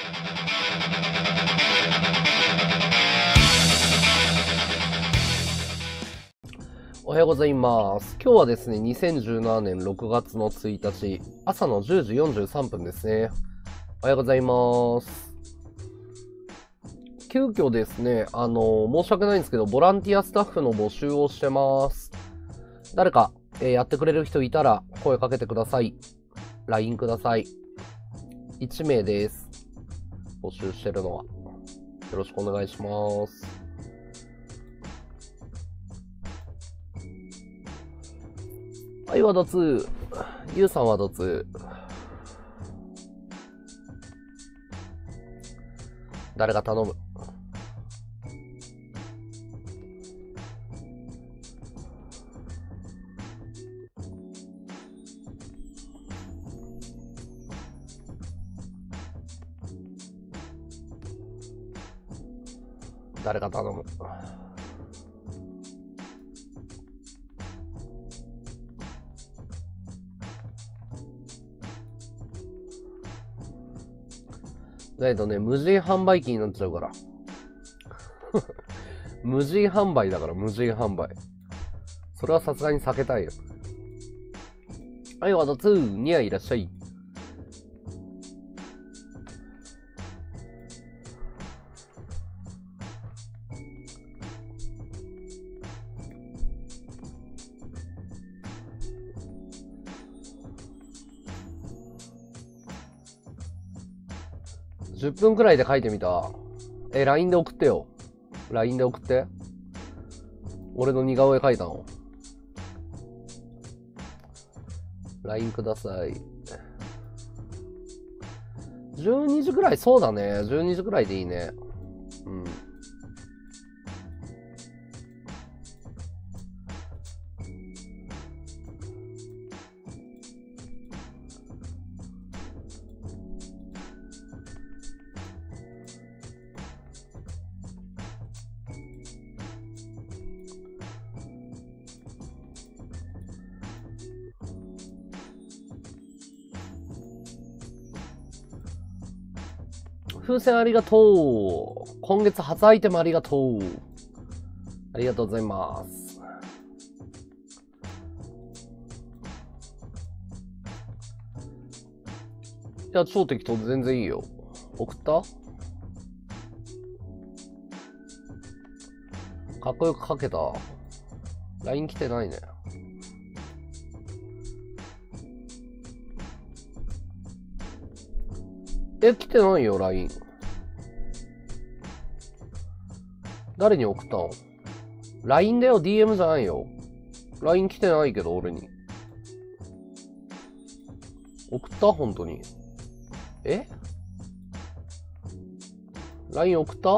おはようございます。今日はですね、2017年6月の1日、朝の10時43分ですね。おはようございます。急遽ですね、申し訳ないんですけど、ボランティアスタッフの募集をしてます。誰か、やってくれる人いたら声かけてください。LINE ください。1名です。募集してるのは。よろしくお願いします。はい、ワド2。ゆうさんワド2。誰か頼む。誰か頼む。だけどね、無人販売機になっちゃうから。無人販売だから、無人販売。それはさすがに避けたいよ。はい、ワド2にはいらっしゃい。10分くらいで書いてみた。LINE で送ってよ。LINE で送って。俺の似顔絵書いたの。LINE ください。12時くらい、そうだね。12時くらいでいいね。うん。風船ありがとう。今月初アイテムありがとう。ありがとうございます。いや、超適当で全然いいよ。送った？かっこよく書けた。LINE 来てないね。来てないよ、LINE。誰に送ったの？ LINE だよ、DM じゃないよ。LINE 来てないけど、俺に。送った？本当に。?LINE 送った？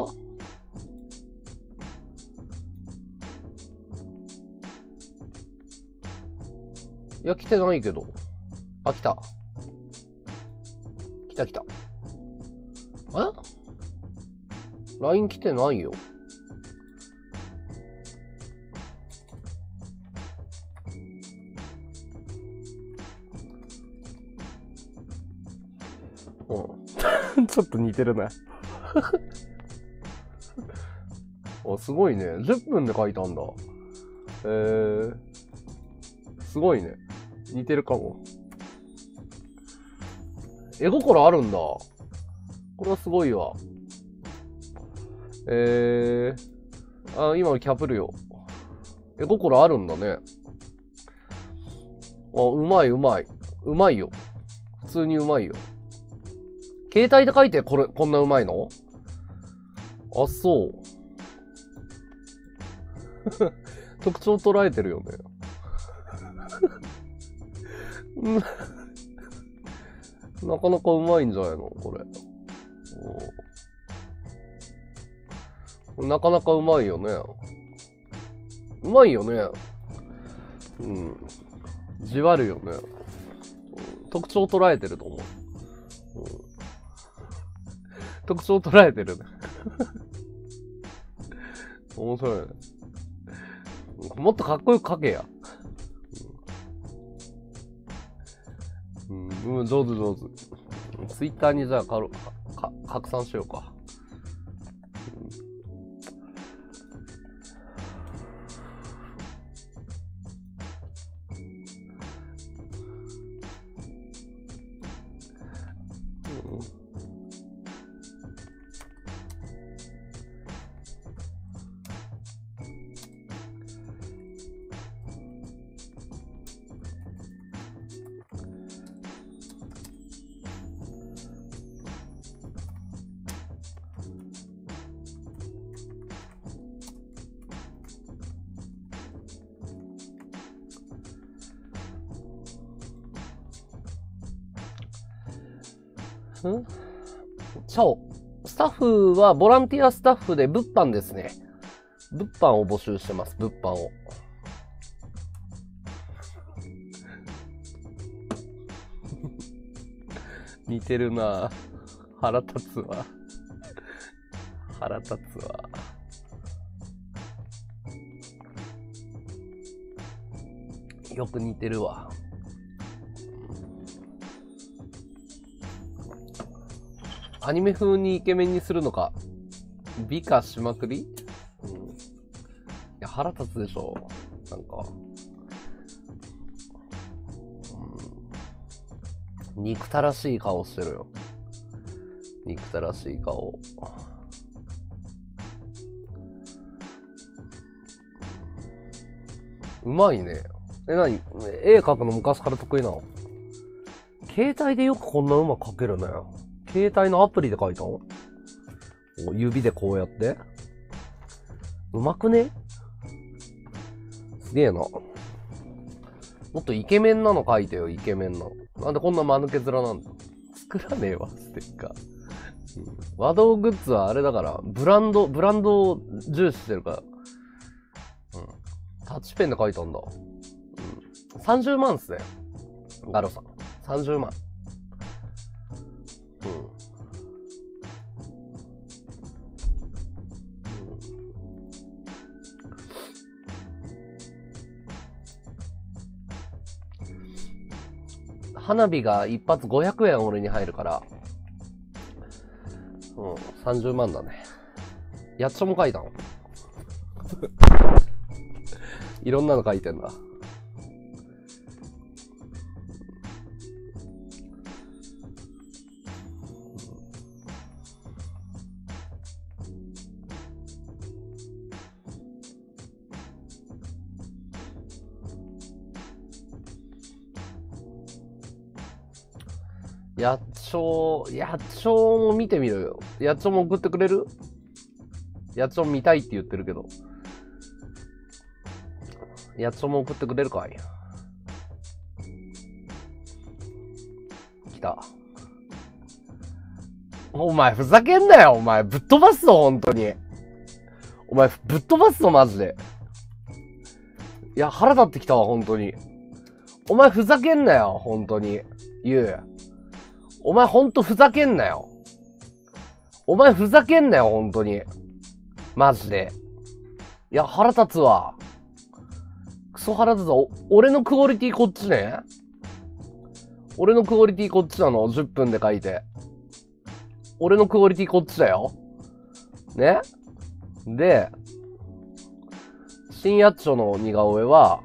いや、来てないけど。あ、来た。来た。LINE 来てないよ。うん。ちょっと似てるね。あ、すごいね。10分で書いたんだ。すごいね。似てるかも。絵心あるんだ。これはすごいわ。今キャプるよ。絵心あるんだね。あ、うまい。うまいよ。普通にうまいよ。携帯で書いてこんなうまいの？あ、そう。特徴捉えてるよね。なかなかうまいんじゃないのこれ。なかなかうまいよね。うまいよね。うん。じわるよね。特徴捉えてると思う。特徴捉えてるね。面白いね。もっとかっこよく書けや。上手。ツイッターにじゃあ書拡散しようか。スタッフはボランティアスタッフで物販ですね。物販を募集してます。物販を。似てるな。腹立つわ。腹立つわ。よく似てるわ。アニメ風にイケメンにするのか、美化しまくり？いや、腹立つでしょ。なんか。憎たらしい顔してるよ。憎たらしい顔。うまいね。何？絵描くの昔から得意なの？携帯でよくこんなうまく描けるね。携帯のアプリで描いたの？指でこうやって？うまくね？すげえな。もっとイケメンなの描いてよ、イケメンなの。なんでこんな間抜け面なんだ？作らねえわ、ステッカー。和道グッズはあれだから、ブランドを重視してるから。タッチペンで描いたんだ。30万っすね。ガロさん。30万。花火が一発500円俺に入るから、30万だね。やっちょも書いたの。いろんなの書いてんだ。やっちょも見てみろよ。やっちょも送ってくれる？やっちょ見たいって言ってるけど。やっちょも送ってくれるかい？来た。お前ふざけんなよ、お前。ぶっ飛ばすぞ、ほんとに。お前ぶっ飛ばすぞ、マジで。いや、腹立ってきたわ、ほんとに。お前ふざけんなよ、ほんとに。言う。お前ほんとふざけんなよ。お前ふざけんなよ、ほんとに。マジで。いや、腹立つわ。クソ腹立つわ。俺のクオリティこっちね。俺のクオリティこっちなの。10分で書いて。俺のクオリティこっちだよ。ね？で、新やっちょの似顔絵は、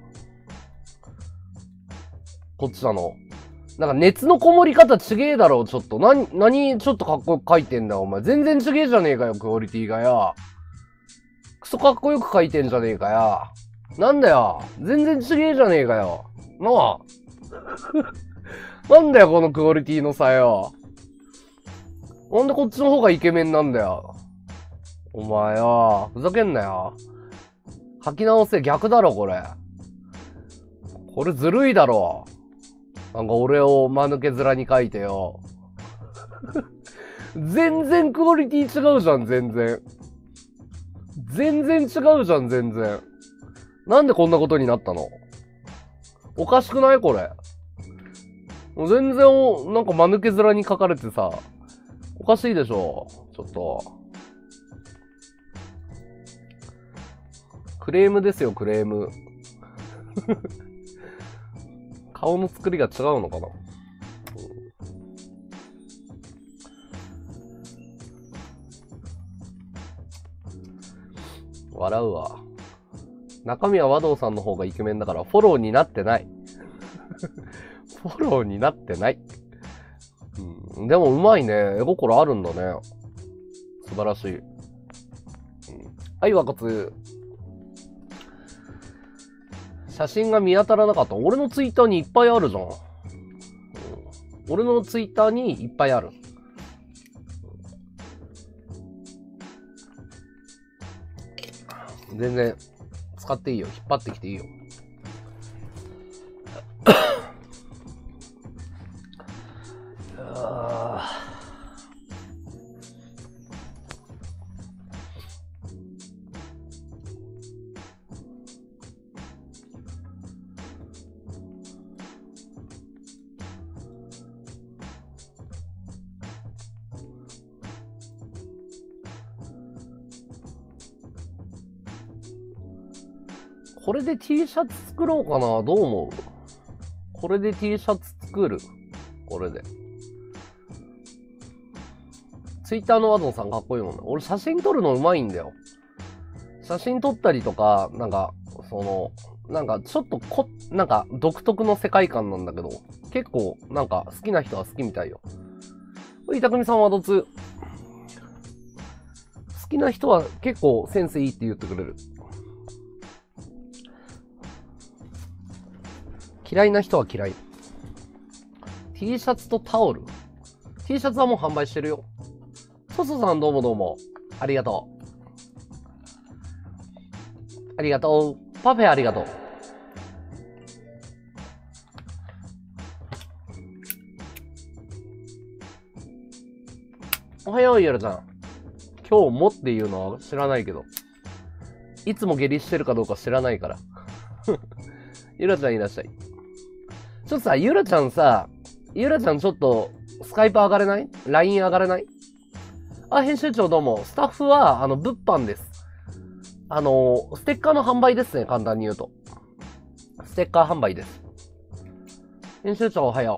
こっちなの。なんか熱のこもり方ちげえだろ、ちょっと。何ちょっとかっこよく描いてんだよ、お前。全然ちげえじゃねえかよ、クオリティがよ。クソかっこよく描いてんじゃねえかよ。なんだよ。全然ちげえじゃねえかよ。なあ。なんだよ、このクオリティの差よ。なんでこっちの方がイケメンなんだよ。お前よ。ふざけんなよ。書き直せ、逆だろ、これ。これずるいだろ。なんか俺を間抜け面に書いてよ。全然クオリティ違うじゃん、全然。全然違うじゃん、全然。なんでこんなことになったの？おかしくないこれ。もう全然なんか間抜け面に書かれてさ、おかしいでしょ。ちょっと。クレームですよ、クレーム。顔の作りが違うのかな。 笑うわ。中身は和道さんの方がイケメンだからフォローになってない。フォローになってない。うん、でもうまいね。絵心あるんだね。素晴らしい。うん、はい、若津。写真が見当たらなかった。俺のツイッターにいっぱいあるじゃん。うん、俺のツイッターにいっぱいある。全然使っていいよ。引っ張ってきていいよ。これで T シャツ作ろうかな。どう思う？これで T シャツ作る。これで。ツイッターのワゾンさんかっこいいもんね。俺写真撮るのうまいんだよ。写真撮ったりとか、なんかちょっとなんか独特の世界観なんだけど、結構なんか好きな人は好きみたいよ。板組さんはどつ。好きな人は結構センスいいって言ってくれる。嫌いな人は嫌い。T シャツとタオル。T シャツはもう販売してるよ。ソソさんどうもどうも。ありがとう。ありがとう。パフェありがとう。おはよう、ゆらちゃん。今日もっていうのは知らないけど。いつも下痢してるかどうか知らないから。ゆらちゃんいらっしゃい。ちょっとさ、ゆらちゃんちょっと、スカイプ上がれない？ LINE 上がれない？あ、編集長どうも。スタッフは、物販です。ステッカーの販売ですね、簡単に言うと。ステッカー販売です。編集長おはよ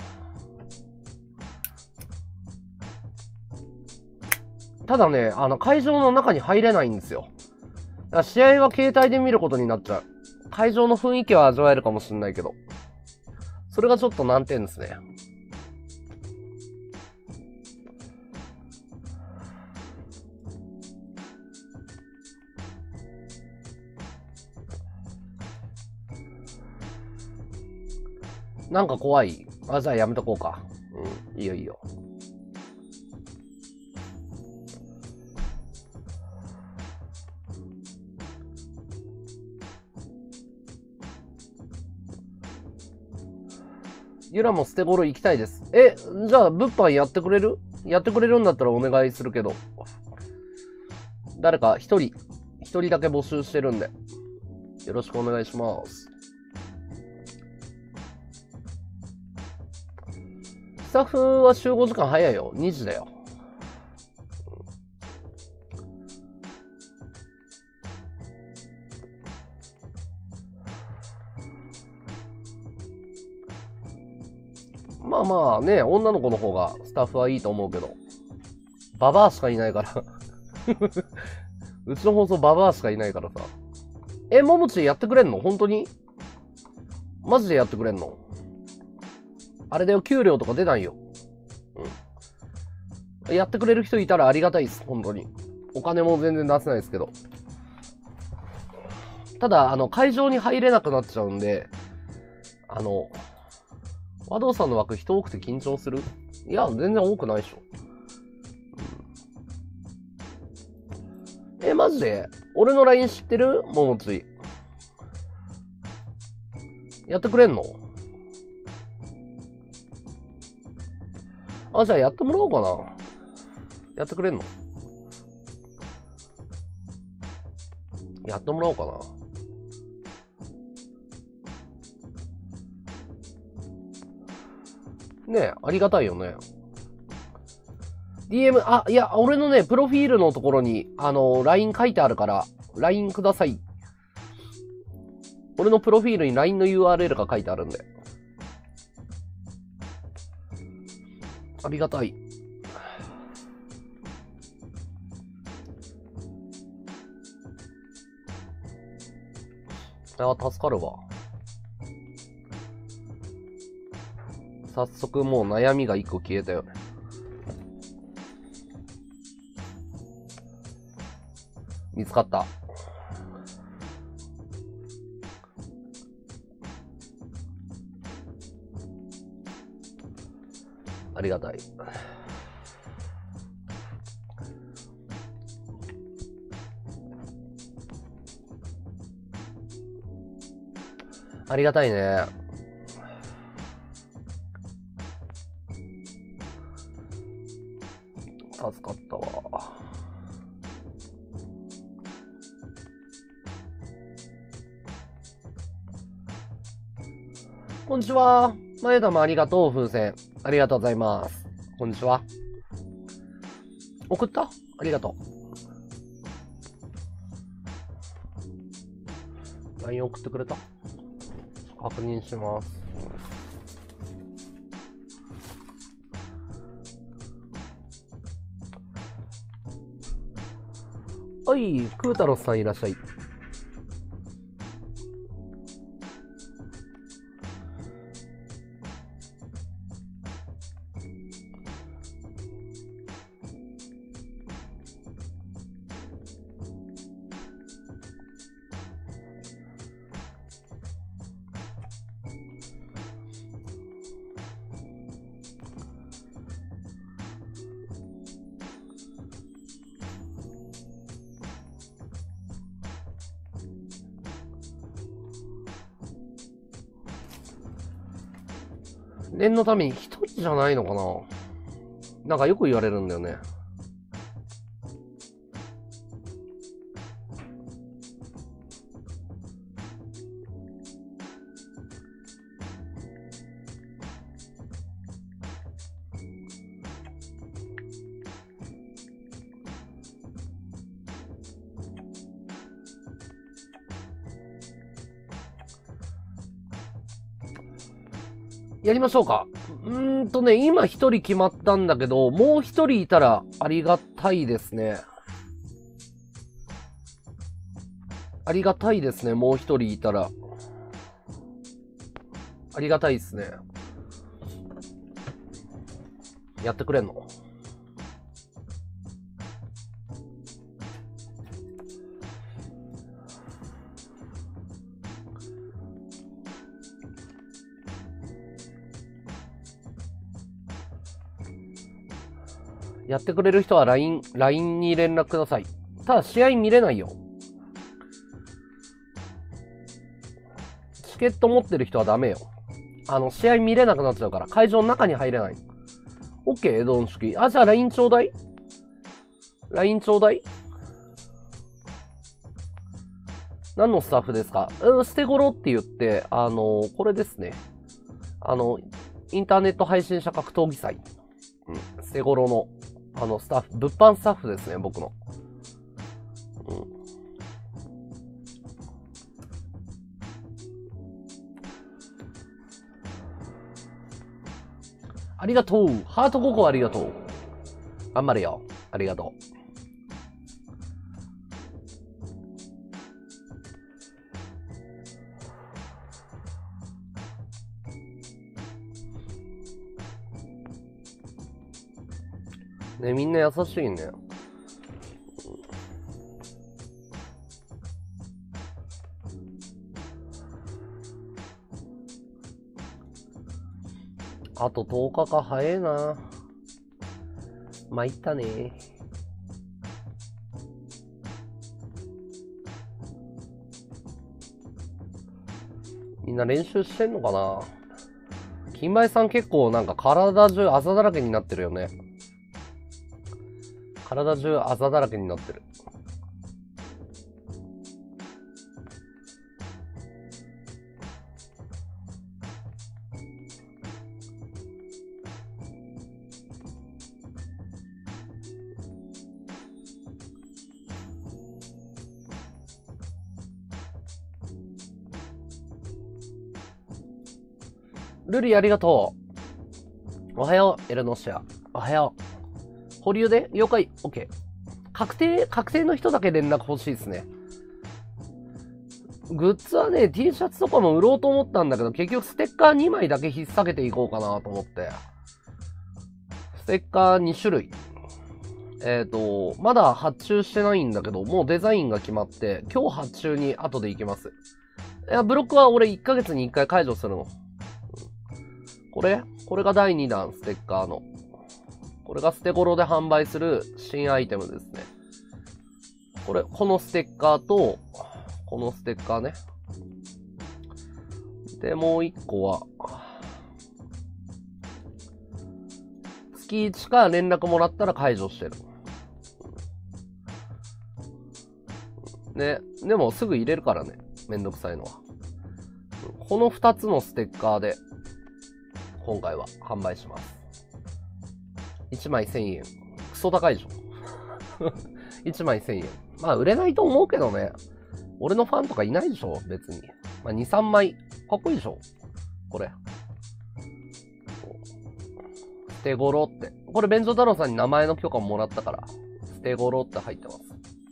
う。ただね、会場の中に入れないんですよ。だから試合は携帯で見ることになっちゃう。会場の雰囲気は味わえるかもしれないけど。それがちょっと難点ですね。なんか怖い。あ、じゃあやめとこうか。うん、いいよいいよ。ゆらも捨て頃行きたいです。じゃあ物販やってくれるんだったらお願いするけど。誰か一人だけ募集してるんで。よろしくお願いします。スタッフは集合時間早いよ。2時だよ。まあまあね、女の子の方がスタッフはいいと思うけど。ババアしかいないから。うちの放送ババアしかいないからさ。ももちやってくれんの？本当に？マジでやってくれんの？あれだよ、給料とか出ないよ。うん。やってくれる人いたらありがたいです、本当に。お金も全然出せないですけど。ただ、会場に入れなくなっちゃうんで、和道さんの枠人多くて緊張する？いや、全然多くないでしょ。マジで？俺の LINE 知ってる？ももち。やってくれんの？あ、じゃあやってもらおうかな。やってくれんの？やってもらおうかな。ねえ、ありがたいよね。DM、いや、俺のね、プロフィールのところに、LINE 書いてあるから、LINE ください。俺のプロフィールに LINE の URL が書いてあるんで。ありがたい。 . い。 。 。 。。。。。。。。。。。。。。。。。。。。。。。。。。。。。。。。。。。。。。。。。。。。。。。。。。。。。。。。。。。。。。。。。。。。。。。。。。。。。。。。。。。。。。。。。。。。。。。。。。。。。。。。。。。。。。。。。。。。。。。。。 あ、助かるわ。早速もう悩みが一個消えたよね。見つかった。ありがたい。ありがたいね。助かったわ。こんにちは。前田もありがとう、風船。ありがとうございます。こんにちは。送った？ありがとう。LINE 送ってくれた？確認します。はい、クータロスさんいらっしゃい。念のために一人じゃないのかな？なんかよく言われるんだよね。やりましょうか。今一人決まったんだけど、もう一人いたらありがたいですね。ありがたいですね、もう一人いたら。ありがたいですね。やってくれんの？やってくれる人は LINE に連絡ください。ただ試合見れないよ。チケット持ってる人はダメよ。試合見れなくなっちゃうから、会場の中に入れない。OK、ドンシキ。あ、じゃあ LINE ちょうだい。LINE ちょうだい。何のスタッフですか？捨て頃って言って、これですね。インターネット配信者格闘技祭。捨て頃の、スタッフ、物販スタッフですね、僕の。ありがとう。ハート5個ありがとう。頑張れよ。ありがとう。ね、みんな優しいね。あと10日か早いな。参ったね。みんな練習してんのかな？金梅さん結構なんか体中あざだらけになってるよね。体中あざだらけになってる。ルリありがとう。おはよう、エルノシア。おはよう。保留で了解。OK。確定の人だけ連絡欲しいですね。 グッズはね、T シャツとかも売ろうと思ったんだけど、結局ステッカー2枚だけ引っ提げていこうかなと思って。ステッカー2種類。まだ発注してないんだけど、もうデザインが決まって、今日発注に後で行きます。いや、ブロックは俺1ヶ月に1回解除するの。これが第2弾、ステッカーの。これがステゴロで販売する新アイテムですね。このステッカーと、このステッカーね。で、もう1個は、月1から連絡もらったら解除してる。ね、でもすぐ入れるからね。めんどくさいのは。この2つのステッカーで、今回は販売します。1枚1000円。クソ高いでしょ。1枚1000円。まあ売れないと思うけどね。俺のファンとかいないでしょ別に。まあ2、3枚。かっこいいでしょこれ。ステゴロって。これ、便所太郎さんに名前の許可もらったから、ステゴロって入ってます。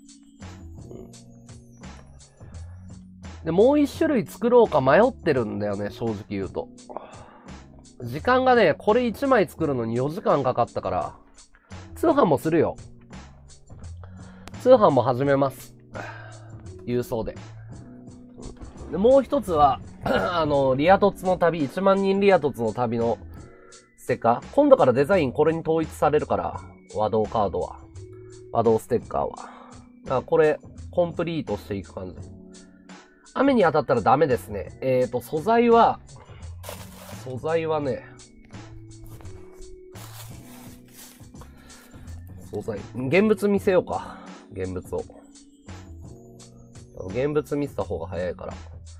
で、もう一種類作ろうか迷ってるんだよね、正直言うと。時間がね、これ1枚作るのに4時間かかったから、通販もするよ。通販も始めます。郵送で。でもう一つは、リアトツの旅、1万人リアトツの旅のステッカー。今度からデザインこれに統一されるから、和道カードは。和道ステッカーは。だからこれ、コンプリートしていく感じ。雨に当たったらダメですね。素材はね、現物見せようか。現物を。現物見せた方が早いから。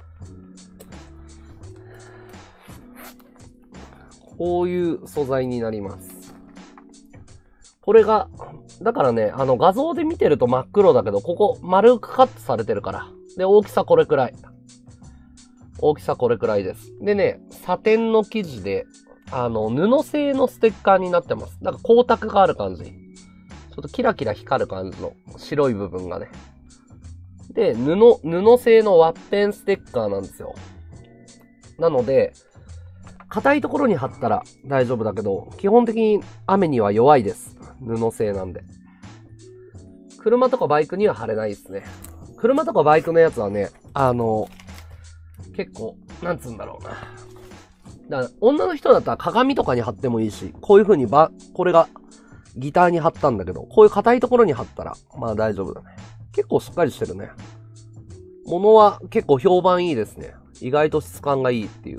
こういう素材になります。これが、だからね、画像で見てると真っ黒だけど、ここ丸くカットされてるから。で、大きさこれくらい。大きさこれくらいです。でね、サテンの生地で、布製のステッカーになってます。だから光沢がある感じ。ちょっとキラキラ光る感じの白い部分がね。で、布製のワッペンステッカーなんですよ。なので、硬いところに貼ったら大丈夫だけど、基本的に雨には弱いです。布製なんで。車とかバイクには貼れないですね。車とかバイクのやつはね、結構、なんつうんだろうな。だから女の人だったら鏡とかに貼ってもいいし、こういう風にこれがギターに貼ったんだけど、こういう硬いところに貼ったら、まあ大丈夫だね。結構しっかりしてるね。物は結構評判いいですね。意外と質感がいいっていう。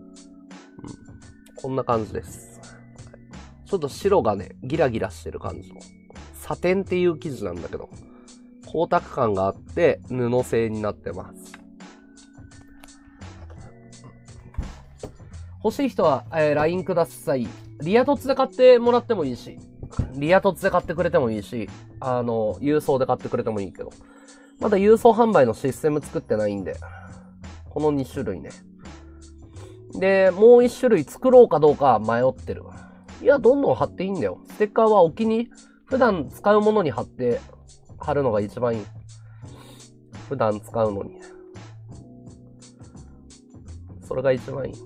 こんな感じです。ちょっと白がね、ギラギラしてる感じの。サテンっていう生地なんだけど、光沢感があって布製になってます。欲しい人は、LINE ください。リアトツで買ってもらってもいいし、リアトツで買ってくれてもいいし、郵送で買ってくれてもいいけど、まだ郵送販売のシステム作ってないんで、この2種類ね。で、もう1種類作ろうかどうか迷ってる。いや、どんどん貼っていいんだよ。ステッカーは普段使うものに貼るのが一番いい。普段使うのに。それが一番いい。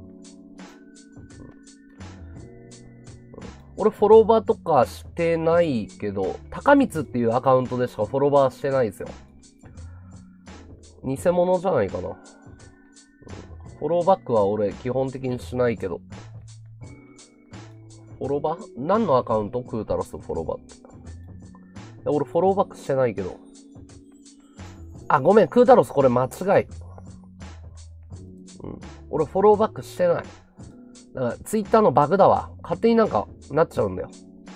俺フォロワーとかしてないけど、高光っていうアカウントでしかフォロワーしてないですよ。偽物じゃないかな。フォローバックは俺基本的にしないけど。フォロバ何のアカウントクータロスフォロバって。俺フォローバックしてないけど。あ、ごめん、クータロスこれ間違い。俺フォローバックしてない。だからツイッターのバグだわ。勝手になんかなっちゃうんだよ。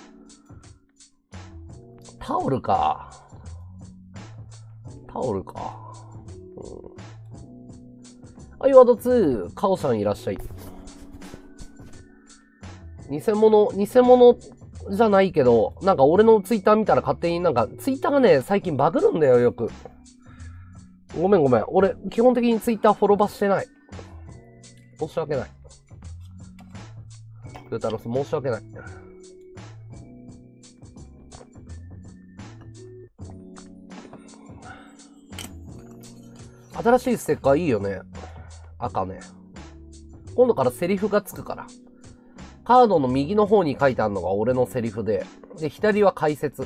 タオルか。はい、ワード2、カオさんいらっしゃい。偽物じゃないけど、なんか俺のツイッター見たら勝手になんか、ツイッターがね、最近バグるんだよ、よく。ごめん。俺、基本的にツイッターフォロバしてない。申し訳ない。グータロス、申し訳ない。 新しいステッカーいいよね。赤ね。今度からセリフがつくから。カードの右の方に書いてあるのが俺のセリフで、で、左は解説。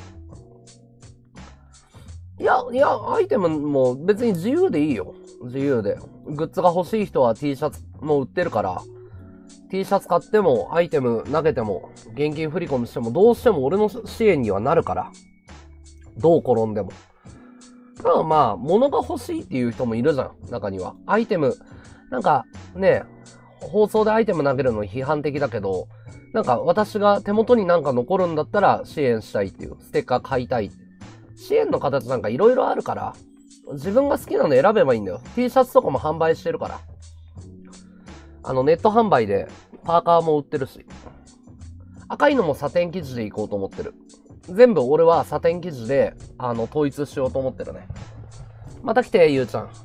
いや、アイテムも別に自由でいいよ。自由で。グッズが欲しい人は T シャツも売ってるから、T シャツ買っても、アイテム投げても、現金振り込みしても、どうしても俺の支援にはなるから。どう転んでも。まあ、物が欲しいっていう人もいるじゃん。中には。アイテム、なんか、ね、放送でアイテム投げるの批判的だけど、なんか私が手元になんか残るんだったら支援したいっていう。ステッカー買いたい。支援の形なんかいろいろあるから、自分が好きなの選べばいいんだよ。T シャツとかも販売してるから。ネット販売でパーカーも売ってるし。赤いのもサテン生地でいこうと思ってる。全部俺はサテン生地で、統一しようと思ってるね。また来て、ゆうちゃん。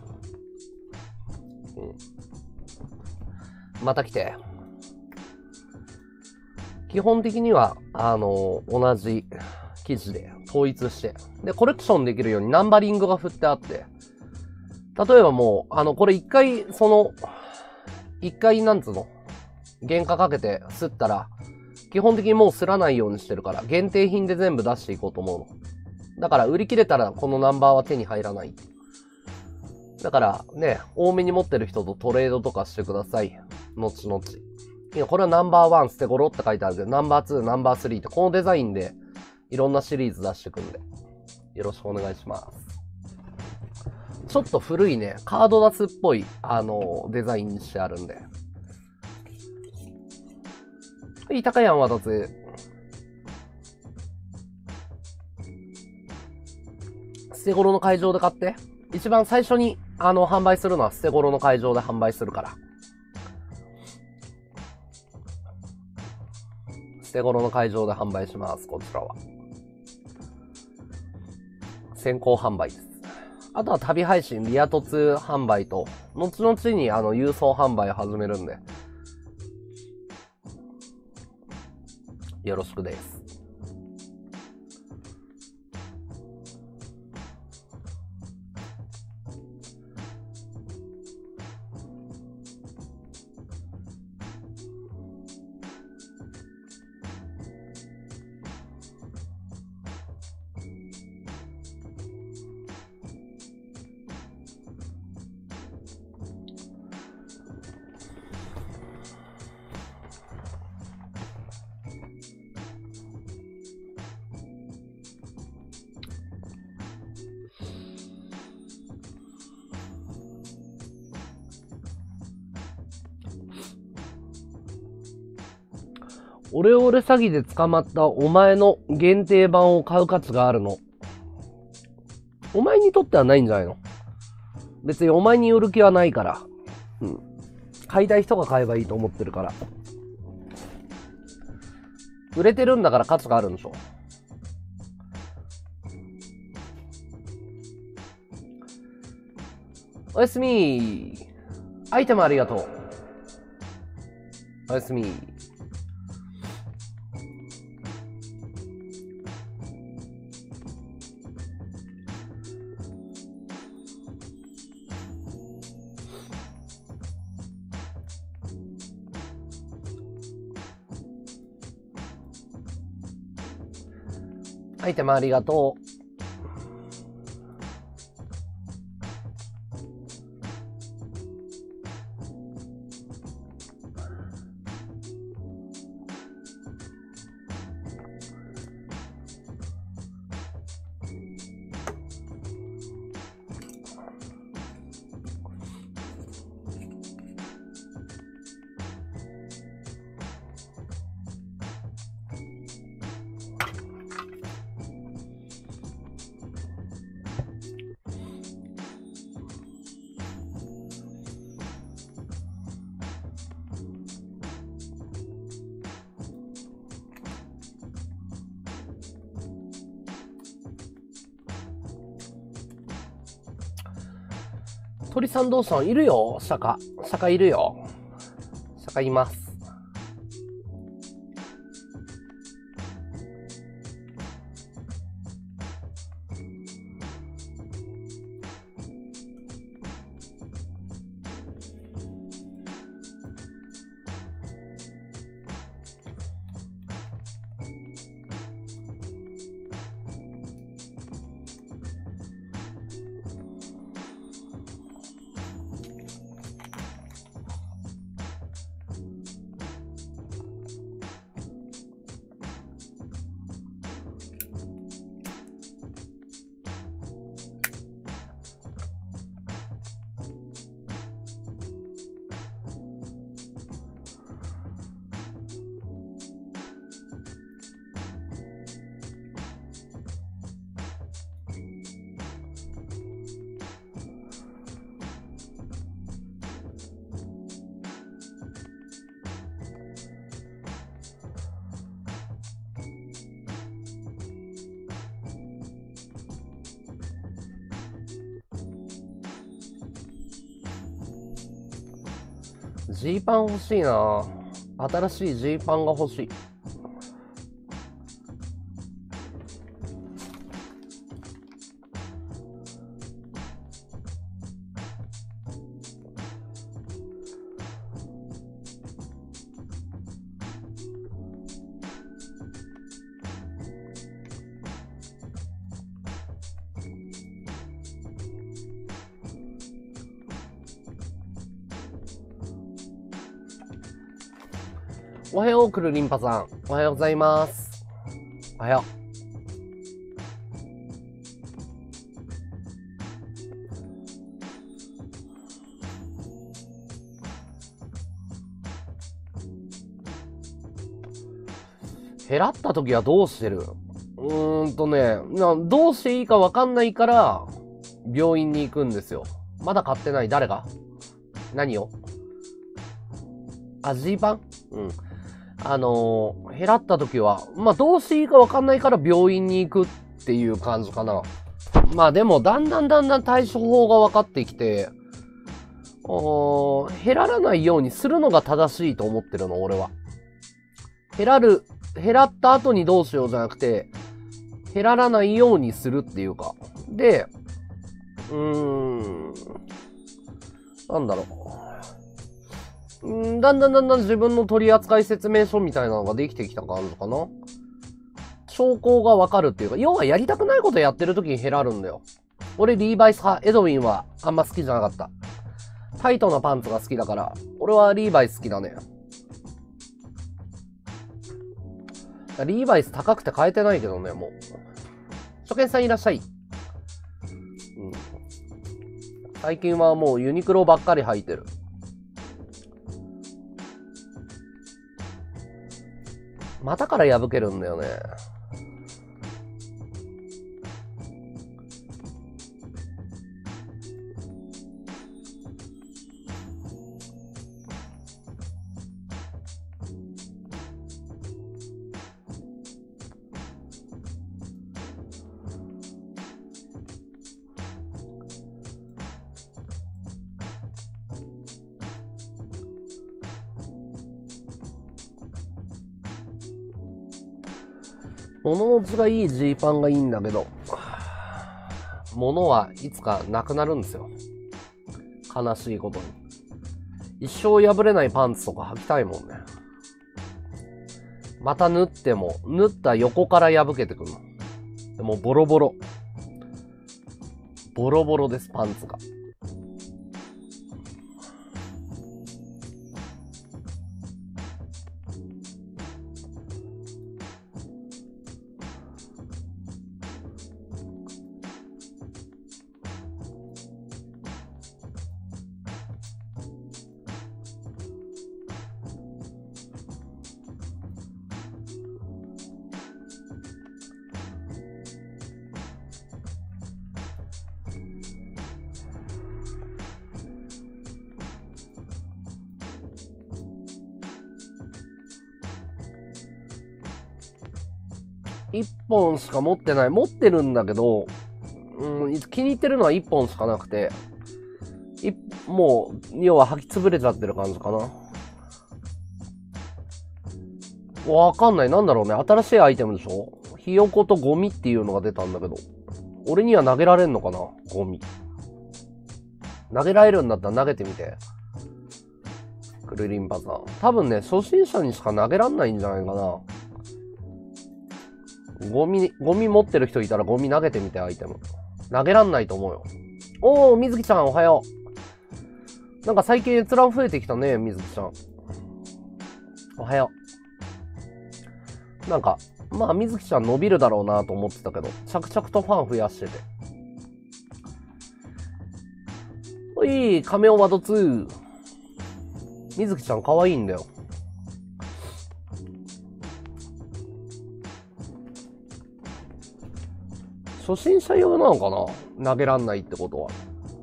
また来て。基本的には、同じ生地で統一して。で、コレクションできるようにナンバリングが振ってあって。例えばもう、これ一回なんつうの原価かけて吸ったら、基本的にもう吸らないようにしてるから、限定品で全部出していこうと思うの。だから売り切れたらこのナンバーは手に入らない。だからね、多めに持ってる人とトレードとかしてください。後々。いや、これはナンバー1捨て頃って書いてあるけど、ナンバー2、ナンバー3ってこのデザインでいろんなシリーズ出してくんで。よろしくお願いします。ちょっと古いね、カードダスっぽい、デザインにしてあるんで。いい、高山渡つ。捨て頃の会場で買って。一番最初に、販売するのは捨て頃の会場で販売するから。捨て頃の会場で販売します、こちらは。先行販売です。あとは旅配信、リア凸販売と、後々に郵送販売を始めるんで。よろしくです。オレオレ詐欺で捕まったお前の限定版を買う価値があるの。お前にとってはないんじゃないの？別にお前に売る気はないから。うん。買いたい人が買えばいいと思ってるから。売れてるんだから価値があるんでしょ。おやすみー。アイテムありがとう。おやすみー。アイテムありがとう。鳥さんどうしたの？いるよ、釈迦いるよ。釈迦います。 ジーパン欲しいな。新しいジーパンが欲しい。おはよう、くるりんぱさん。おはようございます。おはよう。減らった時はどうしてる？どうしていいかわかんないから、病院に行くんですよ。まだ買ってない。誰が？何を？あ、ジーパン？うん。減らった時は、どうしていいかわかんないから病院に行くっていう感じかな。でも、だんだん対処法が分かってきて、減らないようにするのが正しいと思ってるの、俺は。減らった後にどうしようじゃなくて、減らないようにするっていうか。で、なんだろう。だんだん自分の取扱説明書みたいなのができてきた感じかな。兆候がわかるっていうか、要はやりたくないことやってる時に減らるんだよ。俺リーバイス派、エドウィンはあんま好きじゃなかった。タイトなパンツが好きだから、俺はリーバイス好きだね。リーバイス高くて買えてないけどね、もう。初見さんいらっしゃい。最近はもうユニクロばっかり履いてる。股から破けるんだよね。物持ちがいいジーパンがいいんだけど、物はいつかなくなるんですよ。悲しいことに。一生破れないパンツとか履きたいもんね。また縫っても、縫った横から破けてくるの。でもボロボロ。ボロボロです、パンツが。一本しか持ってない。持ってるんだけど、気に入ってるのは一本しかなくて、もう、要は履き潰れちゃってる感じかな。わかんない。なんだろうね。新しいアイテムでしょ？ひよことゴミっていうのが出たんだけど。俺には投げられんのかな？ゴミ。投げられるんだったら投げてみて。クルリンパさん。多分ね、初心者にしか投げらんないんじゃないかな。ゴミ持ってる人いたらゴミ投げてみて、アイテム。投げらんないと思うよ。おー、みずきちゃんおはよう。なんか最近閲覧増えてきたね、みずきちゃん。おはよう。なんか、みずきちゃん伸びるだろうなと思ってたけど、着々とファン増やしてて。おい、カメオワド2。みずきちゃん可愛いんだよ。初心者用なのかな？投げらんないってことは。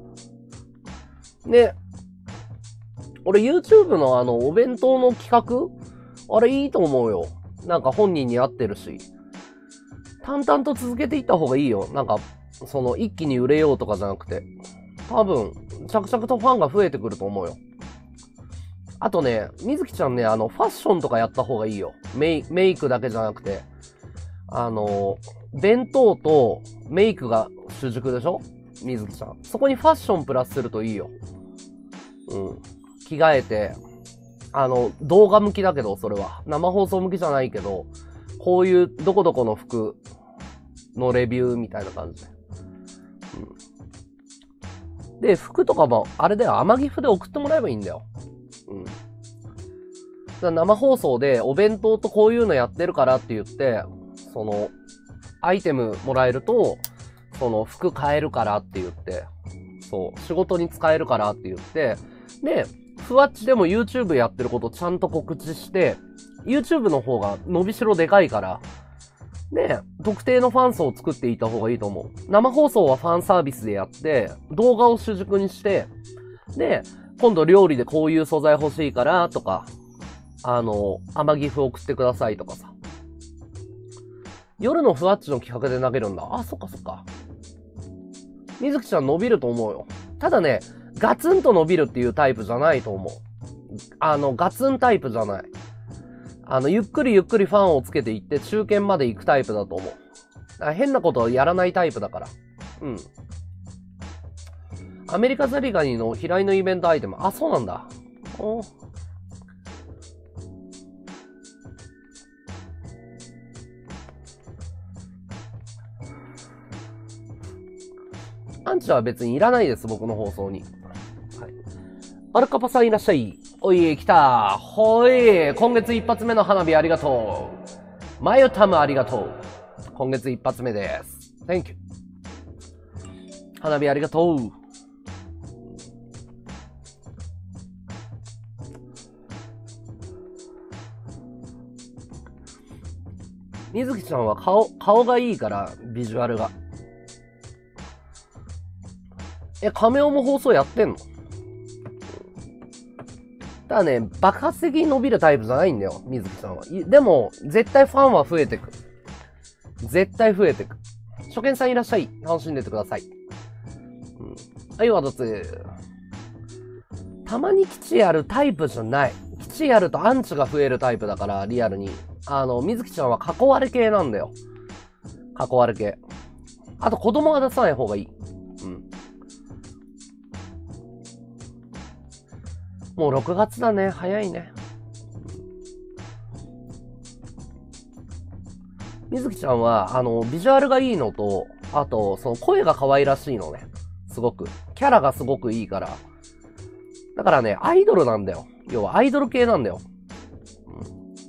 ね。俺 YouTube のお弁当の企画あれいいと思うよ。なんか本人に合ってるし。淡々と続けていった方がいいよ。なんか、一気に売れようとかじゃなくて。多分、着々とファンが増えてくると思うよ。 あとね、みずきちゃんね、ファッションとかやった方がいいよ。メイクだけじゃなくて。弁当とメイクが主軸でしょみずきちゃん。そこにファッションプラスするといいよ。うん。着替えて、動画向きだけど、それは。生放送向きじゃないけど、こういうどこどこの服のレビューみたいな感じで。うん。で、服とかも、あれだよ、天岐阜で送ってもらえばいいんだよ。うん。だから生放送でお弁当とこういうのやってるからって言って、アイテムもらえると、服買えるからって言って、そう、仕事に使えるからって言って、で、ふわっちでも YouTube やってることちゃんと告知して、YouTube の方が伸びしろでかいから、で、特定のファン層を作っていった方がいいと思う。生放送はファンサービスでやって、動画を主軸にして、で、今度料理でこういう素材欲しいから、とか、天岐阜送ってくださいとかさ。夜のふわっちの企画で投げるんだ。あ、そっかそっか。みずきちゃん伸びると思うよ。ただね、ガツンと伸びるっていうタイプじゃないと思う。ガツンタイプじゃない。ゆっくりゆっくりファンをつけていって中堅まで行くタイプだと思う。だから変なことをやらないタイプだから。うん。アメリカザリガニの平井のイベントアイテム。あ、そうなんだ。おアンチは別にいらないです、僕の放送に。はい。アルカパさんいらっしゃい。おい、来た。ほい。今月一発目の花火ありがとう。マヨタムありがとう。今月一発目です。Thank you。花火ありがとう。みずきちゃんは顔がいいから、ビジュアルが。カメオも放送やってんの？ただね、爆発的に伸びるタイプじゃないんだよ、みずきさんは。でも、絶対ファンは増えてく。絶対増えてく。初見さんいらっしゃい。楽しんでてください。うん。はい、わどつ。たまに基地やるタイプじゃない。基地やるとアンチが増えるタイプだから、リアルに。みずきちゃんは囲われ系なんだよ。囲われ系。あと子供は出さない方がいい。うん。もう6月だね。早いね。みずきちゃんは、ビジュアルがいいのと、あと、声が可愛らしいのね。すごく。キャラがすごくいいから。だからね、アイドルなんだよ。要はアイドル系なんだよ。うん。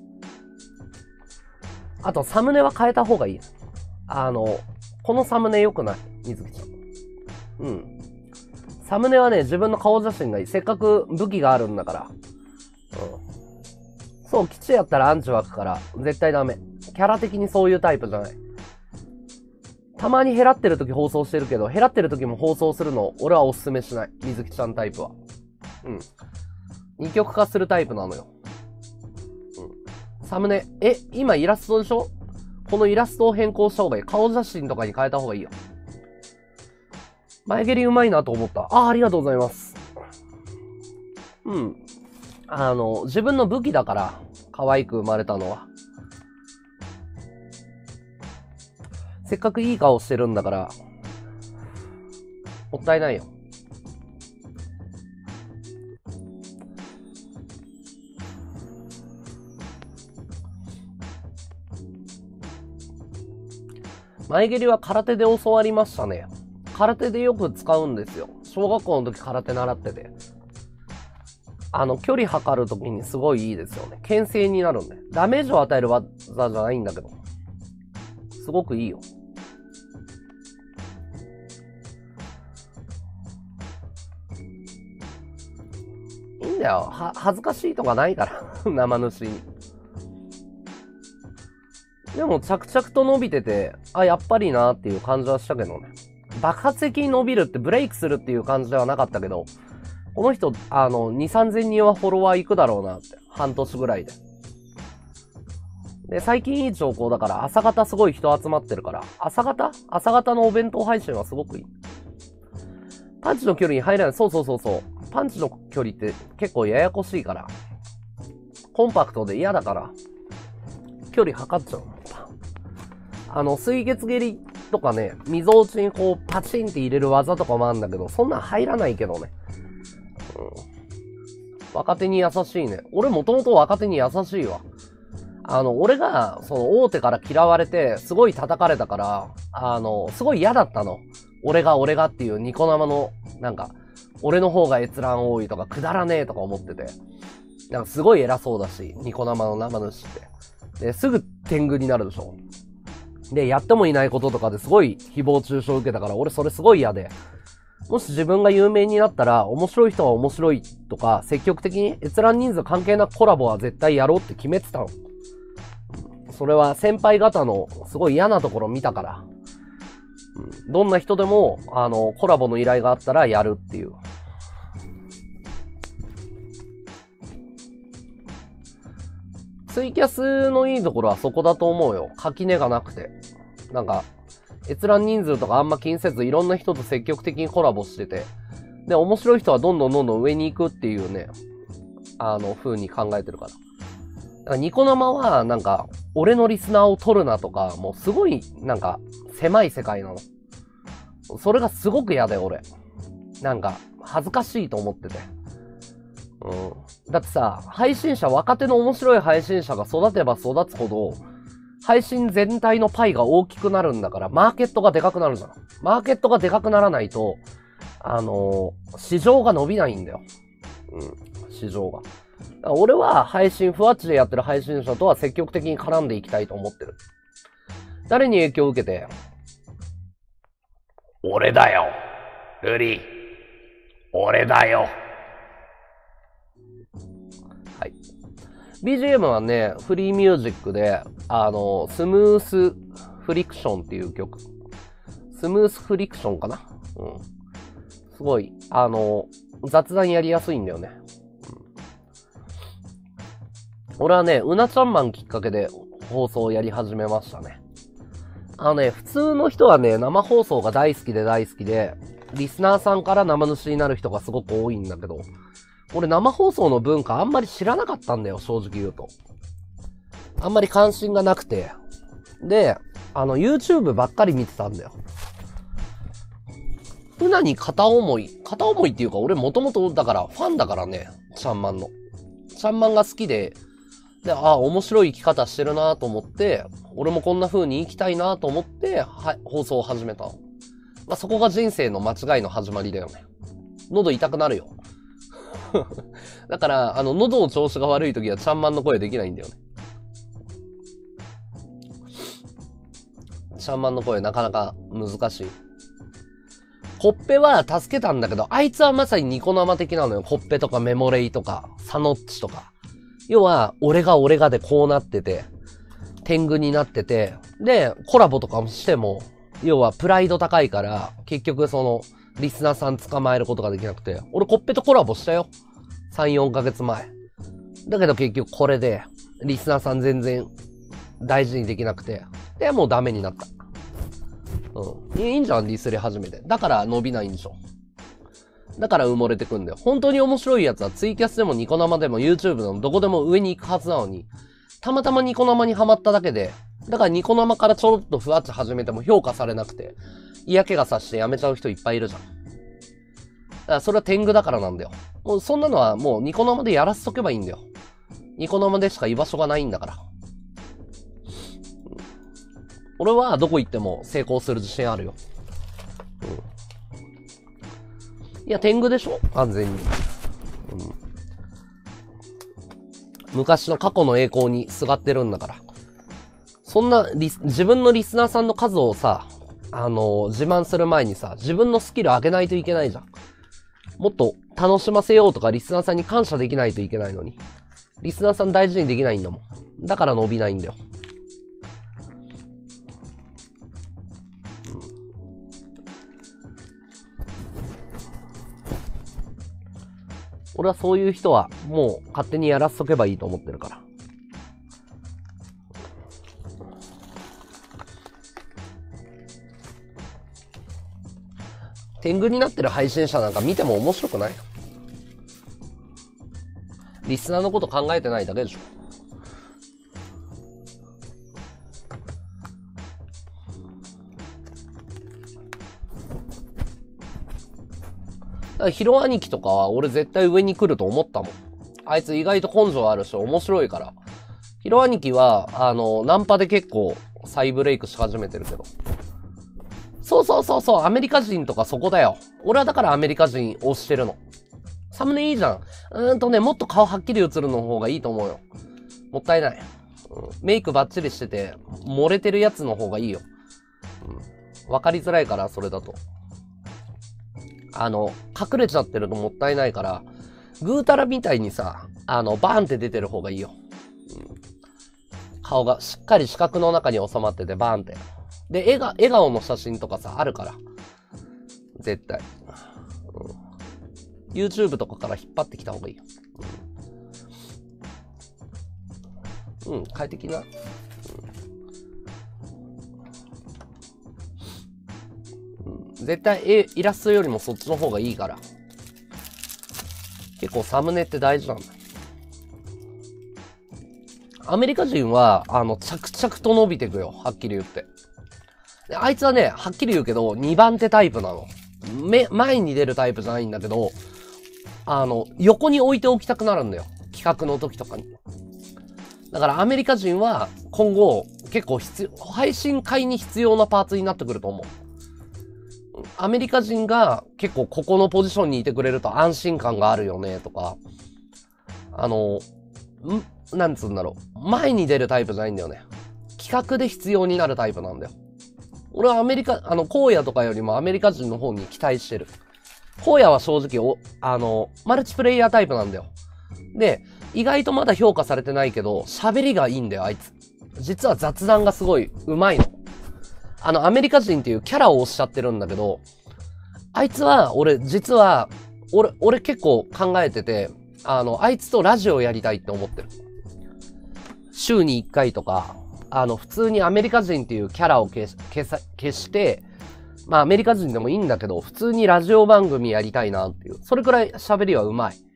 あと、サムネは変えた方がいい。このサムネ良くない。みずきちゃん。うん。サムネはね、自分の顔写真がいい。せっかく武器があるんだから。うん。そう、基地やったらアンチ湧くから、絶対ダメ。キャラ的にそういうタイプじゃない。たまに減らってる時放送してるけど、減らってる時も放送するの、俺はおすすめしない。みずきちゃんタイプは。うん。二極化するタイプなのよ。うん。サムネ、今イラストでしょ？このイラストを変更した方がいい。顔写真とかに変えた方がいいよ。前蹴りうまいなと思った。ありがとうございます。うん。自分の武器だから、可愛く生まれたのは。せっかくいい顔してるんだから、もったいないよ。前蹴りは空手で教わりましたね。空手でよく使うんですよ。小学校の時空手習ってて。距離測る時にすごいいいですよね。牽制になるんで。ダメージを与える技じゃないんだけど。すごくいいよ。いいんだよ。恥ずかしいとかないから。生主に。でも着々と伸びてて、やっぱりなっていう感じはしたけどね。爆発的に伸びるってブレイクするっていう感じではなかったけど、この人、2、3000人はフォロワー行くだろうなって。半年ぐらいで。で、最近いい兆候だから、朝方すごい人集まってるから、朝方のお弁当配信はすごくいい。パンチの距離に入らない。そう。 パンチの距離って結構ややこしいから。コンパクトで嫌だから、距離測っちゃう。水月蹴りとかね、溝落ちにこうパチンって入れる技とかもあるんだけど、そんなん入らないけどね。若手に優しいね。俺もともと若手に優しいわ。俺が、大手から嫌われて、すごい叩かれたから、すごい嫌だったの。俺がっていうニコ生の、なんか、俺の方が閲覧多いとか、くだらねえとか思ってて。なんかすごい偉そうだし、ニコ生の生主って。で、すぐ天狗になるでしょ。で、やってもいないこととかですごい誹謗中傷を受けたから、俺それすごい嫌で。もし自分が有名になったら、面白い人は面白いとか、積極的に閲覧人数関係なくコラボは絶対やろうって決めてたの。それは先輩方のすごい嫌なところ見たから。どんな人でも、コラボの依頼があったらやるっていう。ツイキャスのいいところはそこだと思うよ。垣根がなくて。なんか、閲覧人数とかあんま気にせずいろんな人と積極的にコラボしてて。で、面白い人はどんどん上に行くっていうね、風に考えてるから。だからニコ生はなんか、俺のリスナーを取るなとか、もうすごいなんか、狭い世界なの。それがすごく嫌だよ、俺。なんか、恥ずかしいと思ってて。だってさ、配信者、若手の面白い配信者が育てば育つほど、配信全体のパイが大きくなるんだから、マーケットがでかくなるじゃん。マーケットがでかくならないと、市場が伸びないんだよ。市場が。俺は配信、ふわっちでやってる配信者とは積極的に絡んでいきたいと思ってる。誰に影響を受けて？俺だよ。ルリ。俺だよ。はい。BGM はね、フリーミュージックで、スムースフリクションっていう曲。スムースフリクションかな？すごい、雑談やりやすいんだよね。俺はね、うなちゃんマンきっかけで放送をやり始めましたね。普通の人はね、生放送が大好きで、リスナーさんから生主になる人がすごく多いんだけど、俺生放送の文化あんまり知らなかったんだよ、正直言うと。あんまり関心がなくて。で、YouTube ばっかり見てたんだよ。うなに片思いっていうか、俺もともとだからファンだからね、ちゃんまんの。ちゃんまんが好きで、面白い生き方してるなと思って、俺もこんな風に生きたいなと思って、放送を始めたの。そこが人生の間違いの始まりだよね。喉痛くなるよ。だから、喉の調子が悪い時はちゃんまんの声できないんだよね。ちゃんまんの声なかなか難しい。コッペは助けたんだけど、あいつはまさにニコ生的なのよ。コッペとかメモレイとか、サノッチとか。要は、俺がでこうなってて、天狗になってて、で、コラボとかもしても、要はプライド高いから、結局リスナーさん捕まえることができなくて、俺コッペとコラボしたよ。3、4ヶ月前。だけど結局これで、リスナーさん全然大事にできなくて、で、もうダメになった。いいんじゃん、ディスり始めて。だから伸びないんでしょ。だから埋もれてくんだよ。本当に面白いやつはツイキャスでもニコ生でも YouTube でもどこでも上に行くはずなのに、たまたまニコ生にハマっただけで、だからニコ生からちょろっとふわっち始めても評価されなくて、嫌気がさしてやめちゃう人いっぱいいるじゃん。だからそれは天狗だからなんだよ。もうそんなのはもうニコ生でやらせとけばいいんだよ。ニコ生でしか居場所がないんだから。俺はどこ行っても成功する自信あるよ。いや、天狗でしょ？完全に。昔の過去の栄光にすがってるんだから。そんな自分のリスナーさんの数をさ、自慢する前にさ、自分のスキル上げないといけないじゃん。もっと楽しませようとかリスナーさんに感謝できないといけないのに。リスナーさん大事にできないんだもん。だから伸びないんだよ。俺はそういう人はもう勝手にやらせとけばいいと思ってるから。天狗になってる配信者なんか見ても面白くない。 リスナーのこと考えてないだけでしょ。だからヒロ兄貴とかは俺絶対上に来ると思ったもん。あいつ意外と根性あるし面白いから。ヒロ兄貴は、ナンパで結構再ブレイクし始めてるけど。そう、アメリカ人とかそこだよ。俺はだからアメリカ人推してるの。サムネいいじゃん。もっと顔はっきり映るの方がいいと思うよ。もったいない。メイクバッチリしてて、漏れてるやつの方がいいよ。わかりづらいから、それだと。隠れちゃってるともったいないから、グータラみたいにさ、バーンって出てる方がいいよ。顔がしっかり四角の中に収まってて、バーンって。で、笑顔の写真とかさ、あるから。絶対。YouTube とかから引っ張ってきた方がいいよ。快適な。絶対イラストよりもそっちの方がいいから。結構サムネって大事なんだ。アメリカ人は、着々と伸びてくよ。はっきり言って。であいつはね、はっきり言うけど、2番手タイプなの。前に出るタイプじゃないんだけど、横に置いておきたくなるんだよ。企画の時とかに。だからアメリカ人は今後結構配信会に必要なパーツになってくると思う。アメリカ人が結構ここのポジションにいてくれると安心感があるよねとか、なんつうんだろう。前に出るタイプじゃないんだよね。企画で必要になるタイプなんだよ。俺は荒野とかよりもアメリカ人の方に期待してる。荒野は正直マルチプレイヤータイプなんだよ。で、意外とまだ評価されてないけど、喋りがいいんだよ、あいつ。実は雑談がすごい上手いの。アメリカ人っていうキャラをおっしゃってるんだけど、あいつは、実は、俺結構考えてて、あいつとラジオやりたいって思ってる。週に1回とか、普通にアメリカ人っていうキャラを消して、まあアメリカ人でもいいんだけど、普通にラジオ番組やりたいなっていう。それくらい喋りは上手い。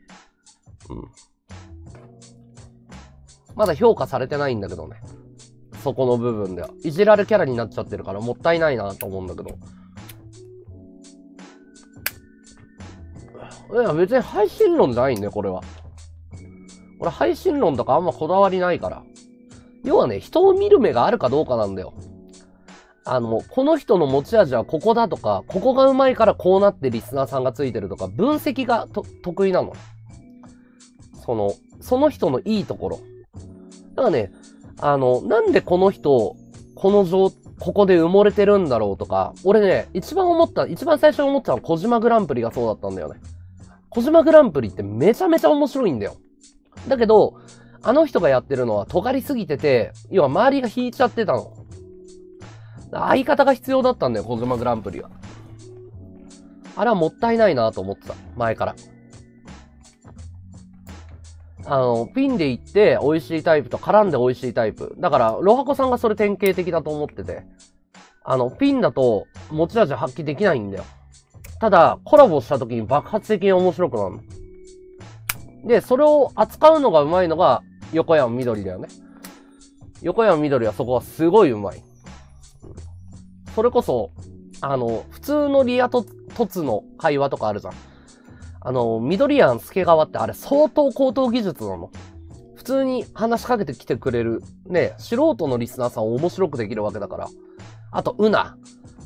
まだ評価されてないんだけどね。そこの部分では。いじられキャラになっちゃってるからもったいないなと思うんだけど。いや、別に配信論じゃないんだよ、これは。俺配信論とかあんまこだわりないから。要はね、人を見る目があるかどうかなんだよ。この人の持ち味はここだとか、ここがうまいからこうなってリスナーさんがついてるとか、分析が得意なの。その人のいいところ。だからね、なんでこの人、ここで埋もれてるんだろうとか、俺ね、一番最初に思ったのは小島グランプリがそうだったんだよね。小島グランプリってめちゃめちゃ面白いんだよ。だけど、あの人がやってるのは尖りすぎてて、要は周りが引いちゃってたの。相方が必要だったんだよ、小島グランプリは。あれはもったいないなと思ってた、前から。ピンで行って美味しいタイプと絡んで美味しいタイプ。だから、ロハコさんがそれ典型的だと思ってて。ピンだと持ち味発揮できないんだよ。ただ、コラボした時に爆発的に面白くなるの。で、それを扱うのが上手いのが横山みどりだよね。横山みどりはそこはすごい上手い。それこそ、普通のリアとトツの会話とかあるじゃん。ミドリアン助川ってあれ相当高等技術なの。普通に話しかけてきてくれる、ね、素人のリスナーさんを面白くできるわけだから。あと、うな。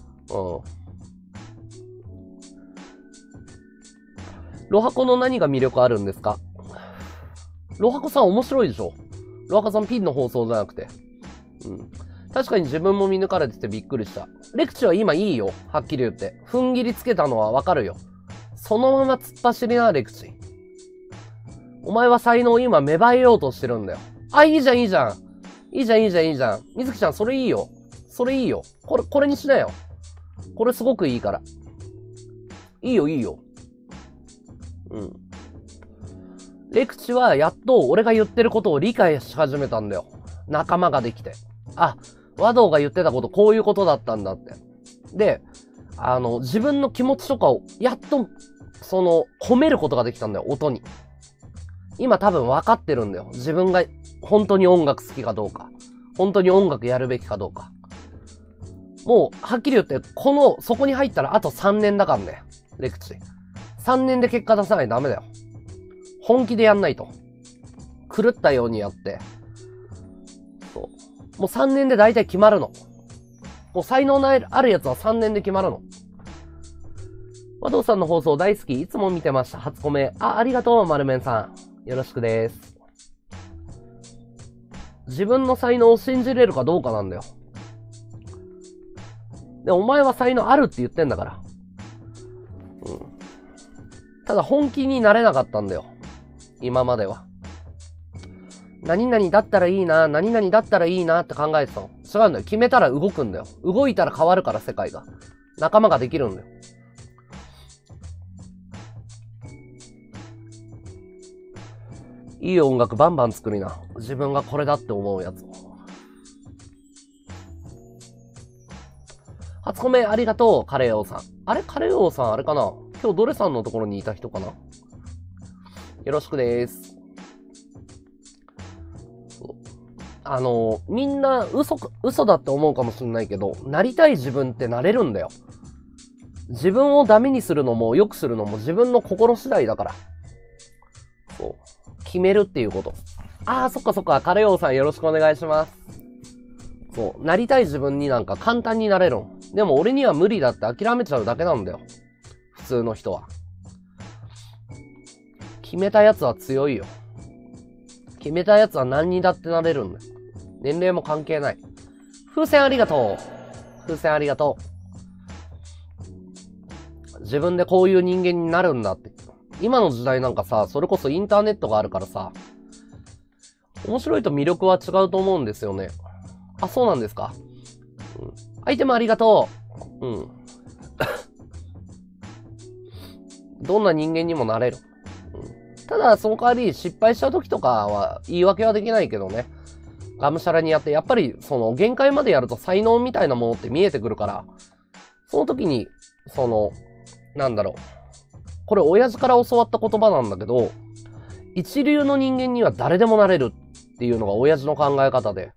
ロハコの何が魅力あるんですか？ロハコさん面白いでしょ？ロハコさんピンの放送じゃなくて。確かに自分も見抜かれててびっくりした。レクチは今いいよ。はっきり言って。踏ん切りつけたのはわかるよ。そのまま突っ走りな、レクチ。お前は才能を今芽生えようとしてるんだよ。あ、いいじゃん。いいじゃん。みずきちゃん、それいいよ。これにしなよ。これすごくいいから。いいよ。レクチはやっと俺が言ってることを理解し始めたんだよ。仲間ができて。あ、和道が言ってたことこういうことだったんだって。で、自分の気持ちとかをやっと、込めることができたんだよ、音に。 今多分分かってるんだよ。自分が本当に音楽好きかどうか。本当に音楽やるべきかどうか。もう、はっきり言って、そこに入ったらあと3年だからね。レクチ。3年で結果出さないとダメだよ。本気でやんないと。狂ったようにやって。そう。もう3年で大体決まるの。もう才能のあるやつは3年で決まるの。和道さんの放送大好き。いつも見てました。初コメ。ありがとう、丸面さん。よろしくです。自分の才能を信じれるかどうかなんだよ。で、お前は才能あるって言ってんだから。ただ本気になれなかったんだよ。今までは。何々だったらいいな、何々だったらいいなって考えてたの。違うんだよ。決めたら動くんだよ。動いたら変わるから世界が。仲間ができるんだよ。いい音楽バンバン作りな。自分がこれだって思うやつを。初コメありがとう、カレー王さん。あれカレー王さんあれかな、今日ドレさんのところにいた人かな。よろしくです。みんな嘘だって思うかもしれないけど、なりたい自分ってなれるんだよ。自分をダメにするのも良くするのも自分の心次第だから。そう。決めるっていうこと。そっかそっか、カレー王さんよろしくお願いします。そう。なりたい自分になんか簡単になれるん。でも俺には無理だって諦めちゃうだけなんだよ。普通の人は。決めたやつは強いよ。決めたやつは何にだってなれるんだよ。年齢も関係ない。風船ありがとう。風船ありがとう。自分でこういう人間になるんだって。今の時代なんかさ、それこそインターネットがあるからさ、面白いと魅力は違うと思うんですよね。そうなんですか。アイテムありがとう。どんな人間にもなれる。ただ、その代わり失敗した時とかは言い訳はできないけどね。がむしゃらにやって、やっぱり限界までやると才能みたいなものって見えてくるから、その時に、なんだろう。これ親父から教わった言葉なんだけど、一流の人間には誰でもなれるっていうのが親父の考え方で、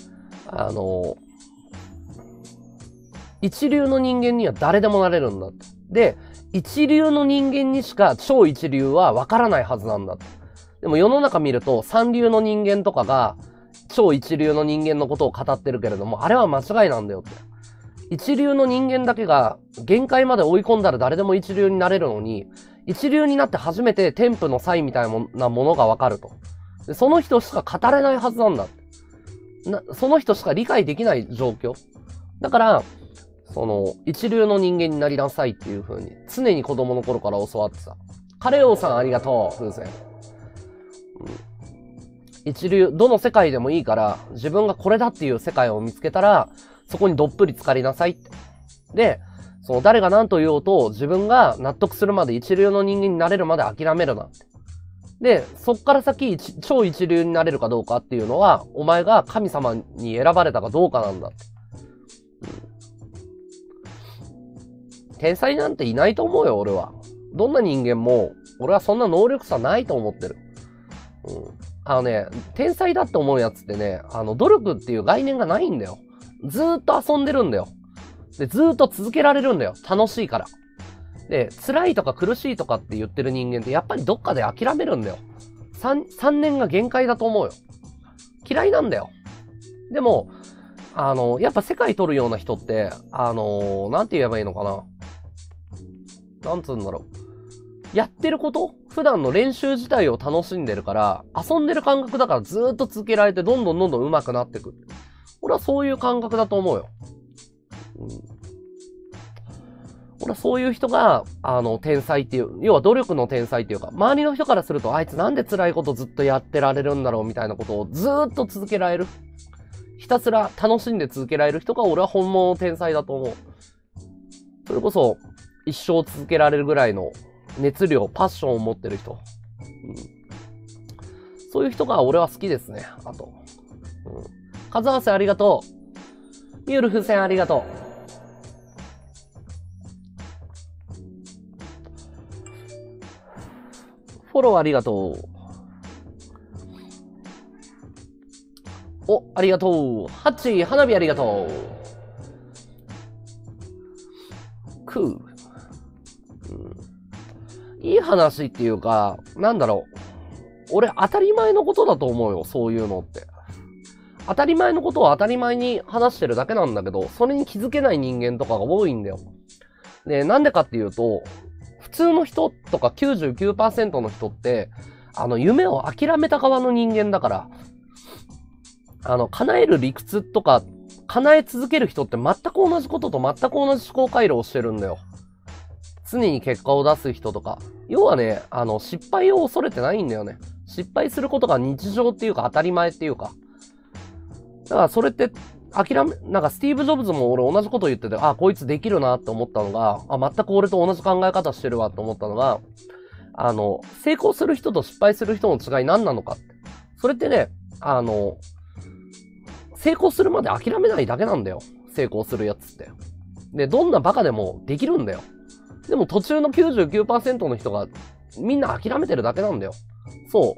一流の人間には誰でもなれるんだって。で、一流の人間にしか超一流は分からないはずなんだって。でも世の中見ると三流の人間とかが超一流の人間のことを語ってるけれども、あれは間違いなんだよって。一流の人間だけが限界まで追い込んだら誰でも一流になれるのに、一流になって初めて天賦の才みたいなものが分かると。でその人しか語れないはずなんだって。その人しか理解できない状況。だから、一流の人間になりなさいっていう風に、常に子供の頃から教わってた。カレー王さんありがとう、風船。一流、どの世界でもいいから、自分がこれだっていう世界を見つけたら、そこにどっぷり浸かりなさいって。で、誰が何と言おうと、自分が納得するまで一流の人間になれるまで諦めるなって。で、そっから先、超一流になれるかどうかっていうのは、お前が神様に選ばれたかどうかなんだって。天才なんていないと思うよ、俺は。どんな人間も、俺はそんな能力差ないと思ってる。天才だって思うやつってね、努力っていう概念がないんだよ。ずーっと遊んでるんだよ。で、ずーっと続けられるんだよ。楽しいから。で、辛いとか苦しいとかって言ってる人間ってやっぱりどっかで諦めるんだよ。3年が限界だと思うよ。嫌いなんだよ。でも、やっぱ世界取るような人って、なんて言えばいいのかな。なんつうんだろう。やってること普段の練習自体を楽しんでるから、遊んでる感覚だからずーっと続けられてどんどん上手くなってくる。俺はそういう感覚だと思うよ。俺はそういう人が、天才っていう、要は努力の天才っていうか、周りの人からすると、あいつなんで辛いことずっとやってられるんだろうみたいなことをずーっと続けられる。ひたすら楽しんで続けられる人が俺は本物の天才だと思う。それこそ、一生続けられるぐらいの熱量、パッションを持ってる人。そういう人が俺は好きですね。あと。数合わせありがとう。ミュール風船ありがとう。フォローありがとう。 お、ありがとう。ハッチ、花火ありがとう。クール。いい話っていうか、なんだろう。俺当たり前のことだと思うよ、そういうのって。当たり前のことを当たり前に話してるだけなんだけど、それに気づけない人間とかが多いんだよ。で、なんでかっていうと、普通の人とか 99% の人って、夢を諦めた側の人間だから、叶える理屈とか、叶え続ける人って全く同じことと全く同じ思考回路をしてるんだよ。常に結果を出す人とか。要はね、失敗を恐れてないんだよね。失敗することが日常っていうか当たり前っていうか。だからそれってなんかスティーブ・ジョブズも俺同じこと言ってて、あ、こいつできるなって思ったのが、全く俺と同じ考え方してるわって思ったのが、成功する人と失敗する人の違い何なのかって。それってね、成功するまで諦めないだけなんだよ。成功するやつって。で、どんなバカでもできるんだよ。でも途中の 99% の人がみんな諦めてるだけなんだよ。そう。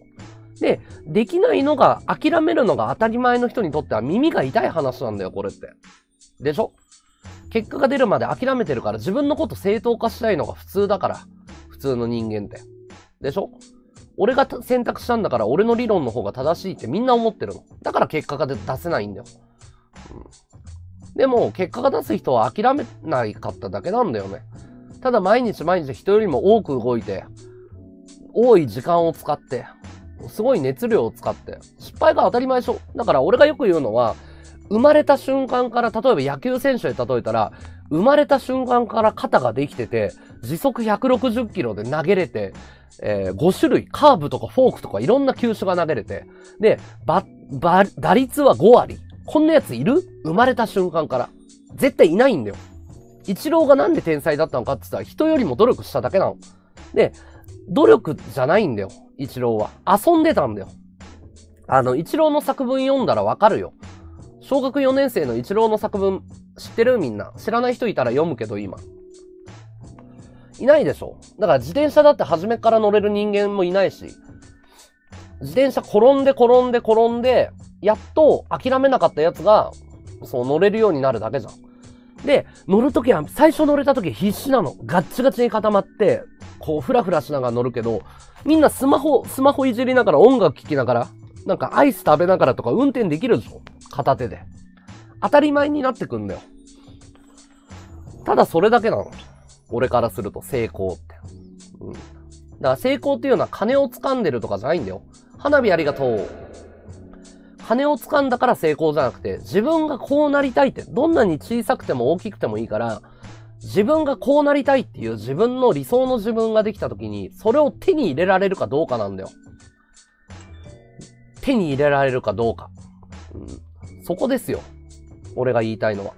で、できないのが、諦めるのが当たり前の人にとっては耳が痛い話なんだよ、これって。でしょ？結果が出るまで諦めてるから自分のこと正当化したいのが普通だから。普通の人間って。でしょ？俺が選択したんだから俺の理論の方が正しいってみんな思ってるの。だから結果が出せないんだよ。でも、結果が出す人は諦めないかっただけなんだよね。ただ毎日毎日人よりも多く動いて、多い時間を使って、すごい熱量を使って、失敗が当たり前でしょ。だから俺がよく言うのは、生まれた瞬間から、例えば野球選手で例えたら、生まれた瞬間から肩ができてて、時速160キロで投げれて、5種類、カーブとかフォークとかいろんな球種が投げれて、で、打率は5割。こんなやついる？生まれた瞬間から。絶対いないんだよ。イチローがなんで天才だったのかって言ったら、人よりも努力しただけなの。で、努力じゃないんだよ、イチローは。遊んでたんだよ。イチローの作文読んだらわかるよ。小学4年生のイチローの作文知ってる？みんな。知らない人いたら読むけど今。いないでしょ。だから自転車だって初めから乗れる人間もいないし、自転車転んで、やっと諦めなかったやつが、そう乗れるようになるだけじゃん。で、乗るときは、最初乗れたとき必死なの。ガッチガチに固まって、こう、フラフラしながら乗るけど、みんなスマホいじりながら音楽聴きながら、なんかアイス食べながらとか運転できるでしょ？片手で。当たり前になってくんだよ。ただそれだけなの。俺からすると成功って。だから成功っていうのは金を掴んでるとかじゃないんだよ。花火ありがとう。金を掴んだから成功じゃなくて、自分がこうなりたいって、どんなに小さくても大きくてもいいから、自分がこうなりたいっていう自分の理想の自分ができたときに、それを手に入れられるかどうかなんだよ。手に入れられるかどうか。そこですよ。俺が言いたいのは。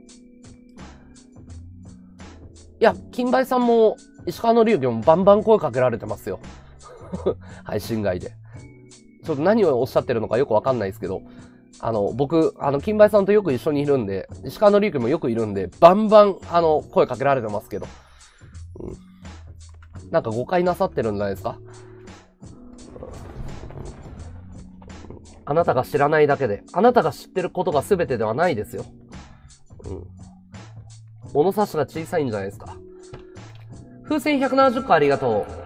いや、金梅さんも、石川の隆起もバンバン声かけられてますよ。配信外で。ちょっと何をおっしゃってるのかよくわかんないですけど、僕、金梅さんとよく一緒にいるんで、石川の隆起もよくいるんで、バンバン、声かけられてますけど。なんか誤解なさってるんじゃないですか？あなたが知らないだけで、あなたが知ってることが全てではないですよ。物差しが小さいんじゃないですか。風船170個ありがとう。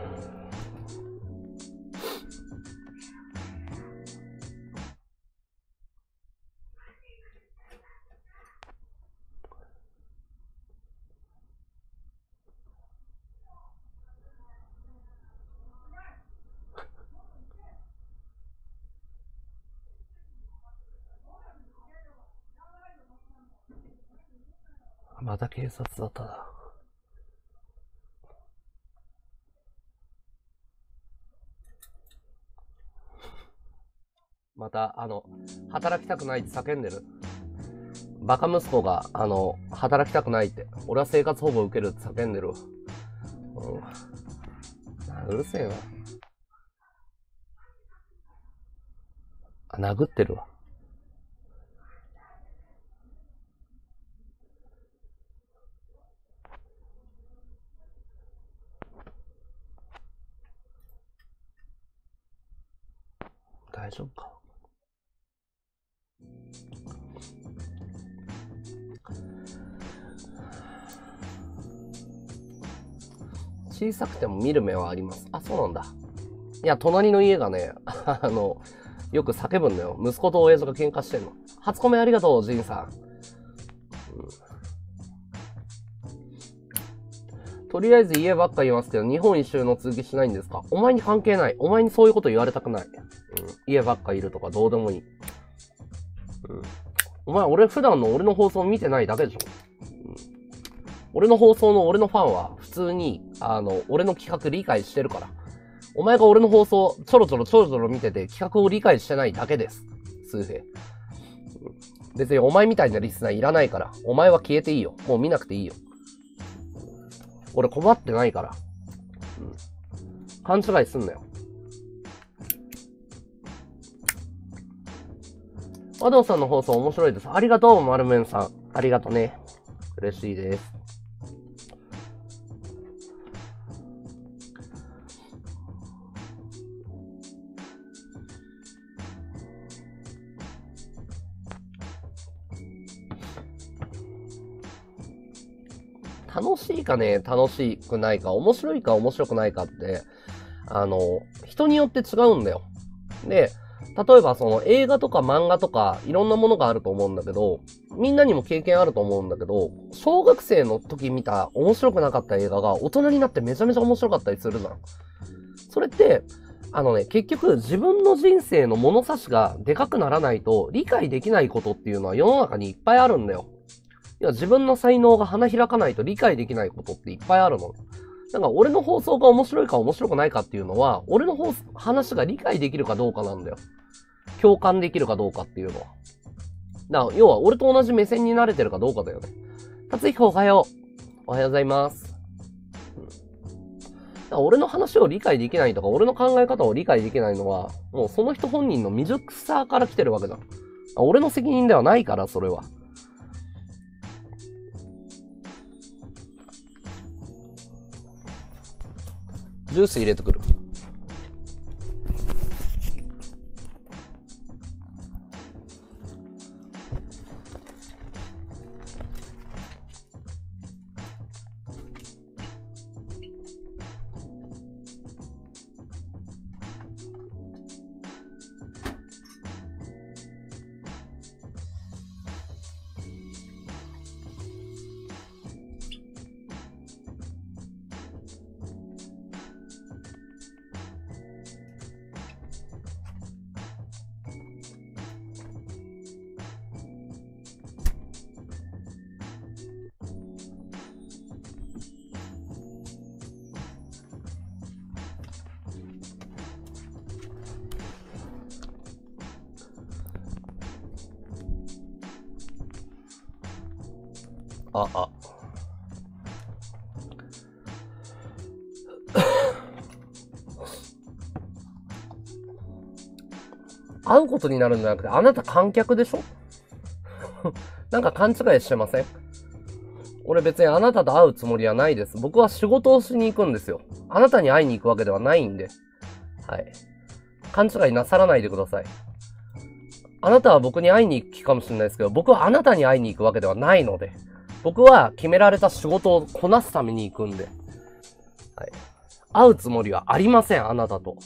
また警察だったな。また、働きたくないって叫んでる。バカ息子が、働きたくないって。俺は生活保護を受けるって叫んでる。うるせえな。殴ってるわ。大丈夫か？ 小さくても見る目はあります。あ、そうなんだ。いや、隣の家がね、よく叫ぶんだよ。息子と親父が喧嘩してんの。初コメありがとう、ジンさん。とりあえず家ばっか言いますけど、日本一周の続きしないんですか？お前に関係ない。お前にそういうこと言われたくない。家ばっかいるとかどうでもいい。お前、普段の俺の放送見てないだけでしょ。俺の放送の俺のファンは普通に、俺の企画理解してるから。お前が俺の放送ちょろちょろ見てて企画を理解してないだけです。数平。別にお前みたいなリスナーいらないから。お前は消えていいよ。もう見なくていいよ。俺困ってないから。勘違いすんなよ。和道さんの放送面白いです。ありがとう、丸面さん。ありがとね。嬉しいです。楽しいかね、楽しくないか、面白いか面白くないかって、人によって違うんだよ。で、例えばその映画とか漫画とかいろんなものがあると思うんだけど、みんなにも経験あると思うんだけど、小学生の時見た面白くなかった映画が大人になってめちゃめちゃ面白かったりするじゃん。それって、結局自分の人生の物差しがでかくならないと理解できないことっていうのは世の中にいっぱいあるんだよ。いや、自分の才能が花開かないと理解できないことっていっぱいあるの。だから俺の放送が面白いか面白くないかっていうのは、俺の話が理解できるかどうかなんだよ。共感できるかどうかっていうのは。だから要は俺と同じ目線に慣れてるかどうかだよね。達彦おはよう。おはようございます。だから俺の話を理解できないとか、俺の考え方を理解できないのは、もうその人本人の未熟さから来てるわけだ。俺の責任ではないから、それは。ジュース入れてくる。会うことになるんじゃなくて、あなた観客でしょなんか勘違いしてません？俺別にあなたと会うつもりはないです。僕は仕事をしに行くんですよ。あなたに会いに行くわけではないんで。はい。勘違いなさらないでください。あなたは僕に会いに行く気かもしれないですけど、僕はあなたに会いに行くわけではないので。僕は決められた仕事をこなすために行くんで。はい。会うつもりはありません、あなたと。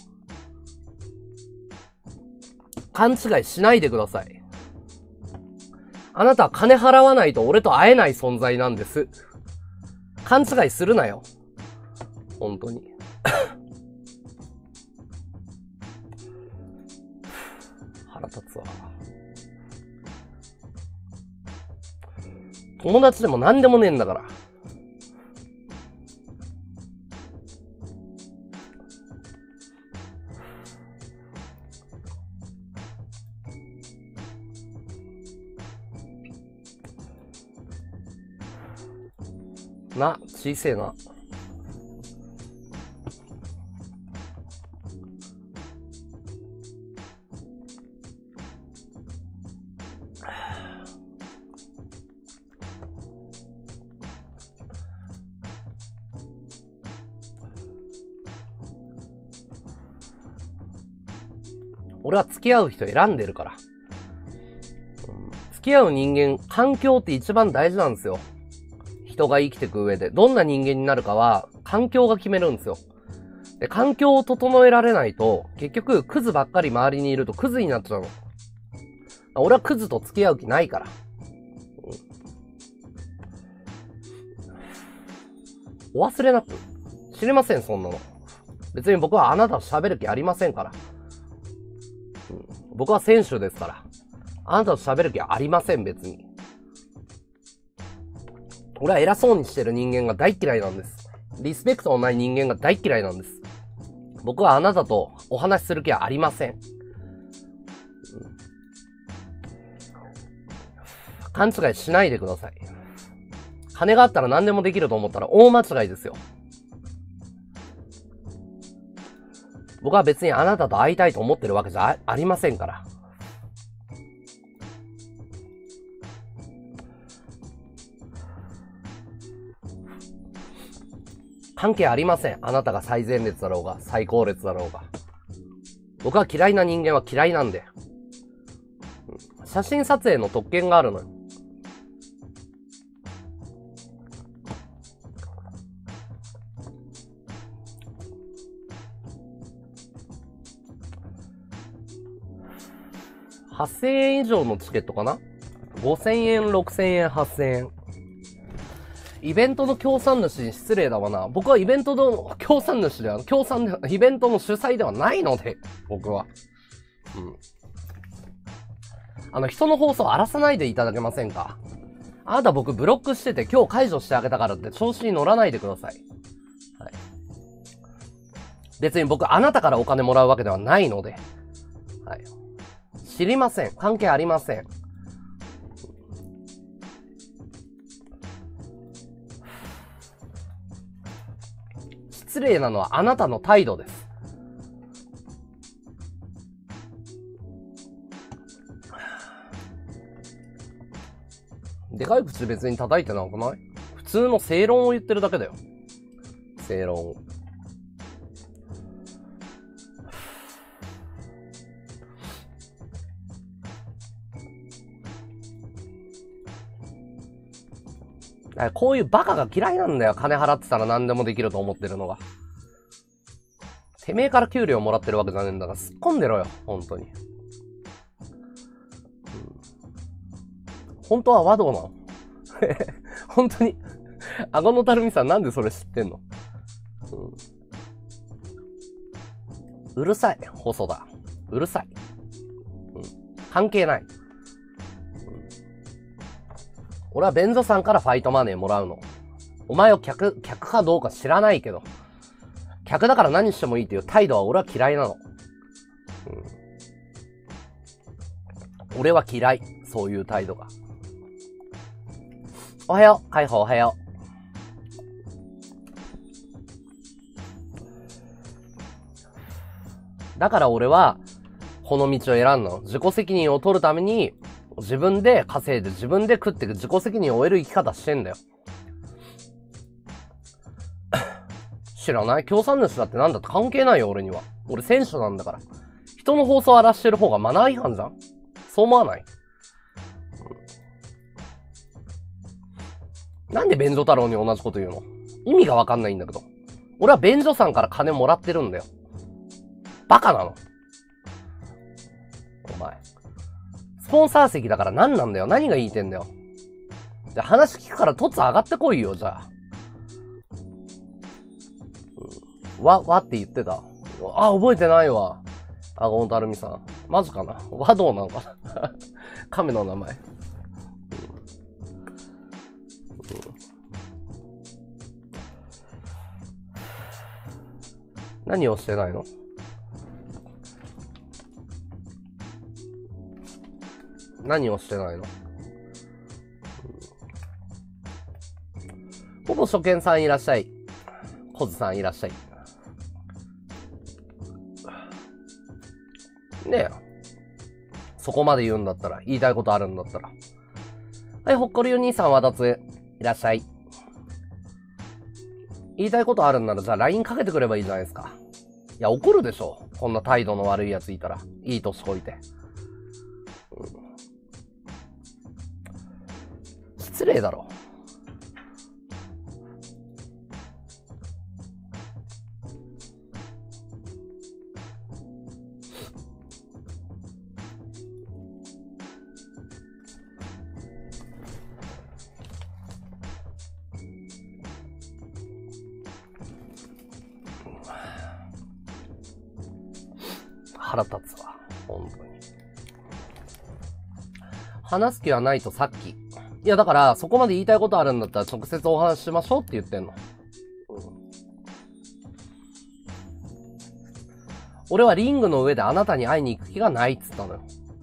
勘違いしないでください。あなたは金払わないと俺と会えない存在なんです。勘違いするなよ。本当に。腹立つわ。友達でも何でもねえんだから。小せえな。俺は付き合う人選んでるから。付き合う人間、環境って一番大事なんですよ。一人が生きていく上で、どんな人間になるかは、環境が決めるんですよ。で、環境を整えられないと、結局、クズばっかり周りにいるとクズになっちゃうの。俺はクズと付き合う気ないから。お忘れなく。知りません、そんなの。別に僕はあなたと喋る気ありませんから。僕は選手ですから。あなたと喋る気ありません、別に。俺は偉そうにしてる人間が大嫌いなんです。リスペクトのない人間が大嫌いなんです。僕はあなたとお話しする気はありません。勘違いしないでください。金があったら何でもできると思ったら大間違いですよ。僕は別にあなたと会いたいと思ってるわけじゃありませんから。関係ありません。あなたが最前列だろうが、最高列だろうが。僕は嫌いな人間は嫌いなんで。写真撮影の特権があるのよ。8000円以上のチケットかな ?5000 円、6000円、8000円。イベントの協賛主に失礼だわな。僕はイベントの協賛主では、イベントの主催ではないので、僕は。人の放送荒らさないでいただけませんか？あなた僕ブロックしてて今日解除してあげたからって調子に乗らないでください。はい。別に僕あなたからお金もらうわけではないので。はい。知りません。関係ありません。失礼なのはあなたの態度です。でかい口別に叩いてなくない？普通の正論を言ってるだけだよ。正論。こういうバカが嫌いなんだよ。金払ってたら何でもできると思ってるのが。てめえから給料もらってるわけじゃねえんだから突っ込んでろよ。本当に。本当は和道なの本当に。顎のたるみさんなんでそれ知ってんの？うるさい、細田。うるさい。関係ない。俺は便所さんからファイトマネーもらうの。お前を客かどうか知らないけど、客だから何してもいいっていう態度は俺は嫌いなの。俺は嫌い。そういう態度が。おはよう。海保おはよう。だから俺は、この道を選んだの。自己責任を取るために、自分で稼いで自分で食っていく自己責任を負える生き方してんだよ。知らない？協賛主だってなんだって関係ないよ、俺には。俺選手なんだから。人の放送を荒らしてる方がマナー違反じゃん？そう思わない？なんで便所太郎に同じこと言うの？意味がわかんないんだけど。俺は便所さんから金もらってるんだよ。バカなの？お前。スポンサー席だから何なんだよ。何が言いてんだよ。じゃあ話聞くから凸上がってこいよ、じゃあ。わって言ってた。あ、覚えてないわ。あ、ゴンタルミさん。マジかな？和道なのかな亀の名前。何をしてないの？何をしてないの？ほぼ初見さんいらっしゃい。コズさんいらっしゃい。ねえ。そこまで言うんだったら、言いたいことあるんだったら。はい、ほっこりお兄さんはだつ、いらっしゃい。言いたいことあるんなら、じゃあ LINE かけてくればいいじゃないですか。いや、怒るでしょ。こんな態度の悪いやついたら。いい年こいて。失礼だろ。 腹立つわ。本当に。話す気はないとさっき。いや、だから、そこまで言いたいことあるんだったら直接お話ししましょうって言ってんの。俺はリングの上であなたに会いに行く気がないっつったのよ。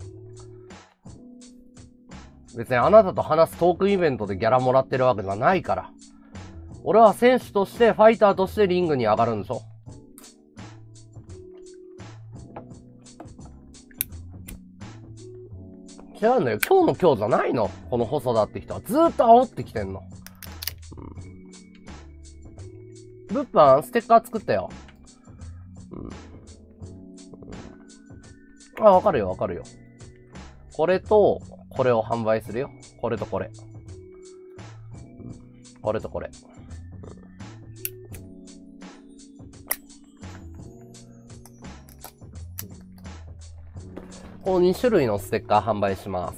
別にあなたと話すトークイベントでギャラもらってるわけじゃないから。俺は選手として、ファイターとしてリングに上がるんでしょ。違うんだよ。今日の今日じゃないの。この細田って人は。ずーっと煽ってきてんの。物販ステッカー作ったよ。あ、わかるよ、わかるよ。これと、これを販売するよ。これとこれ。これとこれ。この2種類のステッカー販売します。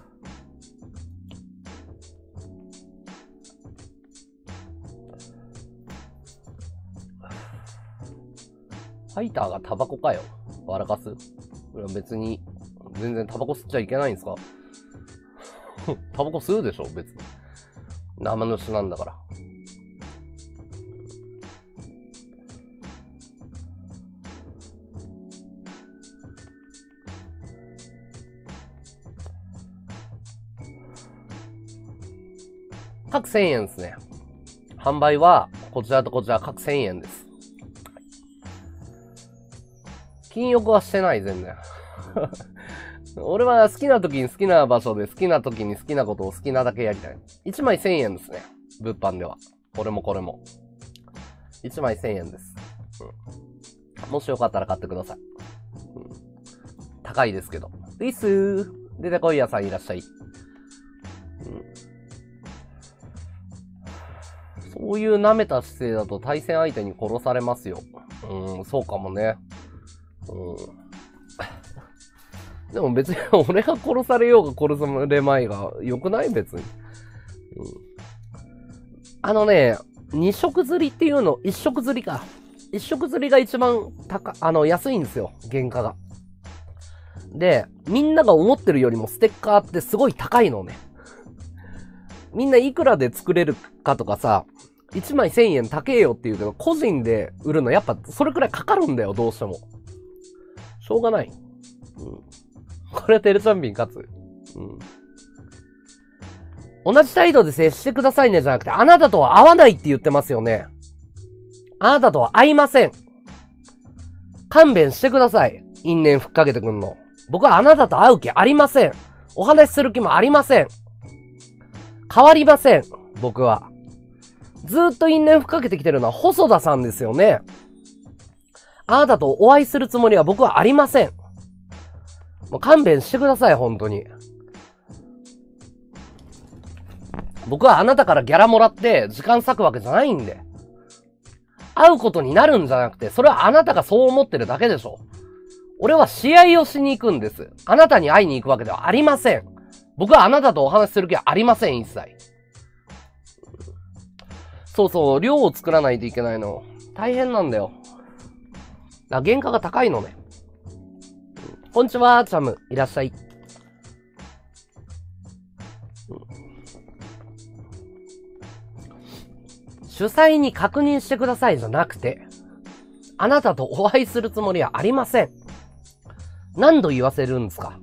ファイターがタバコかよ。笑かす？別に、全然タバコ吸っちゃいけないんですか？タバコ吸うでしょ別に。生主なんだから。各1000円ですね。販売は、こちらとこちら各1000円です。禁欲はしてない、全然。俺は好きな時に好きな場所で好きな時に好きなことを好きなだけやりたい。1枚1000円ですね。物販では。これもこれも。1枚1000円です。もしよかったら買ってください。高いですけど。ういっすー。出てこいやさんいらっしゃい。そういう舐めた姿勢だと対戦相手に殺されますよ。そうかもね。でも別に俺が殺されようが殺されまいが良くない別に。2色釣りっていうの、1色釣りか。1色釣りが一番安いんですよ。原価が。で、みんなが思ってるよりもステッカーってすごい高いのね。みんないくらで作れるかとかさ、1枚1000円高えよって言うけど、個人で売るのやっぱそれくらいかかるんだよ、どうしても。しょうがない。これはテルチャンピン勝つ。同じ態度で接してくださいねじゃなくて、あなたとは合わないって言ってますよね。あなたとは合いません。勘弁してください。因縁ふっかけてくんの。僕はあなたと会う気ありません。お話しする気もありません。変わりません。僕は。ずーっと因縁ふっかけてきてるのは細田さんですよね。あなたとお会いするつもりは僕はありません。もう勘弁してください、本当に。僕はあなたからギャラもらって時間割くわけじゃないんで。会うことになるんじゃなくて、それはあなたがそう思ってるだけでしょ。俺は試合をしに行くんです。あなたに会いに行くわけではありません。僕はあなたとお話しする気はありません、一切。そうそう、量を作らないといけないの。大変なんだよ。原価が高いのね。こんにちは、チャム。いらっしゃい。主催に確認してくださいじゃなくて、あなたとお会いするつもりはありません。何度言わせるんですか。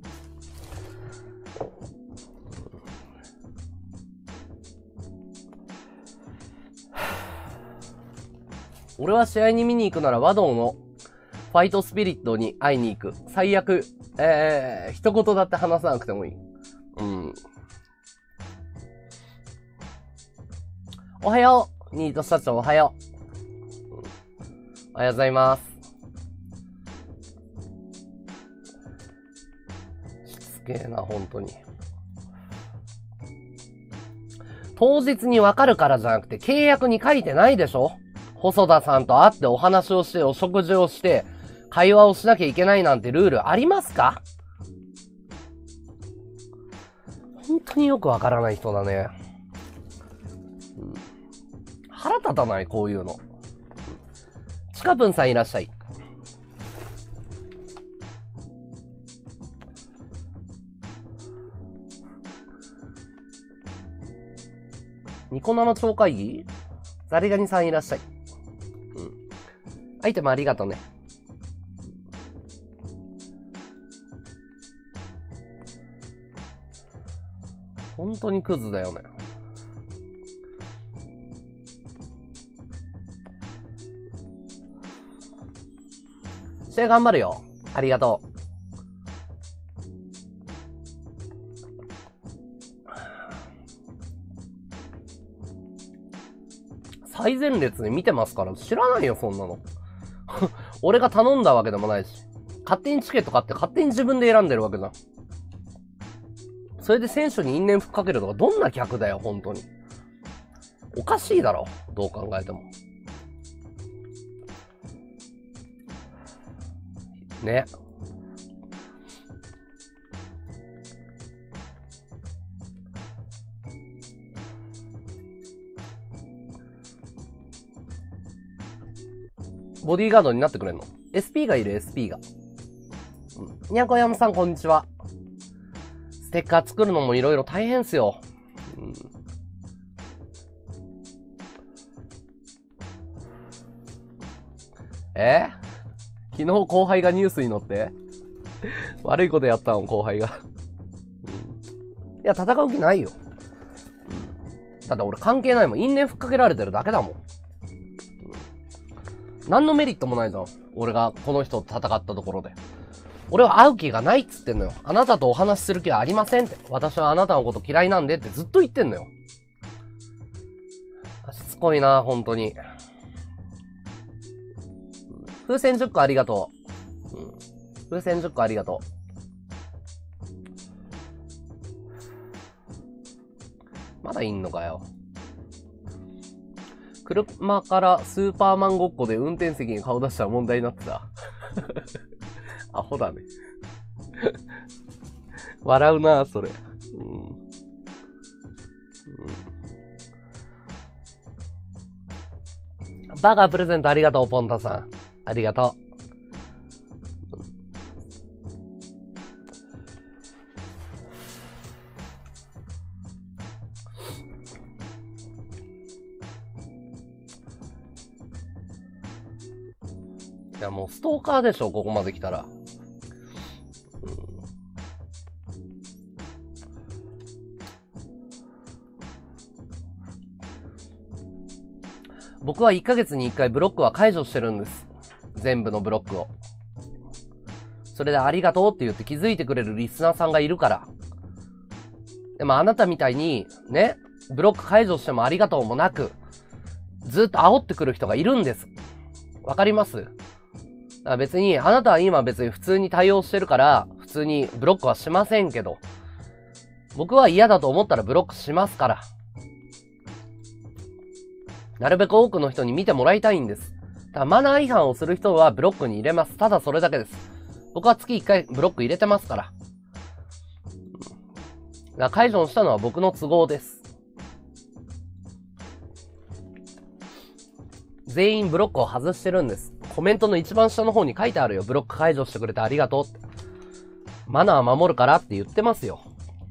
俺は試合に見に行くなら和道のファイトスピリットに会いに行く。最悪、一言だって話さなくてもいい。おはよう。ニート社長おはよう。おはようございます。しつけえな、本当に。当日にわかるからじゃなくて契約に書いてないでしょ？細田さんと会ってお話をしてお食事をして会話をしなきゃいけないなんてルールありますか？本当によくわからない人だね。腹立たないこういうの。ちかぷんさんいらっしゃい。 コ生超会議ザリガニさんいらっしゃい。うん。アイテムありがとうね。本当にクズだよね。試合頑張るよ。ありがとう。最前列で見てますから知らないよ、そんなの。俺が頼んだわけでもないし。勝手にチケット買って勝手に自分で選んでるわけだ。それで選手に因縁ふっかけるとかどんな客だよ、本当に。おかしいだろ、どう考えても。ね。ボディーガードになってくれんの？ SP がいる、SP が。にゃこやまさん、こんにちは。ステッカー作るのもいろいろ大変っすよ。昨日後輩がニュースに載って悪いことやったの、後輩が。いや、戦う気ないよ。だって俺関係ないもん。因縁ふっかけられてるだけだもん。何のメリットもないじゃん。俺がこの人と戦ったところで。俺は会う気がないっつってんのよ。あなたとお話しする気はありませんって。私はあなたのこと嫌いなんでってずっと言ってんのよ。しつこいな、本当に。風船10個ありがとう。風船10個ありがとう。まだいんのかよ。車からスーパーマンごっこで運転席に顔出したら問題になってた。アホだね。笑うな、それ。バカプレゼントありがとう、ポンタさん。ありがとう。いや、もうストーカーでしょ、ここまで来たら。僕は1ヶ月に1回ブロックは解除してるんです。全部のブロックを。それでありがとうって言って気づいてくれるリスナーさんがいるから。でもあなたみたいに、ね、ブロック解除してもありがとうもなく、ずっと煽ってくる人がいるんです。わかります？だから別に、あなたは今別に普通に対応してるから、普通にブロックはしませんけど、僕は嫌だと思ったらブロックしますから。なるべく多くの人に見てもらいたいんです。ただマナー違反をする人はブロックに入れます。ただそれだけです。僕は月1回ブロック入れてますから。だから解除したのは僕の都合です。全員ブロックを外してるんです。コメントの一番下の方に書いてあるよ。ブロック解除してくれてありがとうって。マナー守るからって言ってますよ。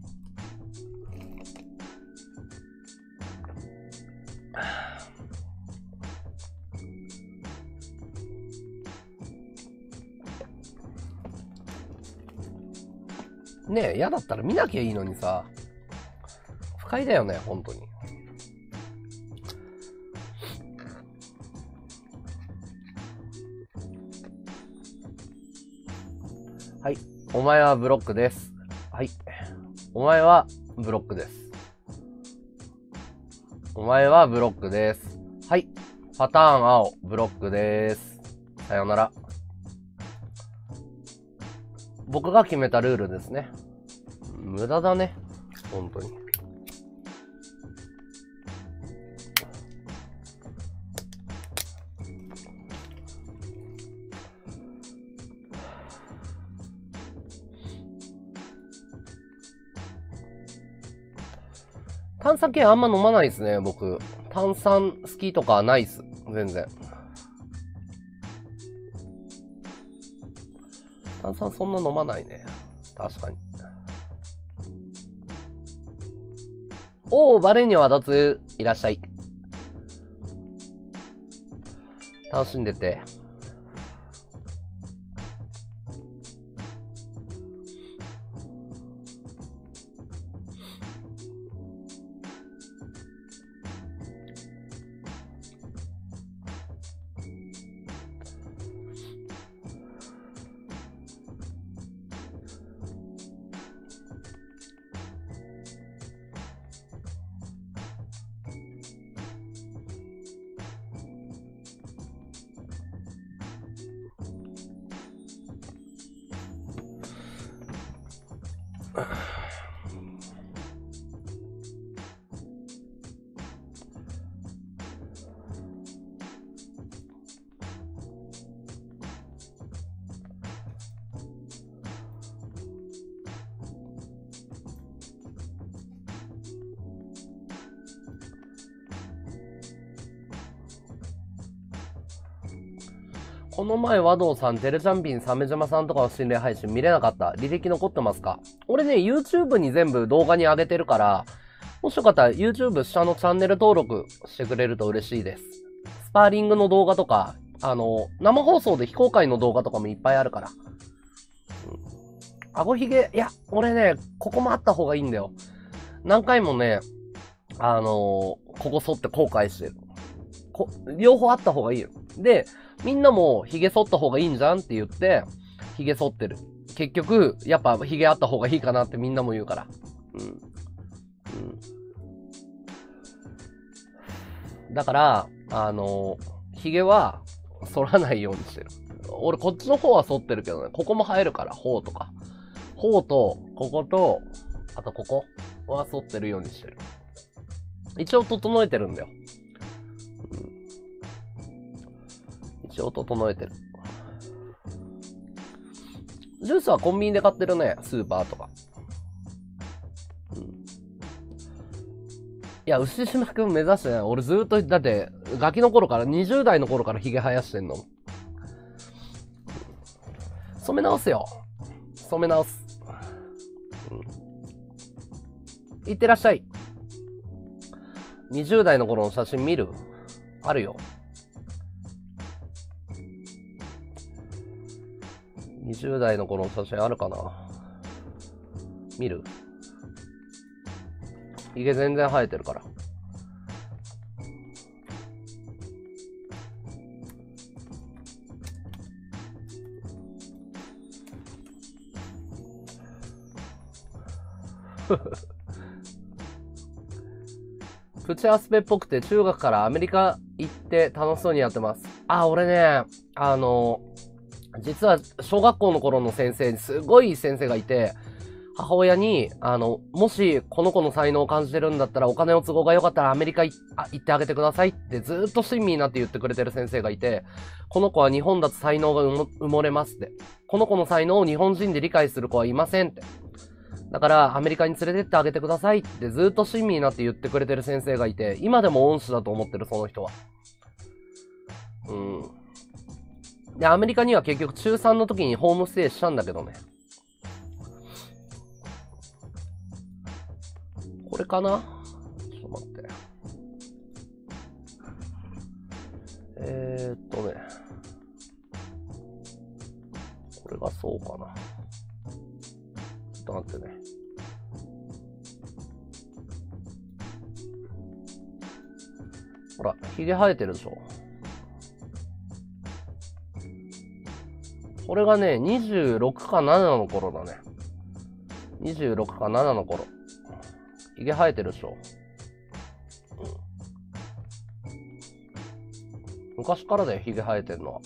ねえ、嫌だったら見なきゃいいのにさ。不快だよね、本当に。はい。お前はブロックです。はい。お前はブロックです。お前はブロックです。はい。パターン青、ブロックです。さよなら。僕が決めたルールですね。無駄だね。本当に。炭酸系あんま飲まないですね、僕。炭酸好きとかないっす。全然。炭酸そんな飲まないね。確かに。 おー、バレには立つ。いらっしゃい。楽しんでて。この前、和道さん、テレチャンピン、鮫島さんとかの心霊配信見れなかった。履歴残ってますか？俺ね、YouTube に全部動画に上げてるから、もしよかったら YouTube 下のチャンネル登録してくれると嬉しいです。スパーリングの動画とか、生放送で非公開の動画とかもいっぱいあるから。顎ひげ、いや、俺ね、ここもあった方がいいんだよ。何回もね、ここ剃って後悔してる。両方あった方がいいよ。で、みんなも髭剃った方がいいんじゃんって言って、髭剃ってる。結局、やっぱ髭あった方がいいかなってみんなも言うから。だから、髭は剃らないようにしてる。俺こっちの方は剃ってるけどね、ここも生えるから、頬とか。頬と、ここと、あとここは剃ってるようにしてる。一応整えてるんだよ。一応整えてる。ジュースはコンビニで買ってるね。スーパーとか。いや、牛島くん目指してない。俺ずーっと、だって、ガキの頃から、20代の頃からヒゲ生やしてんの。染め直すよ。染め直す。いってらっしゃい。20代の頃の写真見る？あるよ。20代の頃の写真あるかな？見る？ヒゲ全然生えてるから。プチアスペっぽくて中学からアメリカ行って楽しそうにやってます。あ、俺ね、実は小学校の頃の先生にすごい先生がいて、母親に、もしこの子の才能を感じてるんだったらお金の都合が良かったらアメリカ行ってあげてくださいってずっと親身になって言ってくれてる先生がいて、この子は日本だと才能が埋もれますって。この子の才能を日本人で理解する子はいませんって。だからアメリカに連れてってあげてくださいってずっと親身になって言ってくれてる先生がいて、今でも恩師だと思ってるその人は。で、アメリカには結局中3の時にホームステイしたんだけどね。これかな？ちょっと待って。これがそうかな。ちょっと待ってね。ほら、髭生えてるでしょ。これがね、26か7の頃だね。26か7の頃。髭生えてるでしょ。昔からだよ、髭生えてんのは。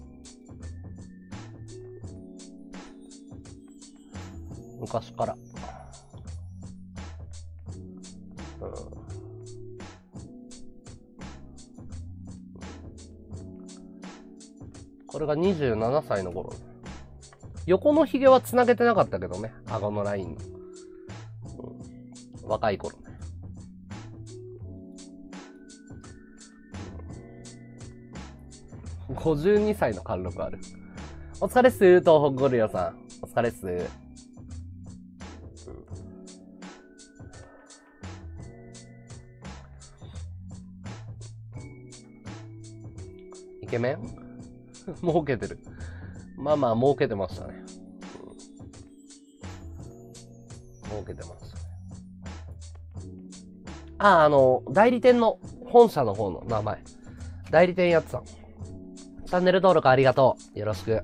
昔から。これが27歳の頃。横の髭は繋げてなかったけどね。顎のラインの。若い頃ね。52歳の貫禄ある。お疲れっす、東北ゴリラさん。お疲れっす。 イケメン儲けてる。まあまあ、儲けてましたね。儲けてましたね。代理店の本社の方の名前。代理店やってたの。チャンネル登録ありがとう。よろしく。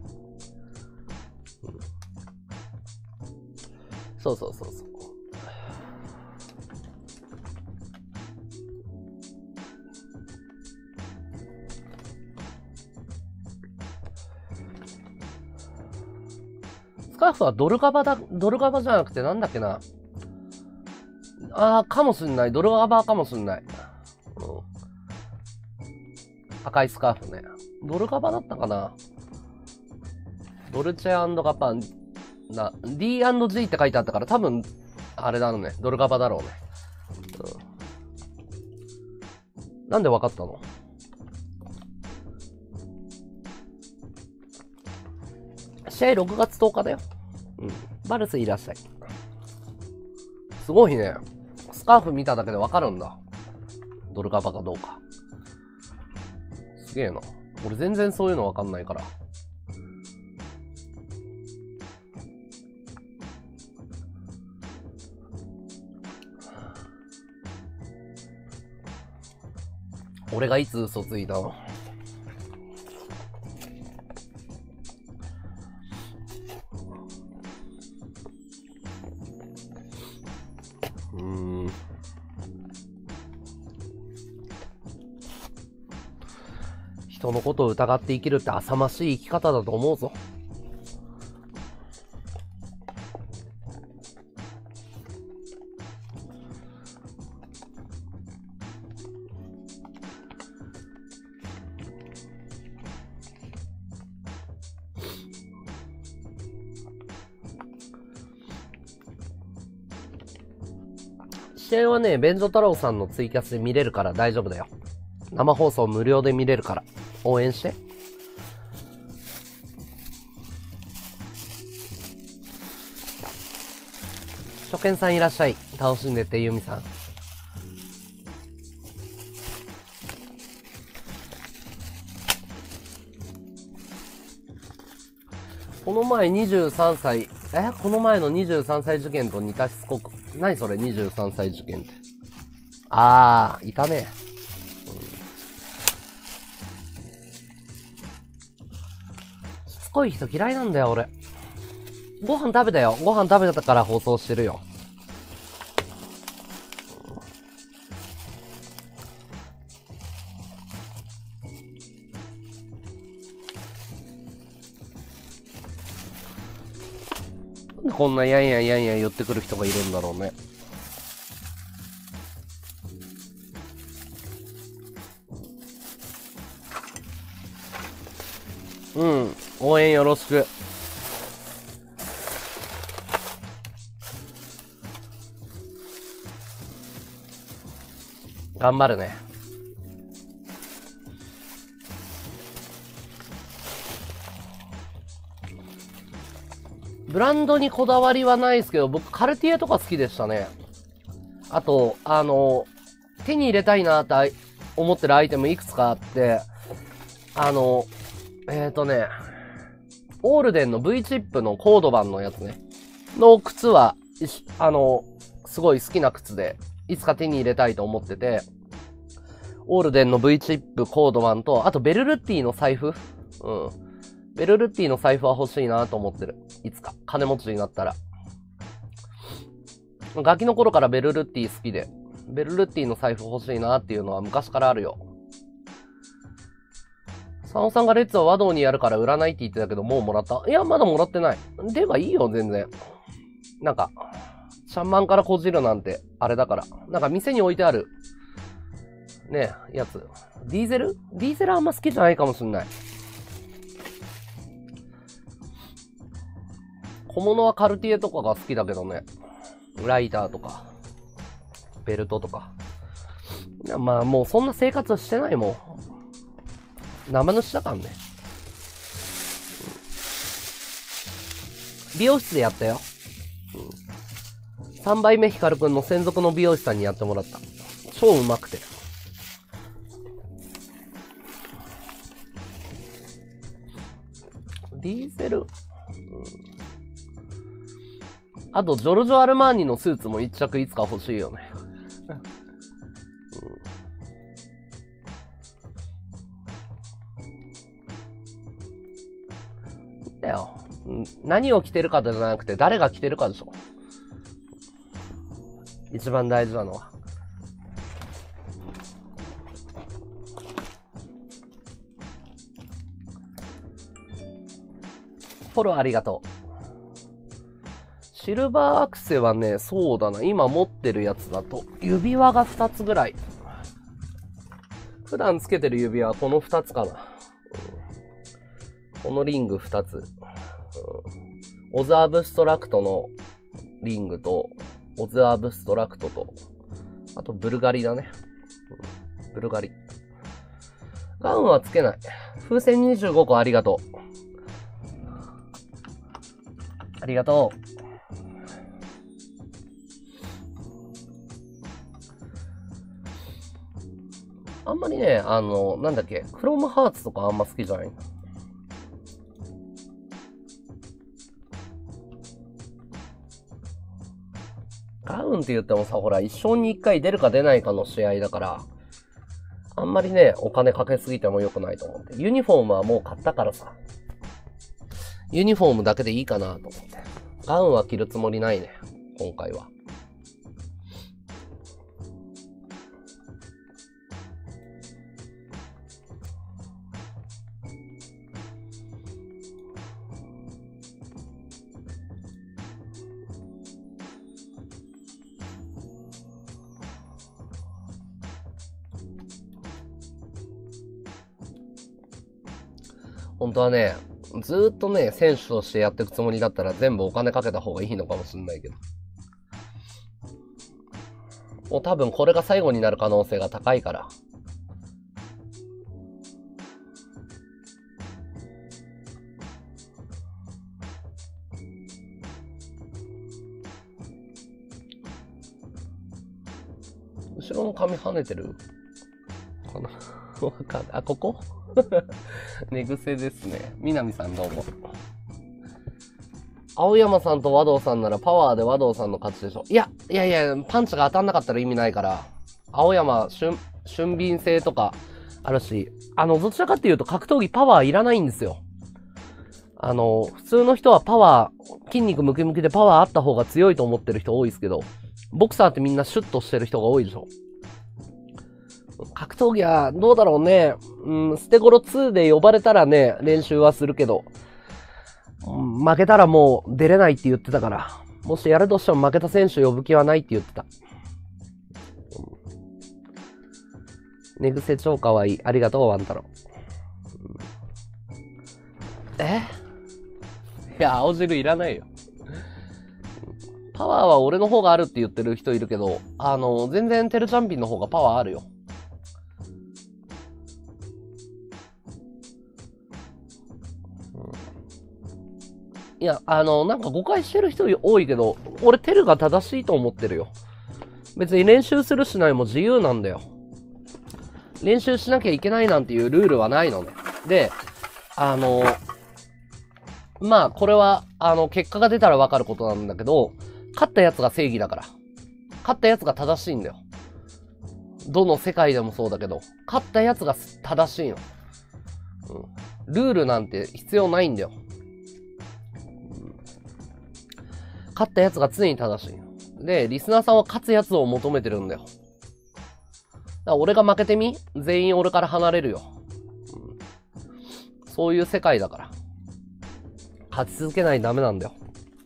そうそうそうそう。スカーフはドルガバじゃなくてなんだっけな。かもしんない。ドルガバかもしんない。赤いスカーフね。ドルガバだったかな。ドルチェ&ガパン、D&G って書いてあったから多分、あれだろうね。ドルガバだろうね。なんでわかったの？試合6月10日だよ。バルスいらっしゃい。すごいね。スカーフ見ただけでわかるんだ。ドルガバかどうか。すげえな。俺全然そういうのわかんないから。俺がいつ嘘ついたの？人のことを疑って生きるって浅ましい生き方だと思うぞ。試合はね、便所太郎さんのツイキャスで見れるから大丈夫だよ。生放送無料で見れるから。応援して。初見さんいらっしゃい。楽しんでってゆみさん。この前23歳、この前の23歳受験と似たしつこく。何それ23歳受験って。いたね。しつこい人嫌いなんだよ、俺。ご飯食べたよ。ご飯食べたから放送してるよ。なんでこんなやんやんやんやん寄ってくる人がいるんだろうね。応援よろしく。頑張るね。ブランドにこだわりはないですけど、僕カルティエとか好きでしたね。あと、手に入れたいなって思ってるアイテムいくつかあって、オールデンの V チップのコードバンのやつね。の靴は、すごい好きな靴で、いつか手に入れたいと思ってて、オールデンの V チップコードバンと、あとベルルッティの財布。ベルルッティの財布は欲しいなと思ってる。いつか。金持ちになったら。ガキの頃からベルルッティ好きで、ベルルッティの財布欲しいなっていうのは昔からあるよ。佐野さんがレッツは和道にやるから売らないって言ってたけど、もうもらった？いや、まだもらってない。ではいいよ、全然。なんか、シャンマンからこじるなんて、あれだから。なんか店に置いてある、ねえ、やつ。ディーゼルあんま好きじゃないかもしんない。小物はカルティエとかが好きだけどね。ライターとか、ベルトとか。いや、まあもうそんな生活してないもん。生主だからね。美容室でやったよ。3倍目ヒカルくんの専属の美容師さんにやってもらった。超うまくて。 ディーゼル、あと、ジョルジョ・アルマーニのスーツも一着いつか欲しいよね。だよ。何を着てるかじゃなくて、誰が着てるかでしょ。一番大事なのは。フォローありがとう。シルバーアクセはね、そうだな。今持ってるやつだと、指輪が2つぐらい。普段つけてる指輪はこの2つかな。このリング2つ。オズアブストラクトのリングと、オズアブストラクトと、あとブルガリだね。ブルガリ。ガウンはつけない。風船25個ありがとう。ありがとう。あんまりね、なんだっけ、クロムハーツとかあんま好きじゃない。ガウンって言ってもさ、ほら、一生に一回出るか出ないかの試合だから、あんまりね、お金かけすぎても良くないと思って。ユニフォームはもう買ったからさ。ユニフォームだけでいいかなと思って。ガウンは着るつもりないね、今回は。本当はね、ずーっとね、選手としてやっていくつもりだったら全部お金かけた方がいいのかもしれないけど。もう多分これが最後になる可能性が高いから。後ろの髪跳ねてるかなわかんない。あ、ここ寝癖ですね。南さんどうも。青山さんと和道さんならパワーで和道さんの勝ちでしょ。いや、パンチが当たんなかったら意味ないから、青山、俊敏性とかあるし、どちらかっていうと格闘技パワーいらないんですよ。普通の人はパワー、筋肉ムキムキでパワーあった方が強いと思ってる人多いですけど、ボクサーってみんなシュッとしてる人が多いでしょ。格闘技はどうだろうね。ステゴロ2で呼ばれたらね、練習はするけど、負けたらもう出れないって言ってたから、もしやるとしても負けた選手呼ぶ気はないって言ってた。寝癖超可愛い。ありがとう、ワン太郎。いや、青汁いらないよ。パワーは俺の方があるって言ってる人いるけど、全然テルチャンピンの方がパワーあるよ。いや、なんか誤解してる人多いけど、俺テルが正しいと思ってるよ。別に練習するしないも自由なんだよ。練習しなきゃいけないなんていうルールはないのね。で、まあ、これは、結果が出たらわかることなんだけど、勝ったやつが正義だから。勝ったやつが正しいんだよ。どの世界でもそうだけど、勝ったやつが正しいの。ルールなんて必要ないんだよ。勝ったやつが常に正しい。で、リスナーさんは勝つやつを求めてるんだよ。だから俺が負けてみ？全員俺から離れるよ。そういう世界だから。勝ち続けないとダメなんだよ。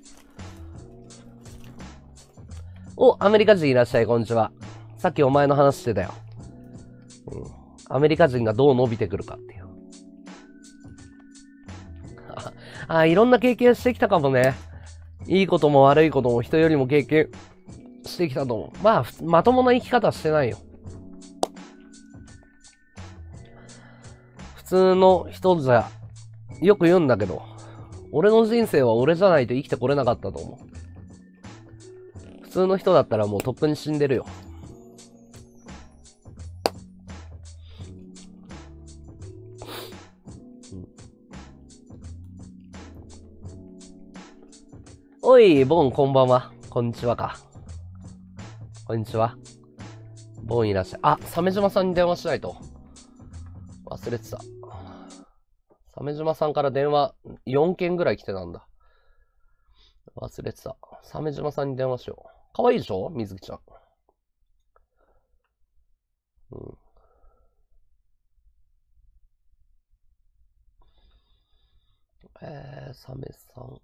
お、アメリカ人いらっしゃい、こんにちは。さっきお前の話してたよ。アメリカ人がどう伸びてくるかっていう。いろんな経験してきたかもね。いいことも悪いことも人よりも経験してきたと思う。まあ、まともな生き方してないよ。普通の人じゃ、よく言うんだけど、俺の人生は俺じゃないと生きてこれなかったと思う。普通の人だったらもうとっくに死んでるよ。 おい、ボン、こんばんは。こんにちはか。こんにちは。ボンいらっしゃい。あ、鮫島さんに電話しないと。忘れてた。鮫島さんから電話4件ぐらい来てたんだ。忘れてた。鮫島さんに電話しよう。かわいいでしょ水木ちゃん。うん。サメさん。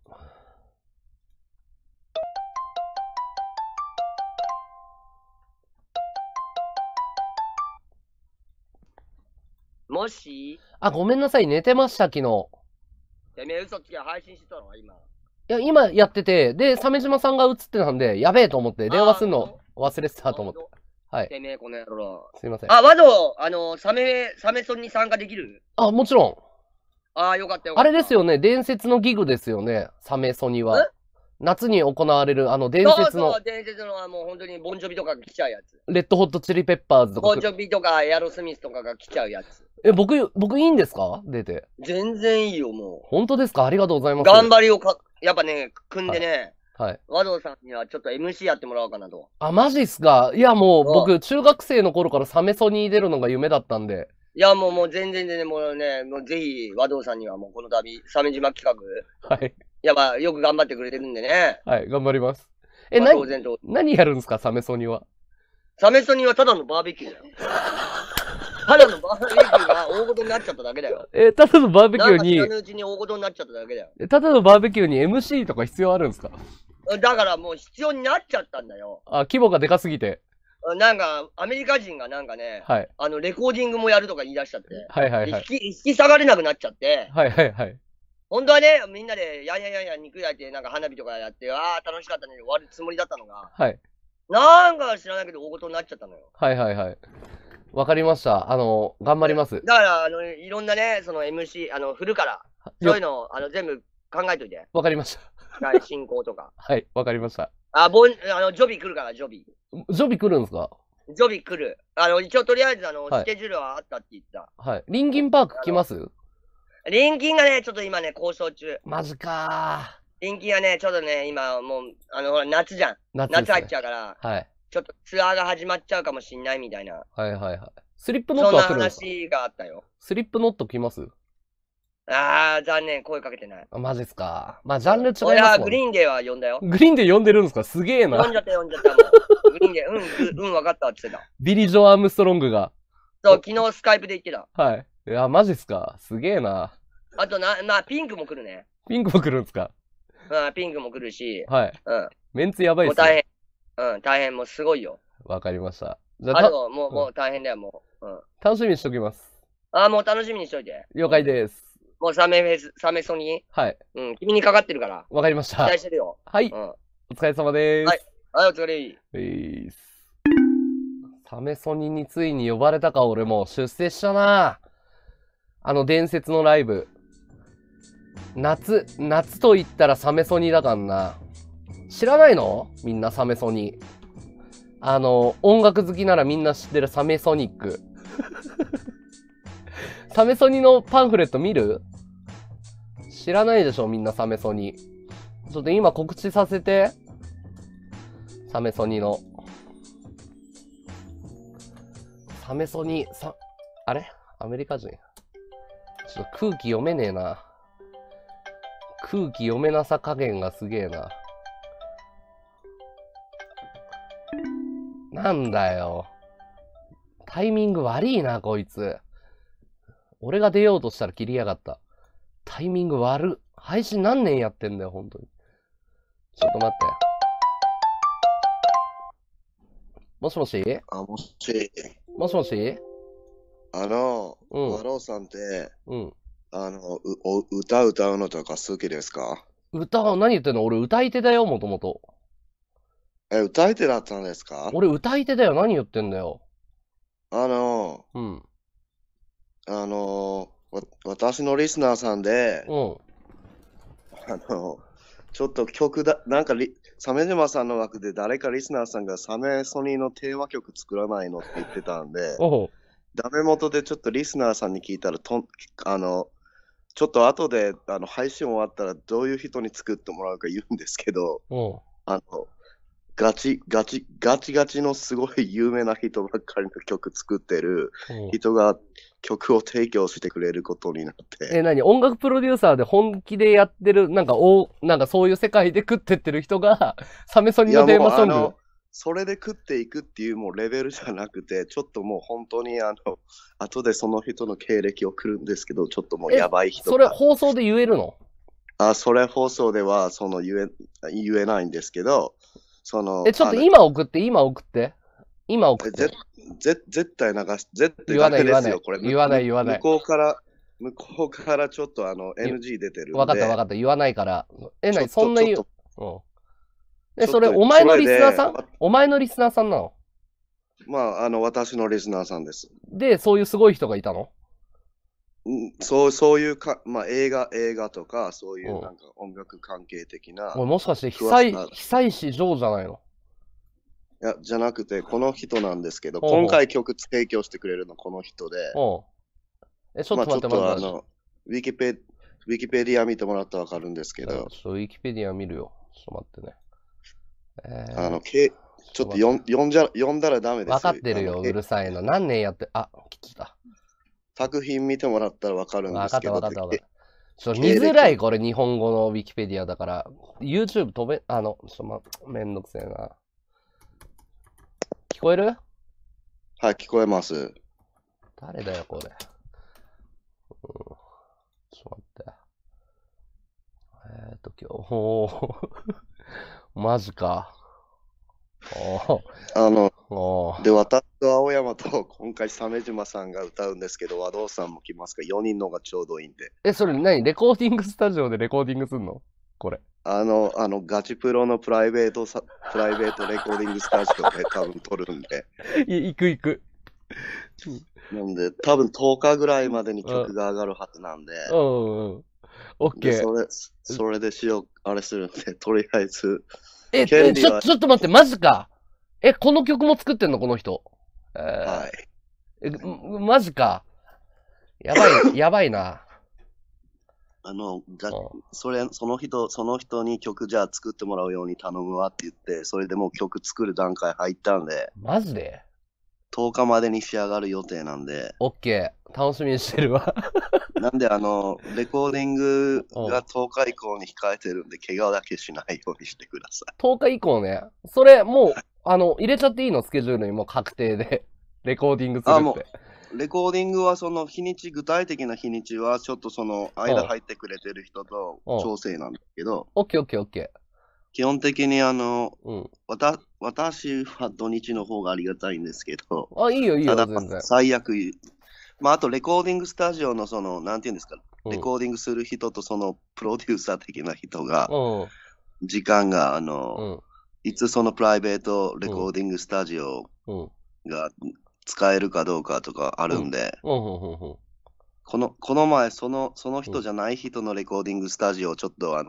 もし、 あ、ごめんなさい。寝てました、昨日。 てめえ嘘つきは配信してたの今。 いや、今やってて、で、鮫島さんが映ってたんで、やべえと思って、電話すんの忘れてたと思って。はい。 てめえこの野郎。 すいません。 あ、ワド、サメソンに参加できる？ あ、もちろん。 あ、よかったよかった。 あれですよね、伝説のギグですよね、サメソニは。夏に行われる、伝説の。 そう伝説の、もう本当にボンジョビとかが来ちゃうやつ。 レッドホットチリペッパーズとか。 ボンジョビとかエアロスミスとかが来ちゃうやつ。 僕いいんですか出て。 全然いいよ、もう。 本当ですか？ありがとうございます。 頑張りをやっぱね、組んでね。 はい。 ワドさんにはちょっと MC やってもらおうかなと。 あ、マジっすか？いや、もう僕、中学生の頃からサメソニー出るのが夢だったんで。 いや、もう全然、もうね、もうぜひ、和道さんにはもうこの度、鮫島企画。 はい。 やっぱ、よく頑張ってくれてるんでね。 はい、頑張ります。何やるんですか、サメソニは。 サメソニはただのバーベキューだよ。ただのバーベキューが大事になっちゃっただけだよ。 ただのバーベキューに。 なんか知らぬうちに大事になっちゃっただけだよ。 ただのバーベキューに MC とか必要あるんですか？ だからもう必要になっちゃったんだよ。 あ、規模がでかすぎて。 なんか、アメリカ人がなんかね、 はい。 レコーディングもやるとか言い出しちゃって。 はいはいはい。 引き下がれなくなっちゃって。 はいはいはい。 本当はね、みんなで、や肉焼いて、なんか花火とかやって、楽しかったね、終わるつもりだったのが。 はい。 なんか知らないけど大事になっちゃったのよ。 はいはいはい。わかりました。頑張ります。 だから、いろんなね、その MC、振るから、そういうのを、全部考えといて。 わかりました。 進行とか。 はい、わかりました。 ジョビ来るから、ジョビ。 ジョビ来るんですか？ ジョビ来る。一応とりあえず、スケジュールはあったって言った。 はい。リンキンパーク来ます？ リンキンがね、ちょっと今ね、交渉中。 マジかー。リンキンがね、ちょっとね、今、もう、ほら、夏じゃん。夏入っちゃうから。 はい。 ちょっとツアーが始まっちゃうかもしんないみたいな。 はいはいはい。スリップノットは来るんですか？ そんな話があったよ。 スリップノット来ます？ 残念、声かけてない。 マジっすか。まあ、ジャンル違いますもん。 俺はグリーンデーは呼んだよ。 グリーンデー呼んでるんですか？すげえな。 呼んじゃった。もうグリーンデー、分かったって言ってた。 ビリー・ジョアームストロングが。 そう、昨日スカイプで言ってた。 はい。いや、マジっすか。すげえな。 あとピンクも来るね。 ピンクも来るんですか？ ピンクも来るし。 はい。メンツやばいっすね。もう大変。大変、もうすごいよ。 わかりました。 じゃあ、もう大変だよ、もう。 楽しみにしときます。 もう楽しみにしといて。 了解です。 もうサメソニー？ はい。 君にかかってるから。 わかりました。 期待してるよ。 はい。お疲れ様でーす。 はい、お疲れ。 サメソニについに呼ばれたか、俺も。出世したな。伝説のライブ。夏と言ったらサメソニだからな。知らないの？みんなサメソニ。音楽好きならみんな知ってるサメソニック。サメソニのパンフレット見る？知らないでしょみんなサメソニ。ちょっと今告知させて。サメソニの。サメソニ、あれ？アメリカ人。ちょっと空気読めねえな。空気読めなさ加減がすげえな。なんだよ。タイミング悪いな、こいつ。俺が出ようとしたら切りやがった。タイミング悪。配信何年やってんだよ、本当に。ちょっと待って。もしもし？ もしもし。 もしもし？ 和郎さんって、歌歌うのとか好きですか？ 何言ってんの？俺歌い手だよ、もともと。 歌い手だったんですか？ 俺歌い手だよ、何言ってんだよ。 私のリスナーさんで、ちょっと曲なんか鮫島さんの枠で誰かリスナーさんがサメソニーのテーマ曲作らないのって言ってたんで、ダメ元でちょっとリスナーさんに聞いたらちょっと後で配信終わったらどういう人に作ってもらうか言うんですけど、 うん。 あの、ガチのすごい有名な人ばっかりの曲作ってる人が曲を提供してくれることになって。 何音楽プロデューサーで本気でやってる、なんかそういう世界で食ってってる人が、サメソニのテーマソング。 それで食っていくっていうもうレベルじゃなくて、ちょっともう本当に後でその人の経歴を送るんですけど、ちょっともうやばい人それ放送で言えるの？ それ放送では言えないんですけど、ちょっと今送って。 絶対言わない。 向こうからちょっとNG 出てるんで。 わかった。言わないから。そんなに。それ、お前のリスナーさん？お前のリスナーさんなの？ まあ、私のリスナーさんです。 で、そういうすごい人がいたの？ そういうまあ、映画とか、そういうなんか音楽関係的な。 もしかして久石譲じゃないの？ いや、じゃなくて、この人なんですけど、今回曲提供してくれるのこの人で。 ちょっと待って、 ウィキペディア見てもらったらわかるんですけど。 ウィキペディア見るよ。ちょっと待ってね。 ちょっと読んだらダメです。 わかってるよ、うるさいな。何年やって、聞いた。 作品見てもらったらわかるんですけど。 わかった。見づらい、これ、日本語のウィキペディアだから。YouTube めんどくせえな。聞こえる？ はい、聞こえます。 誰だよ、これ。ちょっと待って。今日、マジか。 で、私と青山と今回鮫島さんが歌うんですけど、和道さんも来ますか？ 4 人のがちょうどいいんで。 それ何？レコーディングスタジオでレコーディングすんの？これ。 ガチプロのプライベートレコーディングスタジオで多分撮るんで。 行く。 なんで、多分10日ぐらいまでに曲が上がるはずなんで。 オッケー。 それであれするんで、とりあえず。 ちょっと待って、マジか。この曲も作ってんの、この人。 はい。 マジか。やばいな。 その人に曲じゃあ作ってもらうように頼むわって言って、それでもう曲作る段階入ったんで。 マジで ？10日までに仕上がる予定なんで。 オッケー。楽しみにしてるわ。 なんでレコーディングが10日以降に控えてるんで、怪我だけしないようにしてください。 10日以降ね。それもう、入れちゃっていいの？スケジュールにもう確定で。レコーディングするって。 レコーディングは具体的な日にちはちょっと間入ってくれてる人と調整なんだけど。 オッケー。 基本的に私は土日の方がありがたいんですけど。 いいよ、 ただ、最悪、あとレコーディングスタジオのなんていうんですか、レコーディングする人とプロデューサー的な人が、時間が、いつプライベートレコーディングスタジオが使えるかどうかとかあるんで、この前、その人じゃない人のレコーディングスタジオをちょっと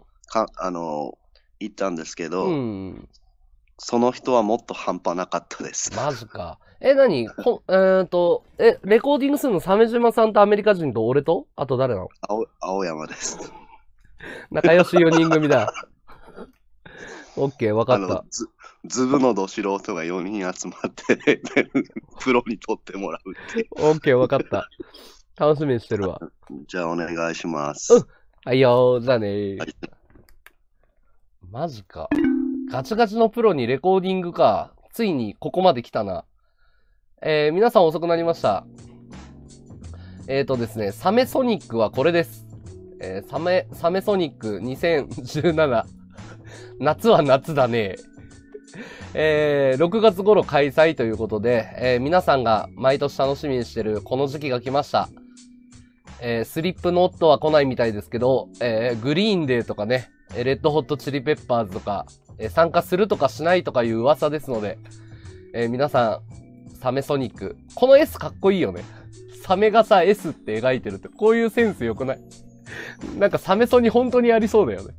行ったんですけど、その人はもっと半端なかったです。 マジか。何レコーディングするの鮫島さんとアメリカ人と俺とあと誰なの？ 青山です。 仲良し4人組だ。オッケー、わかった。 ズブのど素人が4人集まってプロに撮ってもらうっていう。 オッケー、わかった。楽しみにしてるわ。 じゃあお願いします。 はいよー、じゃあねー。マジか。ガチガチのプロにレコーディングか。ついにここまで来たな。皆さん遅くなりました。ですね、サメソニックはこれです。サメソニック2017。夏は夏だね。6月頃開催ということで、皆さんが毎年楽しみにしてるこの時期が来ました。スリップノットは来ないみたいですけど、グリーンデーとかね、レッドホットチリペッパーズとか、参加するとかしないとかいう噂ですので、皆さん、サメソニック。この S かっこいいよね。サメがさ、S って描いてるって、こういうセンス良くない？なんかサメソニ本当にありそうだよね。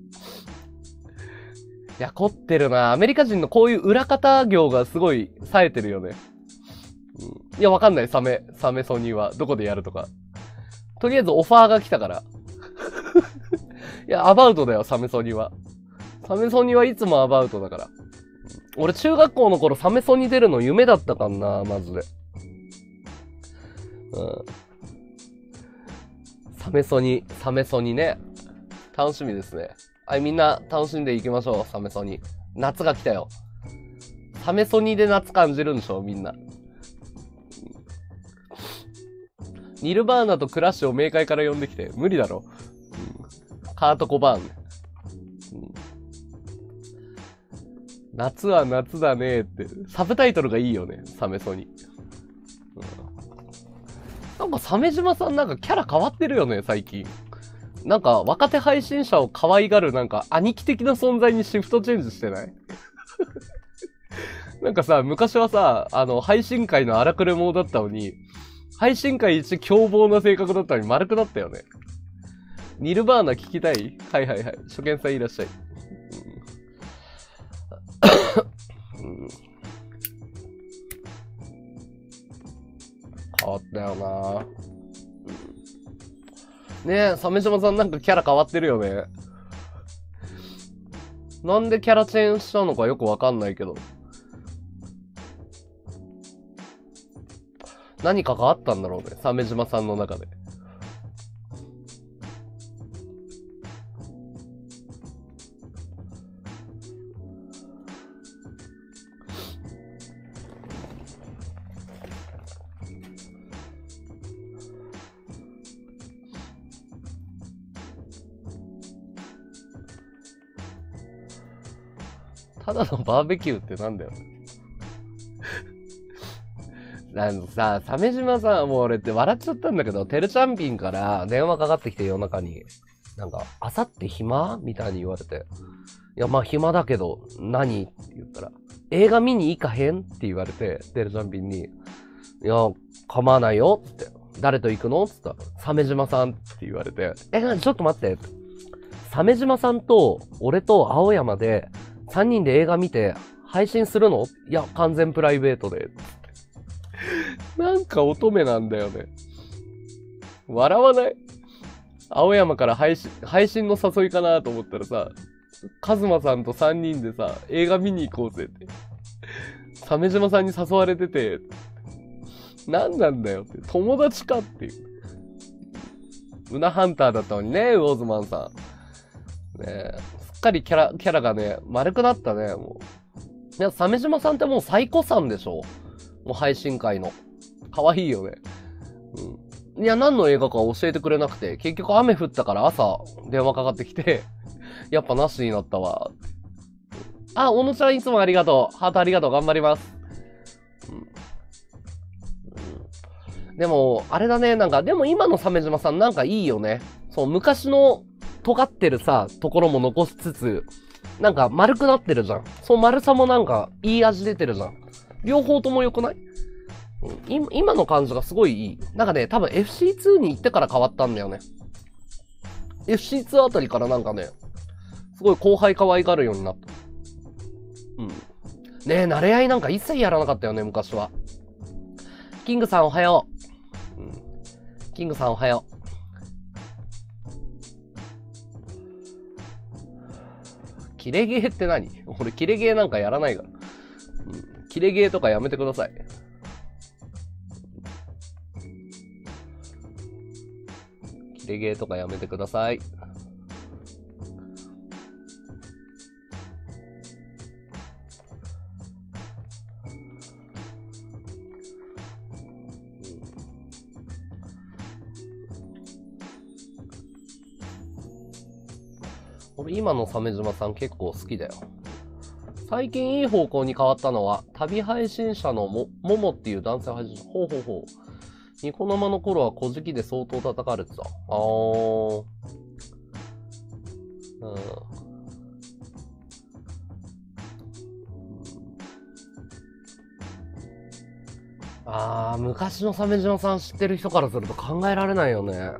いや、凝ってるな。アメリカ人のこういう裏方業がすごい冴えてるよね。いや、わかんない。サメソニは。どこでやるとか。 とりあえずオファーが来たから。いや、アバウトだよ、サメソニは。サメソニはいつもアバウトだから。俺、中学校の頃サメソニ出るの夢だったかんな、マジで。サメソニね。楽しみですね。はい、みんな楽しんでいきましょう、サメソニ。夏が来たよ。サメソニで夏感じるんでしょ、みんな。ニルバーナとクラッシュを冥界から呼んできて。無理だろ。カート・コバーン。夏は夏だねって。サブタイトルがいいよね、サメソニ。なんか、鮫島さんなんかキャラ変わってるよね、最近。なんか、若手配信者を可愛がるなんか、兄貴的な存在にシフトチェンジしてないなんかさ、昔はさ、配信界の荒くれ者だったのに、配信界一凶暴な性格だったのに丸くなったよね。ニルバーナ聞きたい？はいはいはい。初見さんいらっしゃい。変わったよな。ねえ、鮫島さんなんかキャラ変わってるよね。なんでキャラチェンしたのかよくわかんないけど。何かがあったんだろうね、鮫島さんの中で。ただのバーベキューってなんだよ。さ、鮫島さん、もう俺って笑っちゃったんだけど、てるちゃんぴんから電話かかってきて夜中に、なんか、あさって暇みたいに言われて、いや、まあ暇だけど、何って言ったら、映画見に行かへんって言われて、てるちゃんぴんに、いや、構わないよって、誰と行くのって言ったら、鮫島さんって言われて、ちょっと待って、鮫島さんと、俺と青山で、3人で映画見て、配信するの？いや、完全プライベートで。なんか乙女なんだよね。笑わない？青山から配信の誘いかなと思ったらさ、カズマさんと3人でさ、映画見に行こうぜって。鮫島さんに誘われてて、何なんだよって。友達かっていう。ウナハンターだったのにね、ウォーズマンさん。ねえ、すっかりキャラがね、丸くなったね、もう。いや、鮫島さんってもう最古さんでしょ？もう配信会の。可愛いよね。うん。いや、何の映画か教えてくれなくて、結局雨降ったから朝電話かかってきて、やっぱなしになったわ。あ、小野ちゃんいつもありがとう。ハートありがとう。頑張ります。でも、あれだね、なんか、でも今の鮫島さんなんかいいよね。そう、昔の尖ってるさ、ところも残しつつ、なんか丸くなってるじゃん。そう、丸さもなんかいい味出てるじゃん。両方とも良くない？今の感じがすごいいい。なんかね、多分 FC2 に行ってから変わったんだよね。FC2 あたりからなんかね、すごい後輩可愛がるようになった。うん。ねえ、慣れ合いなんか一切やらなかったよね、昔は。キングさんおはよう。うん。キングさんおはよう。キレゲーって何？俺キレゲーなんかやらないから。うん。キレゲーとかやめてください。キレゲーとかやめてください。俺今の鮫島さん結構好きだよ。最近いい方向に変わったのは、旅配信者のももっていう男性配信者。ほう。ニコ生の頃は小じきで相当叩かれてた。昔の鮫島さん知ってる人からすると考えられないよね。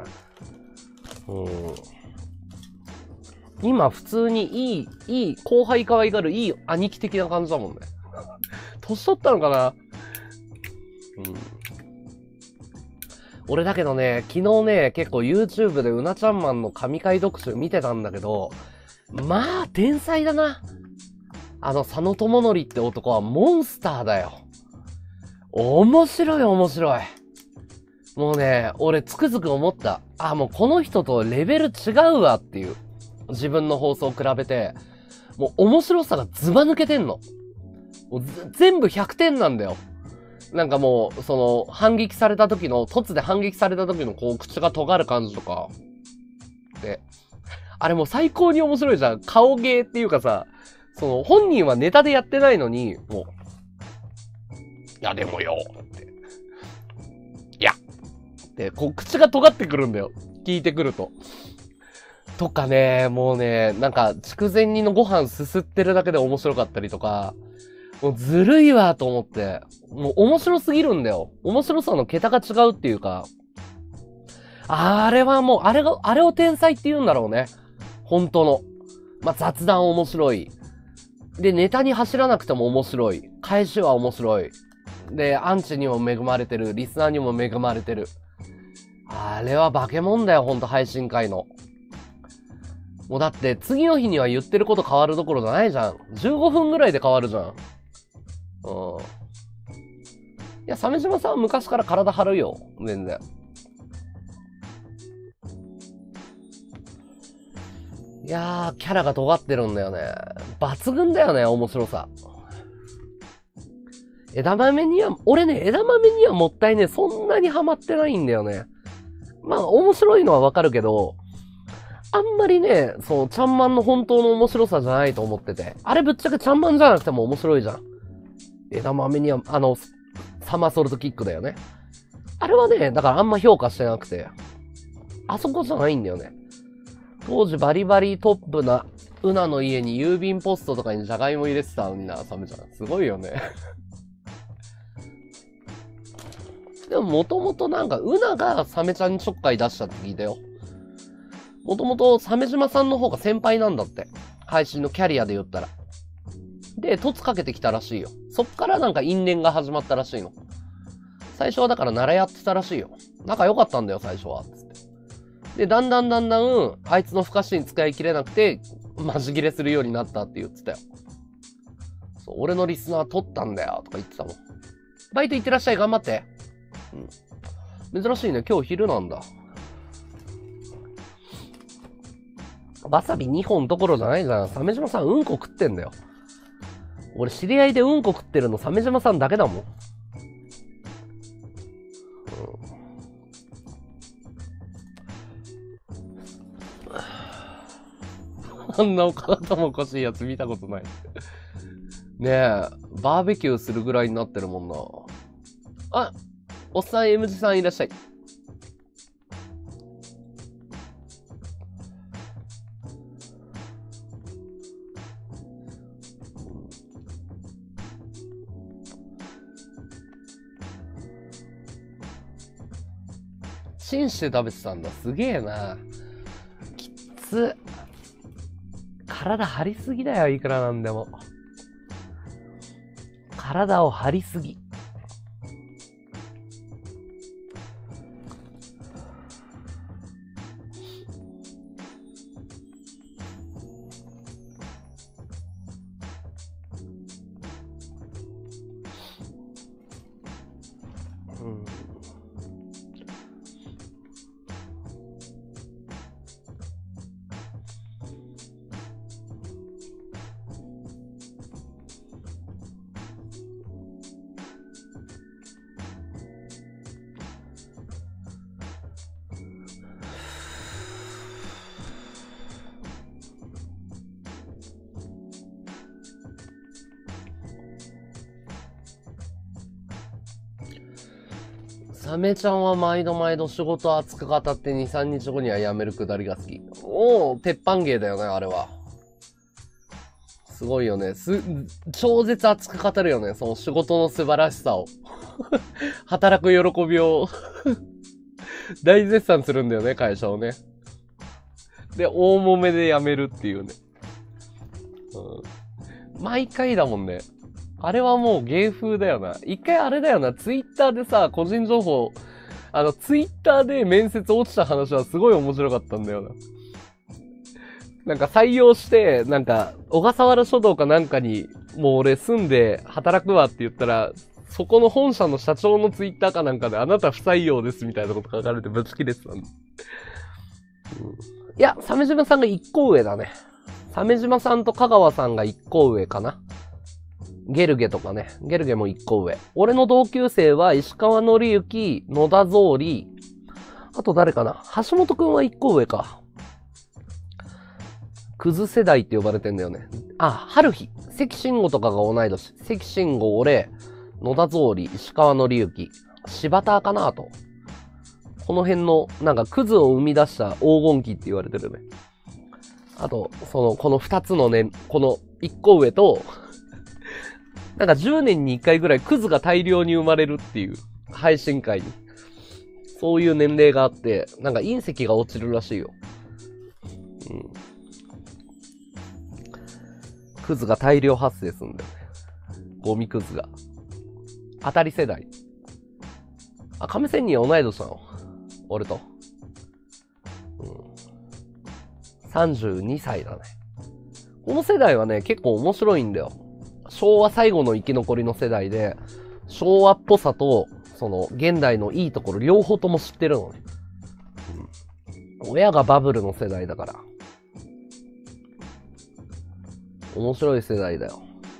今普通にいい、後輩可愛がるいい兄貴的な感じだもんね。年取ったのかな？ 俺だけどね、昨日ね、結構 YouTube でうなちゃんマンの神回読集見てたんだけど、まあ、天才だな。佐野智則って男はモンスターだよ。面白い面白い。もうね、俺つくづく思った。もうこの人とレベル違うわっていう。自分の放送を比べて、もう面白さがズバ抜けてんの。もう全部100点なんだよ。なんかもう、反撃された時の、突で反撃された時のこう、口が尖る感じとか。で、あれもう最高に面白いじゃん。顔芸っていうかさ、本人はネタでやってないのに、もう、いやでもよ、って。いや、で、こう、口が尖ってくるんだよ。聞いてくると。とかね、もうね、なんか、筑前煮のご飯すすってるだけで面白かったりとか、もうずるいわと思って、もう面白すぎるんだよ。面白さの桁が違うっていうか、あれはもう、あれを天才って言うんだろうね。本当の。まあ、雑談面白い。で、ネタに走らなくても面白い。返しは面白い。で、アンチにも恵まれてる。リスナーにも恵まれてる。あれは化け物だよ、ほんと配信会の。もうだって、次の日には言ってること変わるどころじゃないじゃん。15分ぐらいで変わるじゃん。いや、鮫島さんは昔から体張るよ。全然。いやー、キャラが尖ってるんだよね。抜群だよね、面白さ。枝豆にはもったいね、そんなにハマってないんだよね。まあ、面白いのはわかるけど、あんまりね、ちゃんまんの本当の面白さじゃないと思ってて。あれぶっちゃけちゃんまんじゃなくても面白いじゃん。枝豆には、サマーソルトキックだよね。あれはね、だからあんま評価してなくて。あそこじゃないんだよね。当時バリバリトップな、うなの家に郵便ポストとかにじゃがいも入れてたのにな、サメちゃん。すごいよね。でももともとなんか、うながサメちゃんにちょっかい出したって聞いたよ。もともと鮫島さんの方が先輩なんだって。配信のキャリアで言ったら。で、凸かけてきたらしいよ。そっからなんか因縁が始まったらしいの。最初はだから慣れやってたらしいよ。仲良かったんだよ、最初は。つって。で、だんだん、あいつの不可視に使い切れなくて、マジ切れするようになったって言ってたよ。そう、俺のリスナー取ったんだよ、とか言ってたもん。バイト行ってらっしゃい、頑張って。珍しいね、今日昼なんだ。わさび2本どころじゃないじゃん。鮫島さんうんこ食ってんだよ。俺知り合いでうんこ食ってるの鮫島さんだけだもん。あんなお体もおかしいやつ見たことない。ねえ、バーベキューするぐらいになってるもんな。あ、おっさん M 字さんいらっしゃい。チンして食べてたんだ。すげえな。きつ。体張りすぎだよ、いくらなんでも。体を張りすぎ。サメちゃんは毎度仕事熱く語って2、3日後には辞めるくだりが好き。おー、鉄板芸だよね、あれは。すごいよね。超絶熱く語るよね、その仕事の素晴らしさを。働く喜びを大絶賛するんだよね、会社をね。で、大揉めで辞めるっていうね。毎回だもんね。あれはもう芸風だよな。一回あれだよな、ツイッターでさ、個人情報ツイッターで面接落ちた話はすごい面白かったんだよな。なんか採用して、なんか、小笠原諸島かなんかに、もう俺住んで働くわって言ったら、そこの本社の社長のツイッターかなんかで、あなた不採用ですみたいなこと書かれてぶち切れてたんだ。いや、鮫島さんが1個上だね。鮫島さんと香川さんが1個上かな。ゲルゲとかね。ゲルゲも1個上。俺の同級生は石川紀之、野田草履、あと誰かな。橋本くんは1個上か。クズ世代って呼ばれてんだよね。あ、春日。関慎吾とかが同い年。関慎吾、俺、野田草履、石川紀之、柴田かなと。この辺の、なんかクズを生み出した黄金期って言われてるね。あと、この2つのね、この1個上と、なんか10年に1回ぐらいクズが大量に生まれるっていう配信会に。そういう年齢があって、なんか隕石が落ちるらしいよ。うん。クズが大量発生するんだよね。ゴミクズが。当たり世代。あ、亀仙人は同い年なの。俺と。うん。32歳だね。この世代はね、結構面白いんだよ。昭和最後の生き残りの世代で、昭和っぽさと、現代のいいところ両方とも知ってるのね。うん、親がバブルの世代だから。面白い世代だよ。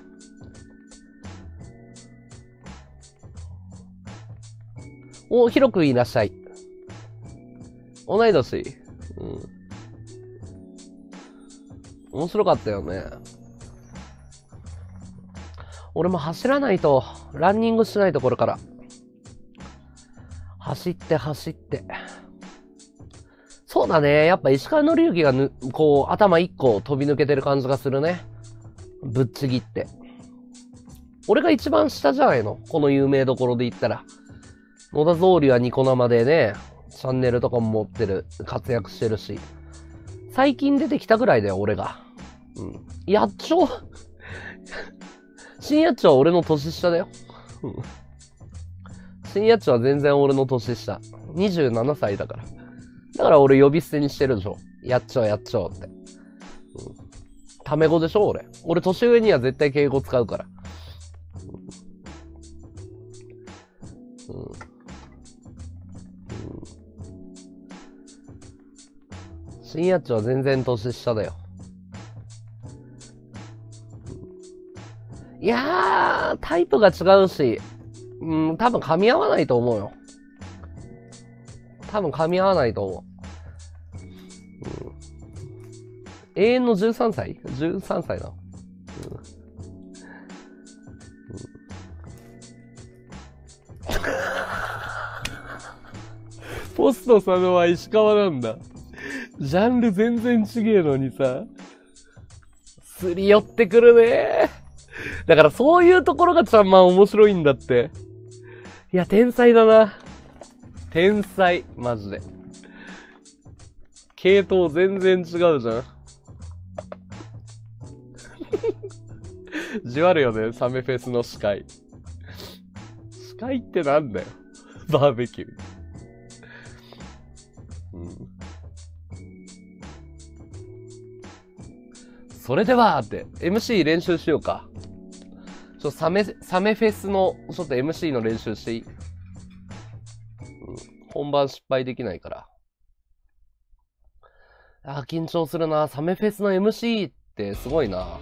お、ヒロ君いらっしゃい。同い年。うん。面白かったよね。俺も走らないと、ランニングしないとこれから。走って走って。そうだね。やっぱ石川紀之がこう、頭一個飛び抜けてる感じがするね。ぶっちぎって。俺が一番下じゃないの？この有名どころで言ったら。野田草履はニコ生でね、チャンネルとかも持ってる、活躍してるし。最近出てきたぐらいだよ、俺が。うん。やっちょ新やっちょは俺の年下だよ。うん。新やっちょは全然俺の年下。27歳だから。だから俺呼び捨てにしてるでしょ。やっちょやっちょって。うん。タメ語でしょ俺。俺年上には絶対敬語使うから。うん。うん。新やっちょは全然年下だよ。いやー、タイプが違うし、多分噛み合わないと思うよ。多分噛み合わないと思う。永遠の13歳 ?13 歳な。ポスト佐野は石川なんだ。ジャンル全然違えのにさ。すり寄ってくるね。だからそういうところがちゃんまん面白いんだって。いや、天才だな。天才。マジで。系統全然違うじゃん。じわるよね、サメフェスの司会。司会ってなんだよ。バーベキュー。それではって、MC 練習しようか。サメフェスの、ちょっと MC の練習していい？本番失敗できないから。緊張するな。サメフェスの MC ってすごいな。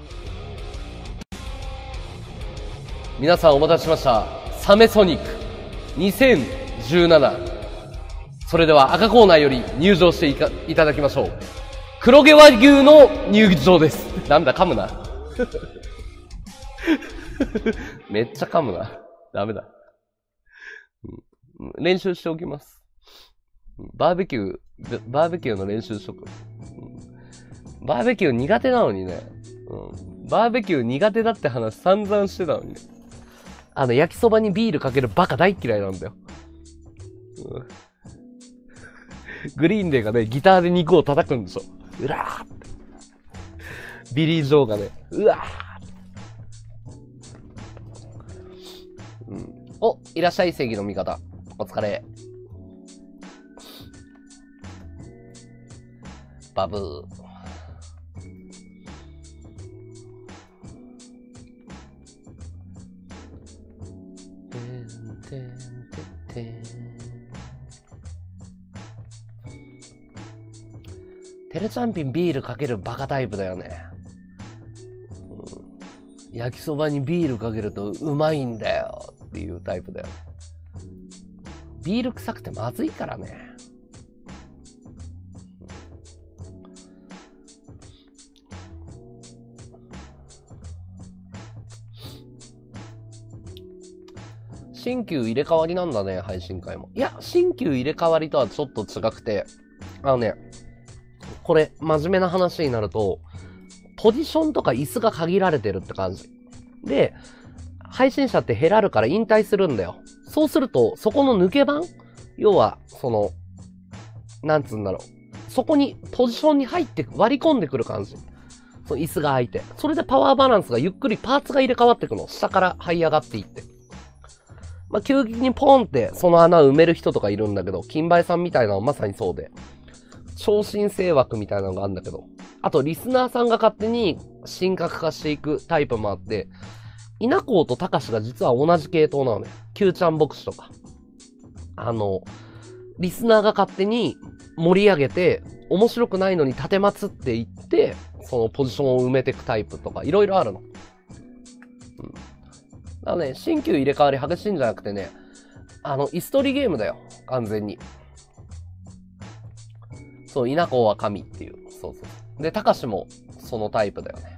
皆さんお待たせしました。サメソニック2017。それでは赤コーナーより入場していただきましょう。黒毛和牛の入場です。なんだ、噛むな。めっちゃ噛むな。ダメだ。練習しておきます。バーベキューの練習しとく。バーベキュー苦手なのにね。バーベキュー苦手だって話散々してたのにね。焼きそばにビールかけるバカ大嫌いなんだよ。グリーンデーがね、ギターで肉を叩くんでしょ。うらーって。ビリー・ジョーがね、うわー。お、いらっしゃい、正義の味方。お疲れ。 バブー。テレチャンピンビールかけるバカタイプだよね。焼きそばにビールかけるとうまいんだよっていうタイプだよ。ビール臭くてまずいからね。新旧入れ替わりなんだね、配信会も。いや、新旧入れ替わりとはちょっと違くて、これ、真面目な話になると、ポジションとか椅子が限られてるって感じ。で、配信者って減らるから引退するんだよ。そうすると、そこの抜け番？要は、なんつうんだろう。そこに、ポジションに入って割り込んでくる感じ。その椅子が空いて。それでパワーバランスがゆっくりパーツが入れ替わってくの。下から這い上がっていって。まあ、急激にポンってその穴を埋める人とかいるんだけど、金梅さんみたいなのはまさにそうで。超新星枠みたいなのがあるんだけど。あと、リスナーさんが勝手に神格化していくタイプもあって、稲光と高志が実は同じ系統なのね。Q ちゃん牧師とか。リスナーが勝手に盛り上げて、面白くないのに立てまつっていって、そのポジションを埋めていくタイプとか、いろいろあるの。だからね、新旧入れ替わり激しいんじゃなくてね、イストリゲームだよ。完全に。そう、稲光は神っていう。そうそう。で、高志もそのタイプだよね。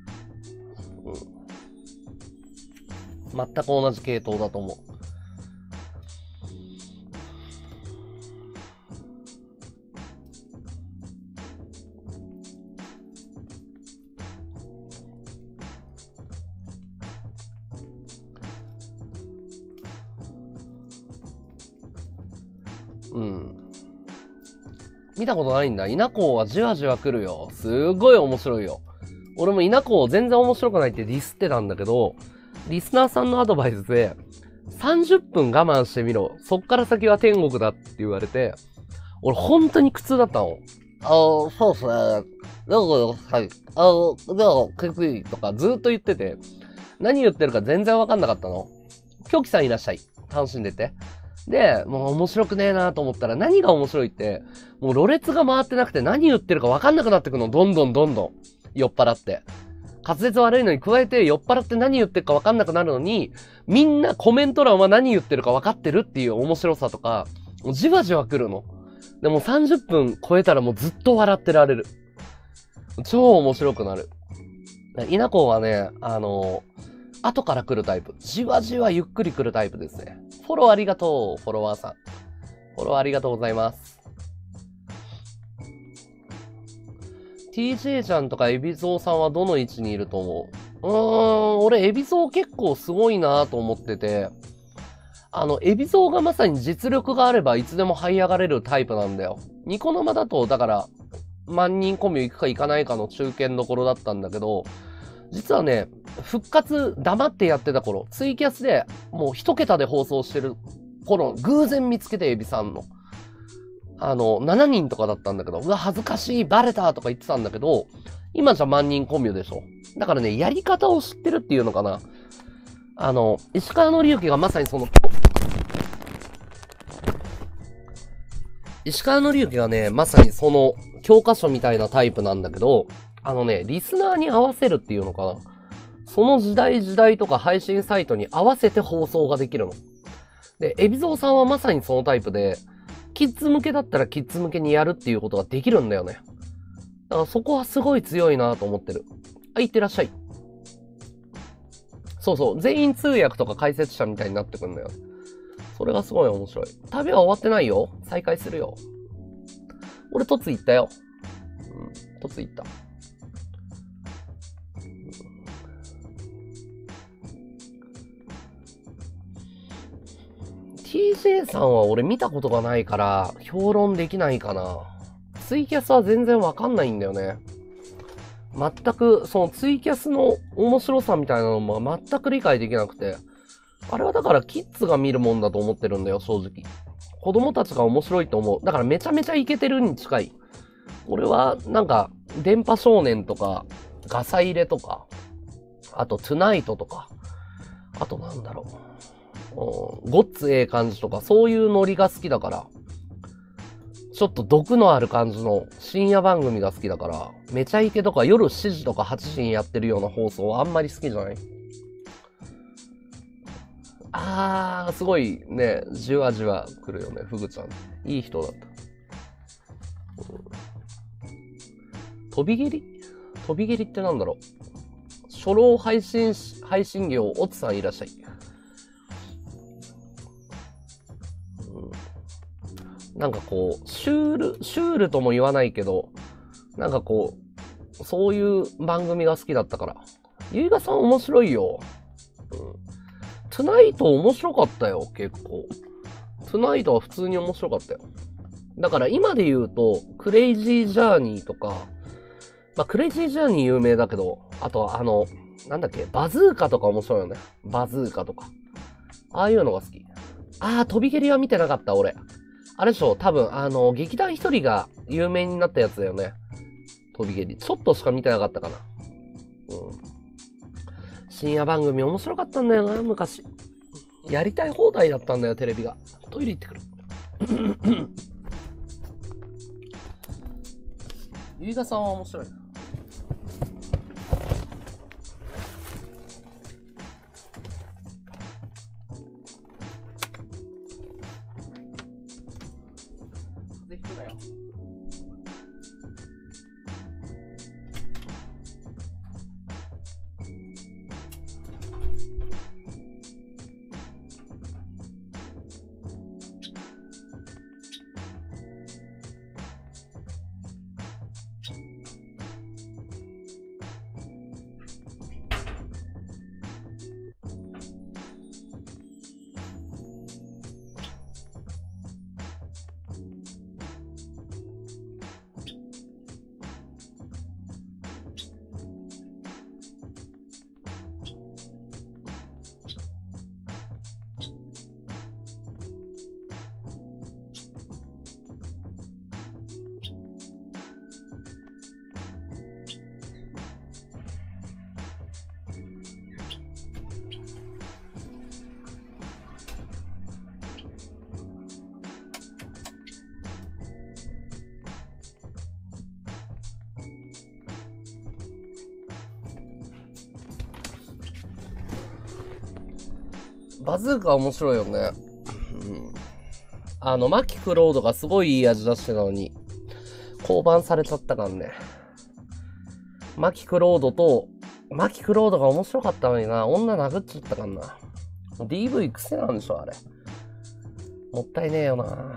全く同じ系統だと思う。見たことないんだ。稲光はじわじわ来るよ。すごい面白いよ。俺も稲光全然面白くないってディスってたんだけど、リスナーさんのアドバイスで、30分我慢してみろ。そっから先は天国だって言われて、俺本当に苦痛だったの。そうっすね。はい。でも、きついとかずっと言ってて、何言ってるか全然わかんなかったの。狂気さんいらっしゃい。楽しんでて。で、もう面白くねえなと思ったら何が面白いって、もうろれつが回ってなくて何言ってるかわかんなくなってくの。どんどん。酔っ払って。滑舌悪いのに加えて酔っ払って何言ってるかわかんなくなるのに、みんなコメント欄は何言ってるかわかってるっていう面白さとか、もうじわじわ来るの。でも30分超えたらもうずっと笑ってられる。超面白くなる。稲子はね、後から来るタイプ。じわじわゆっくり来るタイプですね。フォローありがとう、フォロワーさん。フォローありがとうございます。TJ ちゃんとかエビゾウさんはどの位置にいると思う？俺エビゾウ結構すごいなと思ってて、エビゾウがまさに実力があればいつでも這い上がれるタイプなんだよ。ニコ生だと、だから、万人コミュ行くか行かないかの中堅どころだったんだけど、実はね、復活黙ってやってた頃、ツイキャスでもう一桁で放送してる頃、偶然見つけてエビさんの。7人とかだったんだけど、うわ、恥ずかしい、バレたとか言ってたんだけど、今じゃ万人コミュでしょ。だからね、やり方を知ってるっていうのかな。石川紀之がまさにその、石川紀之がね、まさにその教科書みたいなタイプなんだけど、リスナーに合わせるっていうのかな。その時代とか配信サイトに合わせて放送ができるの。で、エビゾウさんはまさにそのタイプで、キッズ向けだったらキッズ向けにやるっていうことができるんだよね。だからそこはすごい強いなと思ってる。いってらっしゃい。そうそう。全員通訳とか解説者みたいになってくんだよ。それがすごい面白い。旅は終わってないよ。再開するよ。俺、トツ行ったよ。トツ行った。TJ さんは俺見たことがないから評論できないかな。ツイキャスは全然わかんないんだよね。全くそのツイキャスの面白さみたいなのも全く理解できなくて、あれはだからキッズが見るもんだと思ってるんだよ、正直。子供たちが面白いと思う。だからめちゃめちゃイケてるに近い。 俺は、なんか、電波少年とか、ガサ入れとか、あと、トゥナイトとか、あとなんだろう。ごっつええ感じとか、そういうノリが好きだから、ちょっと毒のある感じの深夜番組が好きだから、めちゃイケとか夜7時とか8時にやってるような放送はあんまり好きじゃない。すごいね、じわじわ来るよね、フグちゃん。いい人だった。飛び蹴りってなんだろう。初老配信業、おつさんいらっしゃい。なんかこう、シュールとも言わないけど、なんかこう、そういう番組が好きだったから。ゆいがさん面白いよ。トゥナイト面白かったよ、結構。トゥナイトは普通に面白かったよ。だから今で言うと、クレイジージャーニーとか、まあ、クレイジージャーニー有名だけど、あとはなんだっけ、バズーカとか面白いよね。バズーカとか。ああいうのが好き。飛び蹴りは見てなかった、俺。あれでしょ、多分、劇団一人が有名になったやつだよね。飛び蹴り。ちょっとしか見てなかったかな。深夜番組面白かったんだよな、昔。やりたい放題だったんだよ、テレビが。トイレ行ってくる。ゆいがさんは面白いな。風邪ひくなよ。バズーカ面白いよね。マキクロードがすごいいい味出してたのに、降板されちゃったからね。マキクロードが面白かったのにな、女殴っちゃったからな。DV 癖なんでしょ、あれ。もったいねえよな。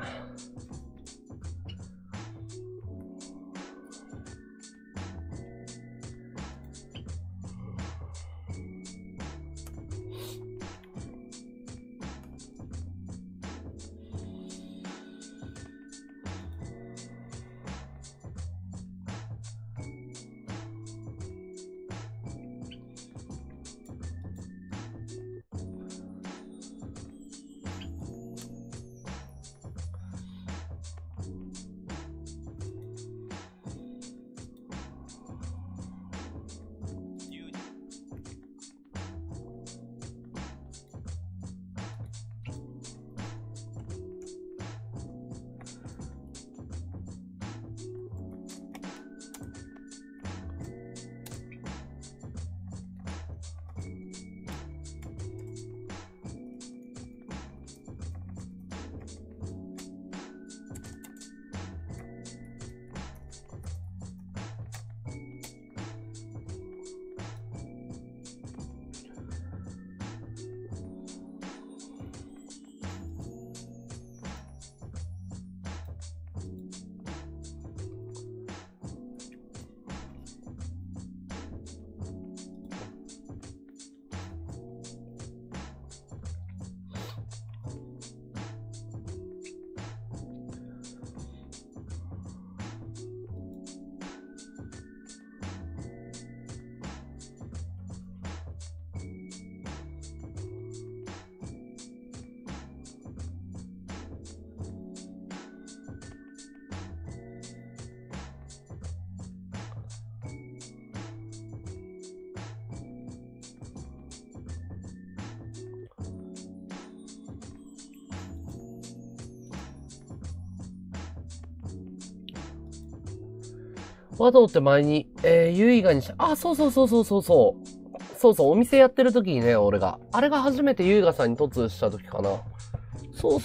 和道って前に、ユイガにそうそう、お店やってる時にね、俺が。あれが初めてユイガさんに突した時かな。そう。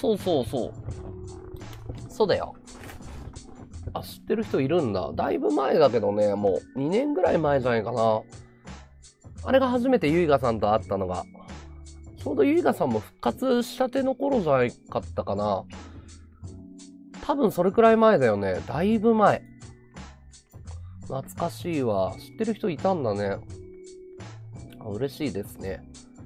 そうだよ。あ、知ってる人いるんだ。だいぶ前だけどね、もう2年ぐらい前じゃないかな。あれが初めてユイガさんと会ったのが。ちょうどユイガさんも復活したての頃じゃないかったかな。多分それくらい前だよね。だいぶ前。懐かしいわ。知ってる人いたんだね。嬉しいですね。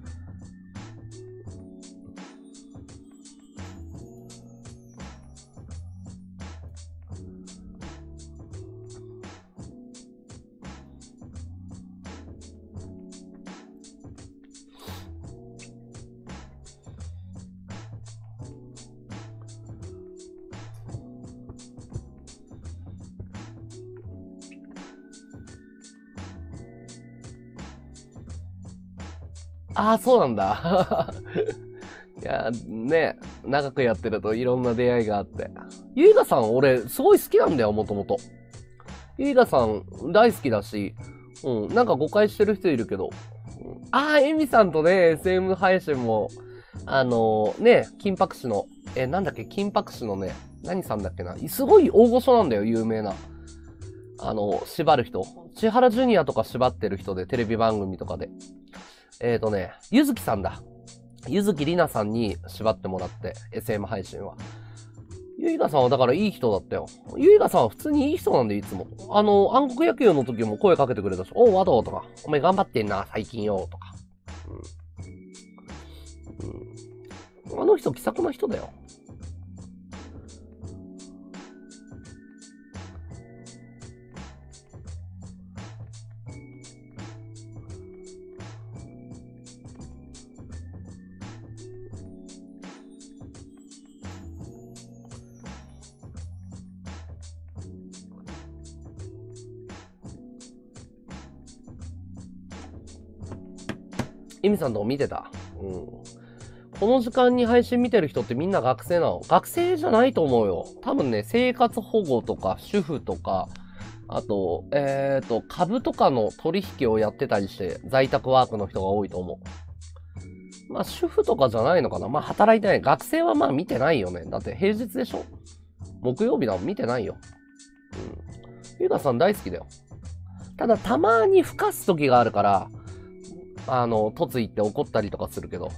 そうなんだ。いや、ね、長くやってるといろんな出会いがあって。ゆいがさん、俺、すごい好きなんだよ、もともと。ゆいがさん、大好きだし、なんか誤解してる人いるけど。エミさんとね、SM 配信も、金箔師の、金箔師のね、何さんだっけな。すごい大御所なんだよ、有名な。縛る人。千原ジュニアとか縛ってる人で、テレビ番組とかで。ゆずきさんだ。ゆずきりなさんに縛ってもらって、SM 配信は。ゆいがさんはだからいい人だったよ。ゆいがさんは普通にいい人なんで、いつも。暗黒野球の時も声かけてくれたし、和道とか、お前頑張ってんな、最近よ、とか。あの人気さくな人だよ。エミさんとこ見てた。この時間に配信見てる人ってみんな学生なの？学生じゃないと思うよ。多分ね、生活保護とか主婦とか、あと、株とかの取引をやってたりして、在宅ワークの人が多いと思う。まあ、主婦とかじゃないのかな。まあ、働いてない。学生はまあ見てないよね。だって平日でしょ？木曜日だもん見てないよ。ゆうかさん大好きだよ。ただ、たまに吹かす時があるから、突いって怒ったりとかするけど。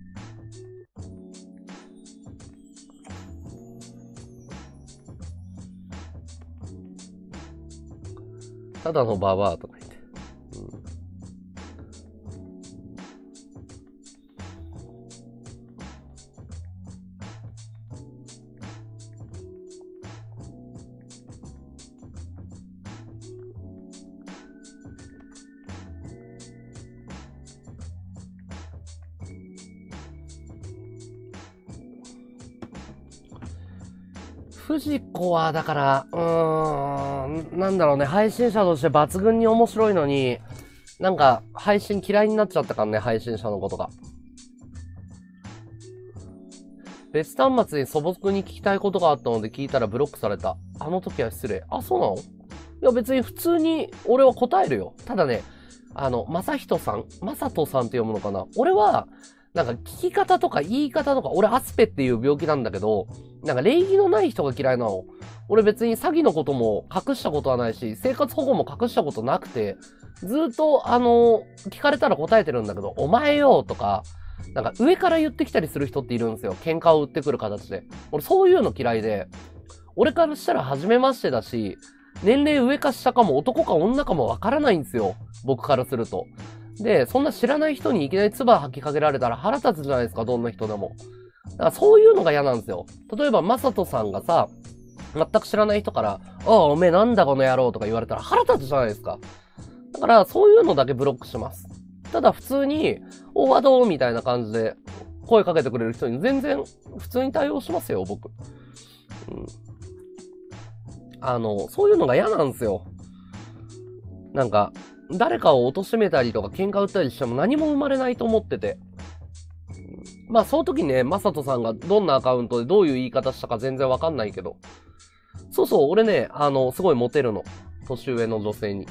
ただのババアとか言って。藤子は、だから、なんだろうね、配信者として抜群に面白いのに、なんか、配信嫌いになっちゃったからね、配信者のことが。別端末に素朴に聞きたいことがあったので聞いたらブロックされた。あの時は失礼。あ、そうなの？いや別に普通に俺は答えるよ。ただね、まさとさんって読むのかな？俺は、なんか聞き方とか言い方とか、俺アスペっていう病気なんだけど、なんか礼儀のない人が嫌いなの。俺別に詐欺のことも隠したことはないし、生活保護も隠したことなくて、ずっと聞かれたら答えてるんだけど、お前よとか、なんか上から言ってきたりする人っているんですよ。喧嘩を売ってくる形で。俺そういうの嫌いで、俺からしたら初めましてだし、年齢上か下かも男か女かもわからないんですよ。僕からすると。で、そんな知らない人にいきなり唾吐きかけられたら腹立つじゃないですか、どんな人でも。だからそういうのが嫌なんですよ。例えば、まさとさんがさ、全く知らない人から、おめえなんだこの野郎とか言われたら腹立つじゃないですか。だから、そういうのだけブロックします。ただ、普通に、和道みたいな感じで、声かけてくれる人に全然、普通に対応しますよ、僕。そういうのが嫌なんですよ。なんか、誰かを貶めたりとか喧嘩売ったりしても何も生まれないと思ってて。まあ、その時ね、まさとさんがどんなアカウントでどういう言い方したか全然わかんないけど。そうそう、俺ね、すごいモテるの。 年上の女性に。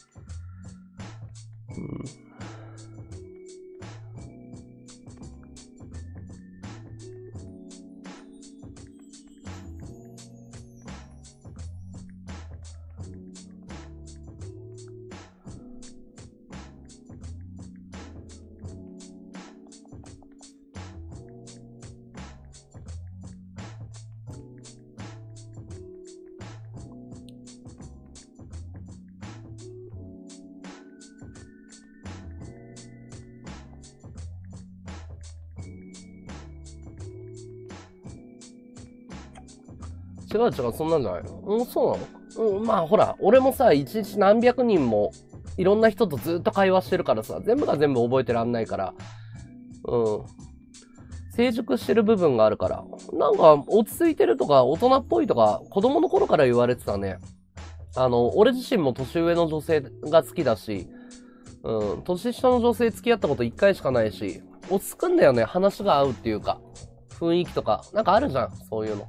違う、そんなんじゃないの？そうなの？まあほら、俺もさ、一日何百人もいろんな人とずっと会話してるからさ、全部が全部覚えてらんないから、成熟してる部分があるから、なんか落ち着いてるとか大人っぽいとか子供の頃から言われてたね。俺自身も年上の女性が好きだし、年下の女性付き合ったこと1回しかないし、落ち着くんだよね、話が合うっていうか、雰囲気とか、なんかあるじゃん、そういうの。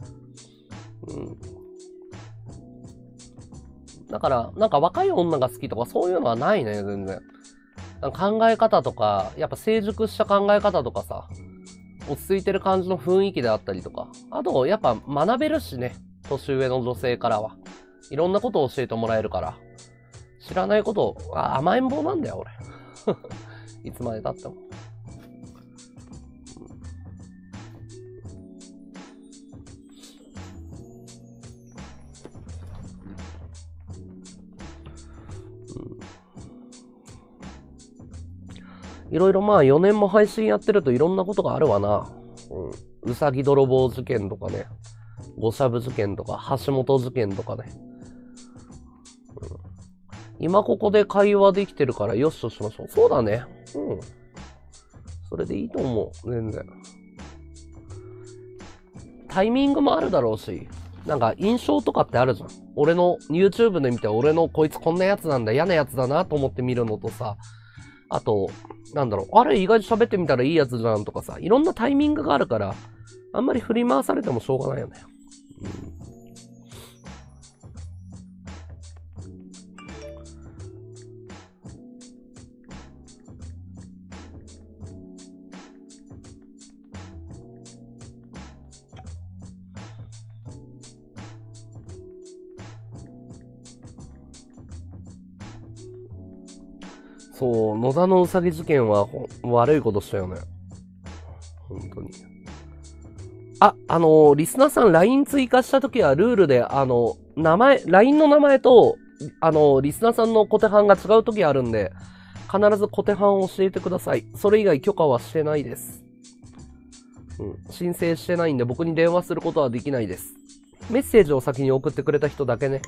だから、なんか若い女が好きとかそういうのはないね、全然。考え方とか、やっぱ成熟した考え方とかさ、落ち着いてる感じの雰囲気であったりとか、あと、やっぱ学べるしね、年上の女性からは。いろんなことを教えてもらえるから。知らないことを、甘えん坊なんだよ、俺。いつまで経っても。いろいろまあ4年も配信やってるといろんなことがあるわな。うさぎ泥棒事件とかね。ごしゃぶ事件とか、橋本事件とかね。今ここで会話できてるからよしとしましょう。そうだね。それでいいと思う。全然。タイミングもあるだろうし、なんか印象とかってあるじゃん。俺の YouTube で見て俺のこいつこんなやつなんだ、嫌なやつだなと思って見るのとさ、あと、なんだろう、あれ意外と喋ってみたらいいやつじゃんとかさ、いろんなタイミングがあるから、あんまり振り回されてもしょうがないよね。そう、野田のうさぎ事件は悪いことしたよね。本当に。リスナーさん LINE 追加したときはルールで、LINE の名前と、リスナーさんの小手半が違うときあるんで、必ず小手半を教えてください。それ以外許可はしてないです。申請してないんで僕に電話することはできないです。メッセージを先に送ってくれた人だけね。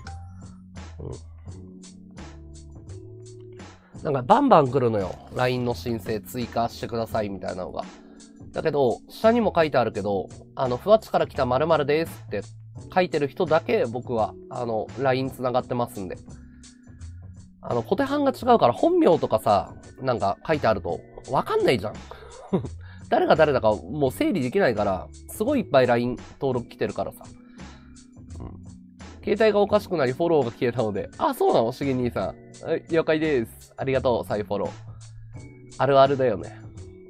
なんかバンバン来るのよ。LINE の申請追加してくださいみたいなのが。だけど、下にも書いてあるけど、ふわっちから来た〇〇ですって書いてる人だけ僕は、LINE 繋がってますんで。小手半が違うから本名とかさ、なんか書いてあると、わかんないじゃん。誰が誰だかもう整理できないから、すごいいっぱい LINE 登録来てるからさ。携帯がおかしくなりフォローが消えたので、そうなのしげ兄さん。はい、了解です。ありがとう、再フォロー。あるあるだよね。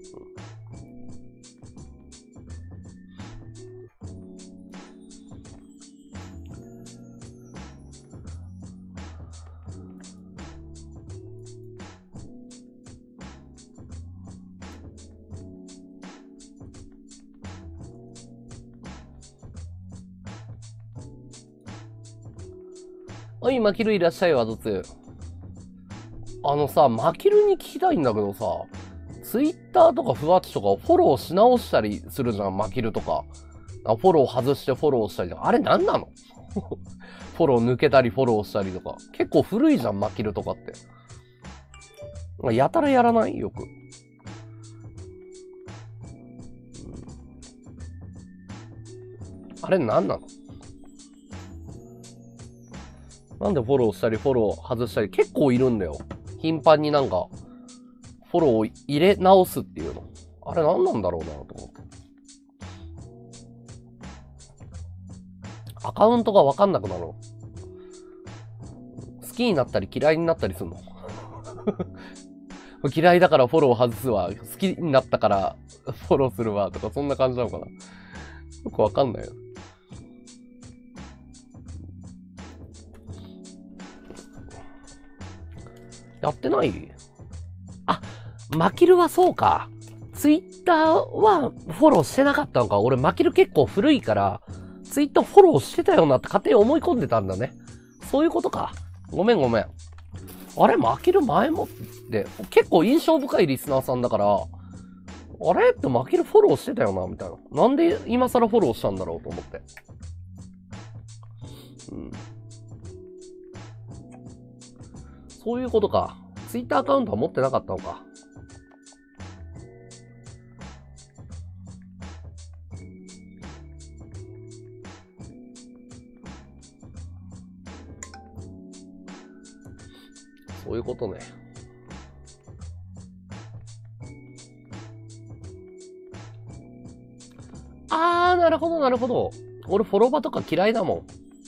はい、マキルいらっしゃいわ、どつ。マキルに聞きたいんだけどさ、ツイッターとかふわっちとかをフォローし直したりするじゃん、マキルとか。フォロー外してフォローしたりとか。あれなんなの？フォロー抜けたりフォローしたりとか。結構古いじゃん、マキルとかって。やたらやらない？よく。あれなんなの？なんでフォローしたりフォロー外したり結構いるんだよ。頻繁になんか、フォローを入れ直すっていうの。あれ何なんだろうなと思って。アカウントがわかんなくなるの。 きになったり嫌いになったりするの嫌いだからフォロー外すわ。好きになったからフォローするわ。とか、そんな感じなのかな。よくわかんないよ。やってない？あ、マキルはそうか。ツイッターはフォローしてなかったのか。俺マキル結構古いから、ツイッターフォローしてたよなって勝手に思い込んでたんだね。そういうことか。ごめんごめん。あれ、マキル前もって、結構印象深いリスナーさんだから、あれってマキルフォローしてたよなみたいな。なんで今更フォローしたんだろうと思って。うん。そういうことか。ツイッターアカウントは持ってなかったのか。そういうことね。なるほどなるほど。俺フォロバとか嫌いだもん。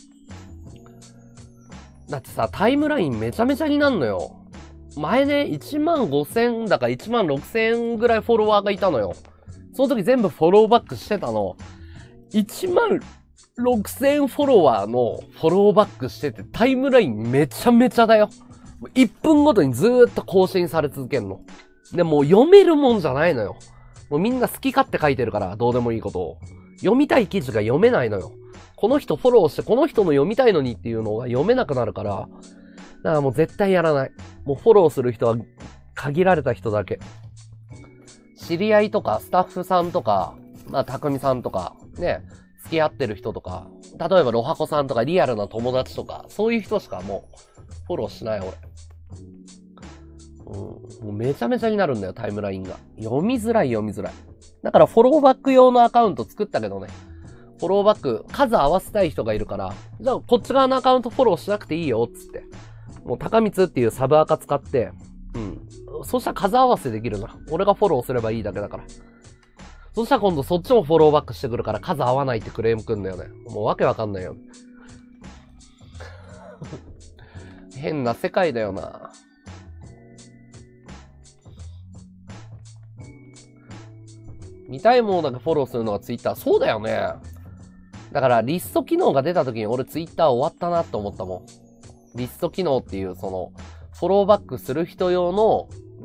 だってさ、タイムラインめちゃめちゃになんのよ。前ね、15,000だか16,000ぐらいフォロワーがいたのよ。その時全部フォローバックしてたの。16,000フォロワーのフォローバックしてて、タイムラインめちゃめちゃだよ。1分ごとにずーっと更新され続けんの。でも読めるもんじゃないのよ。もうみんな好き勝手書いてるから、どうでもいいことを。読みたい記事が読めないのよ。この人フォローして、この人の読みたいのにっていうのが読めなくなるから、だからもう絶対やらない。もうフォローする人は限られた人だけ。知り合いとか、スタッフさんとか、まあ、たくみさんとか、ね、付き合ってる人とか、例えばロハコさんとかリアルな友達とか、そういう人しかもう、フォローしない俺。もうめちゃめちゃになるんだよ、タイムラインが。読みづらい。だからフォローバック用のアカウント作ったけどね。フォローバック、数合わせたい人がいるから、じゃあこっち側のアカウントフォローしなくていいよ、つって。もう高光っていうサブアカ使って、そしたら数合わせできるな。俺がフォローすればいいだけだから。そしたら今度そっちもフォローバックしてくるから数合わないってクレームくんだよね。もうわけわかんないよ。変な世界だよな。見たいものだけフォローするのがツイッター。そうだよね。だからリスト機能が出た時に俺ツイッター終わったなって思ったもん。リスト機能っていうフォローバックする人用の、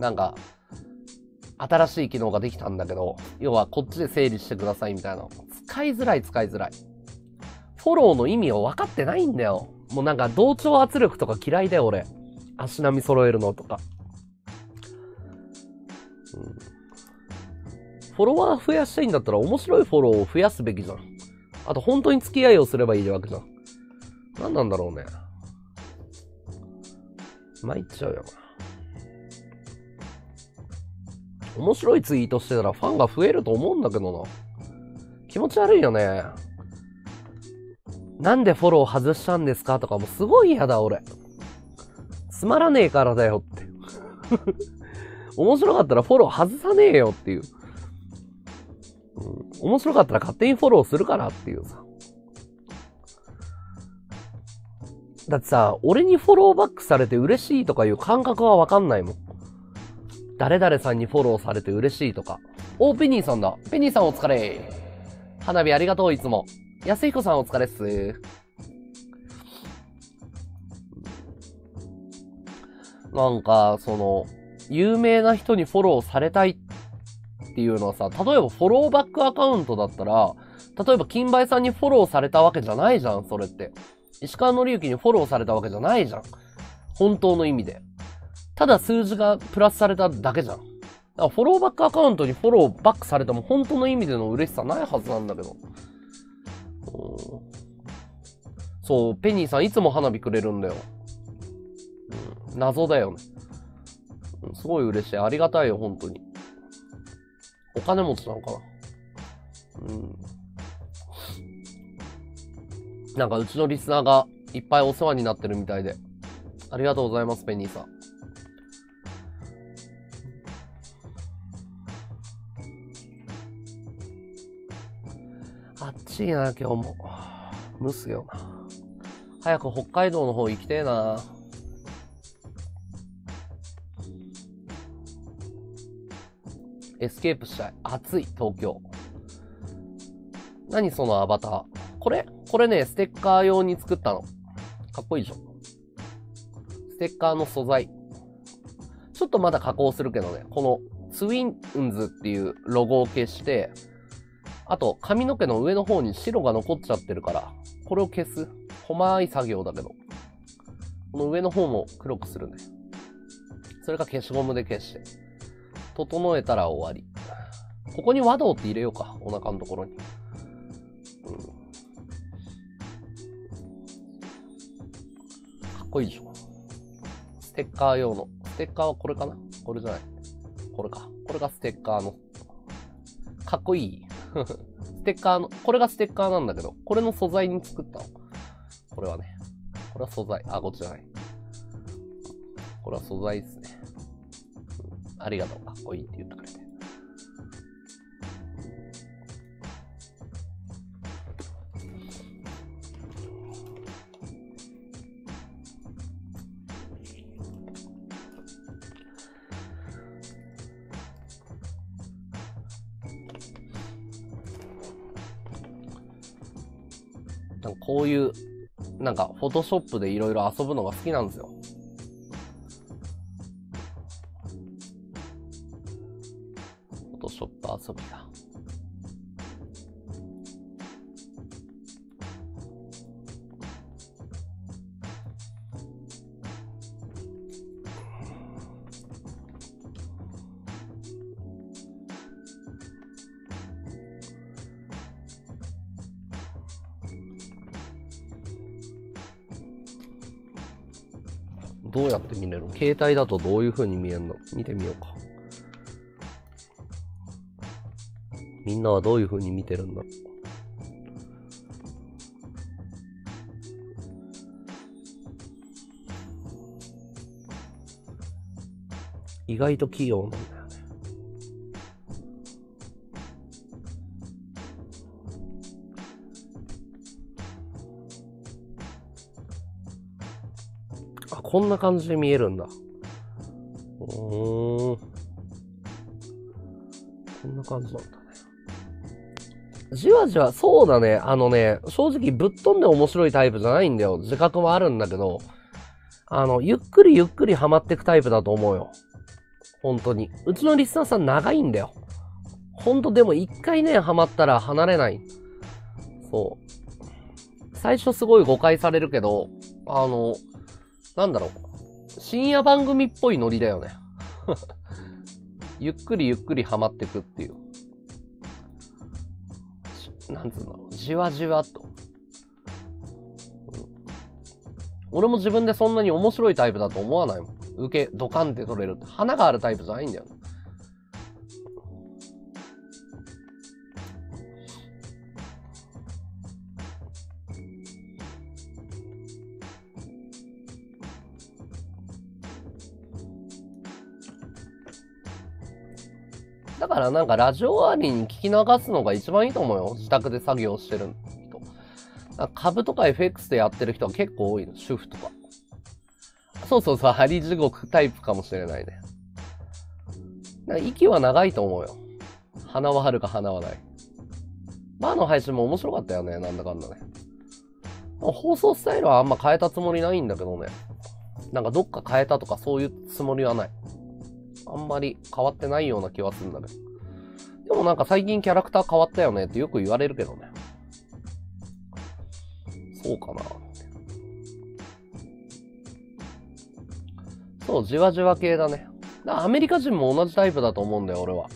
新しい機能ができたんだけど、要はこっちで整理してくださいみたいな。使いづらい。フォローの意味を分かってないんだよ。もう同調圧力とか嫌いだよ俺。足並み揃えるのとか。フォロワー増やしたいんだったら面白いフォローを増やすべきじゃん。あと本当に付き合いをすればいいわけじゃん。何なんだろうね。参っちゃうよな。面白いツイートしてたらファンが増えると思うんだけどな。気持ち悪いよね。なんでフォロー外したんですかとかもすごい嫌だ俺。つまらねえからだよって。面白かったらフォロー外さねえよっていう。面白かったら勝手にフォローするからっていうさ。だってさ、俺にフォローバックされて嬉しいとかいう感覚はわかんないもん。誰々さんにフォローされて嬉しいとか。ペニーさんだ。ペニーさんお疲れ。花火ありがとう、いつも。安彦さんお疲れっす。有名な人にフォローされたいっていうのはさ、例えばフォローバックアカウントだったら、例えば金梅さんにフォローされたわけじゃないじゃん、それって。石川紀之にフォローされたわけじゃないじゃん。本当の意味で。ただ数字がプラスされただけじゃん。だからフォローバックアカウントにフォローバックされても本当の意味での嬉しさないはずなんだけど。そう、ペニーさんいつも花火くれるんだよ。謎だよね。すごい嬉しい。ありがたいよ、本当に。お金持ちなのかな。うちのリスナーがいっぱいお世話になってるみたいで。ありがとうございます、ペニーさん。暑いな、今日も。蒸すよな。早く北海道の方行きてえな。 エスケープしたい。暑い、東京。何そのアバター。これね、ステッカー用に作ったの。かっこいいでしょ。ステッカーの素材。ちょっとまだ加工するけどね、このツインズっていうロゴを消して、あと髪の毛の上の方に白が残っちゃってるから、これを消す。細い作業だけど。この上の方も黒くするね。それか消しゴムで消して。整えたら終わり。ここに和道って入れようか。お腹のところに。かっこいいでしょ。ステッカー用の。ステッカーはこれかな？これじゃない。これか。これがステッカーの。かっこいい。ステッカーの、これがステッカーなんだけど、これの素材に作ったの。これはね。これは素材。あ、こっちじゃない。これは素材ですね。ありがとう。かっこいいって言ってくれて。こういう、なんか、フォトショップでいろいろ遊ぶのが好きなんですよ。フォトショップ遊びだ。どうやって見れる？携帯だとどういう風に見えるの？見てみようか。みんなはどういう風に見てるんだろう。意外と器用なんだよね。あ、こんな感じで見えるんだ。こんな感じなんだね。じわじわ、そうだね。正直ぶっ飛んで面白いタイプじゃないんだよ。自覚もあるんだけど、ゆっくりゆっくりハマっていくタイプだと思うよ。本当に。うちのリスナーさん長いんだよ。本当でも一回ね、ハマったら離れない。そう。最初すごい誤解されるけど、なんだろう。深夜番組っぽいノリだよね。ゆっくりゆっくりハマっていくっていう。なんつうんだろう。じわじわと。俺も自分でそんなに面白いタイプだと思わないもん。受け、ドカンって取れるって。花があるタイプじゃないんだよね。だからなんかラジオ終わりに聞き流すのが一番いいと思うよ。自宅で作業してる人。株とか FX でやってる人は結構多いの。主婦とか。そうそうそう、針地獄タイプかもしれないね。息は長いと思うよ。鼻はあるか鼻はない。バーの配信も面白かったよね、なんだかんだね。放送スタイルはあんま変えたつもりないんだけどね。なんかどっか変えたとかそういうつもりはない。あんまり変わってないような気はするんだけど。でもなんか最近キャラクター変わったよねってよく言われるけどね。そうかな。そう、じわじわ系だね。アメリカ人も同じタイプだと思うんだよ、俺は。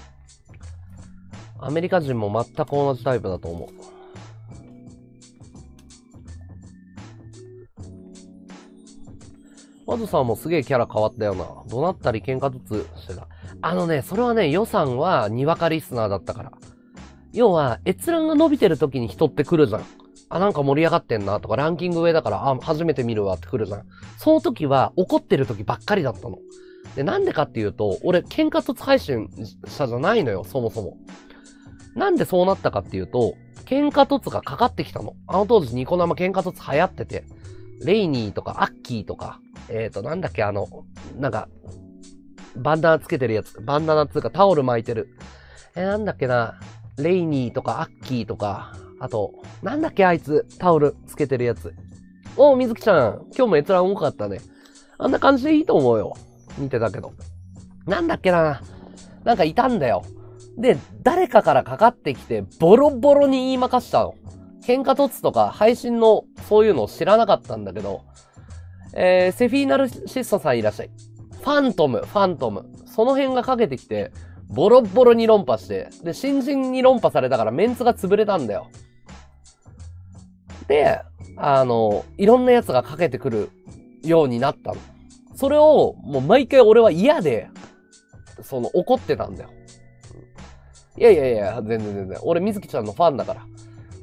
アメリカ人も全く同じタイプだと思う。マズさんもすげえキャラ変わったよな。怒鳴ったり喧嘩ずつしてた。それはね、予算はにわかリスナーだったから。要は、閲覧が伸びてる時に人って来るじゃん。なんか盛り上がってんなとか、ランキング上だから、初めて見るわって来るじゃん。その時は怒ってる時ばっかりだったの。で、なんでかっていうと、俺、喧嘩突配信者じゃないのよ、そもそも。なんでそうなったかっていうと、喧嘩突がかかってきたの。あの当時ニコ生喧嘩突流行ってて、レイニーとかアッキーとか、なんだっけなんか、 バンダナつけてるやつ。バンダナつうかタオル巻いてる。なんだっけな。レイニーとかアッキーとか、あと、なんだっけあいつ、タオルつけてるやつ。おう、みずきちゃん。今日も閲覧多かったね。あんな感じでいいと思うよ。見てたけど。なんだっけな。なんかいたんだよ。で、誰かからかかってきて、ボロボロに言いまかしたの。喧嘩突とか配信のそういうのを知らなかったんだけど、セフィーナルシストさんいらっしゃい。ファントム。その辺がかけてきて、ボロボロに論破して、で、新人に論破されたからメンツが潰れたんだよ。で、いろんなやつがかけてくるようになったの。それを、もう毎回俺は嫌で、怒ってたんだよ。いや、全然。俺、みずきちゃんのファンだから。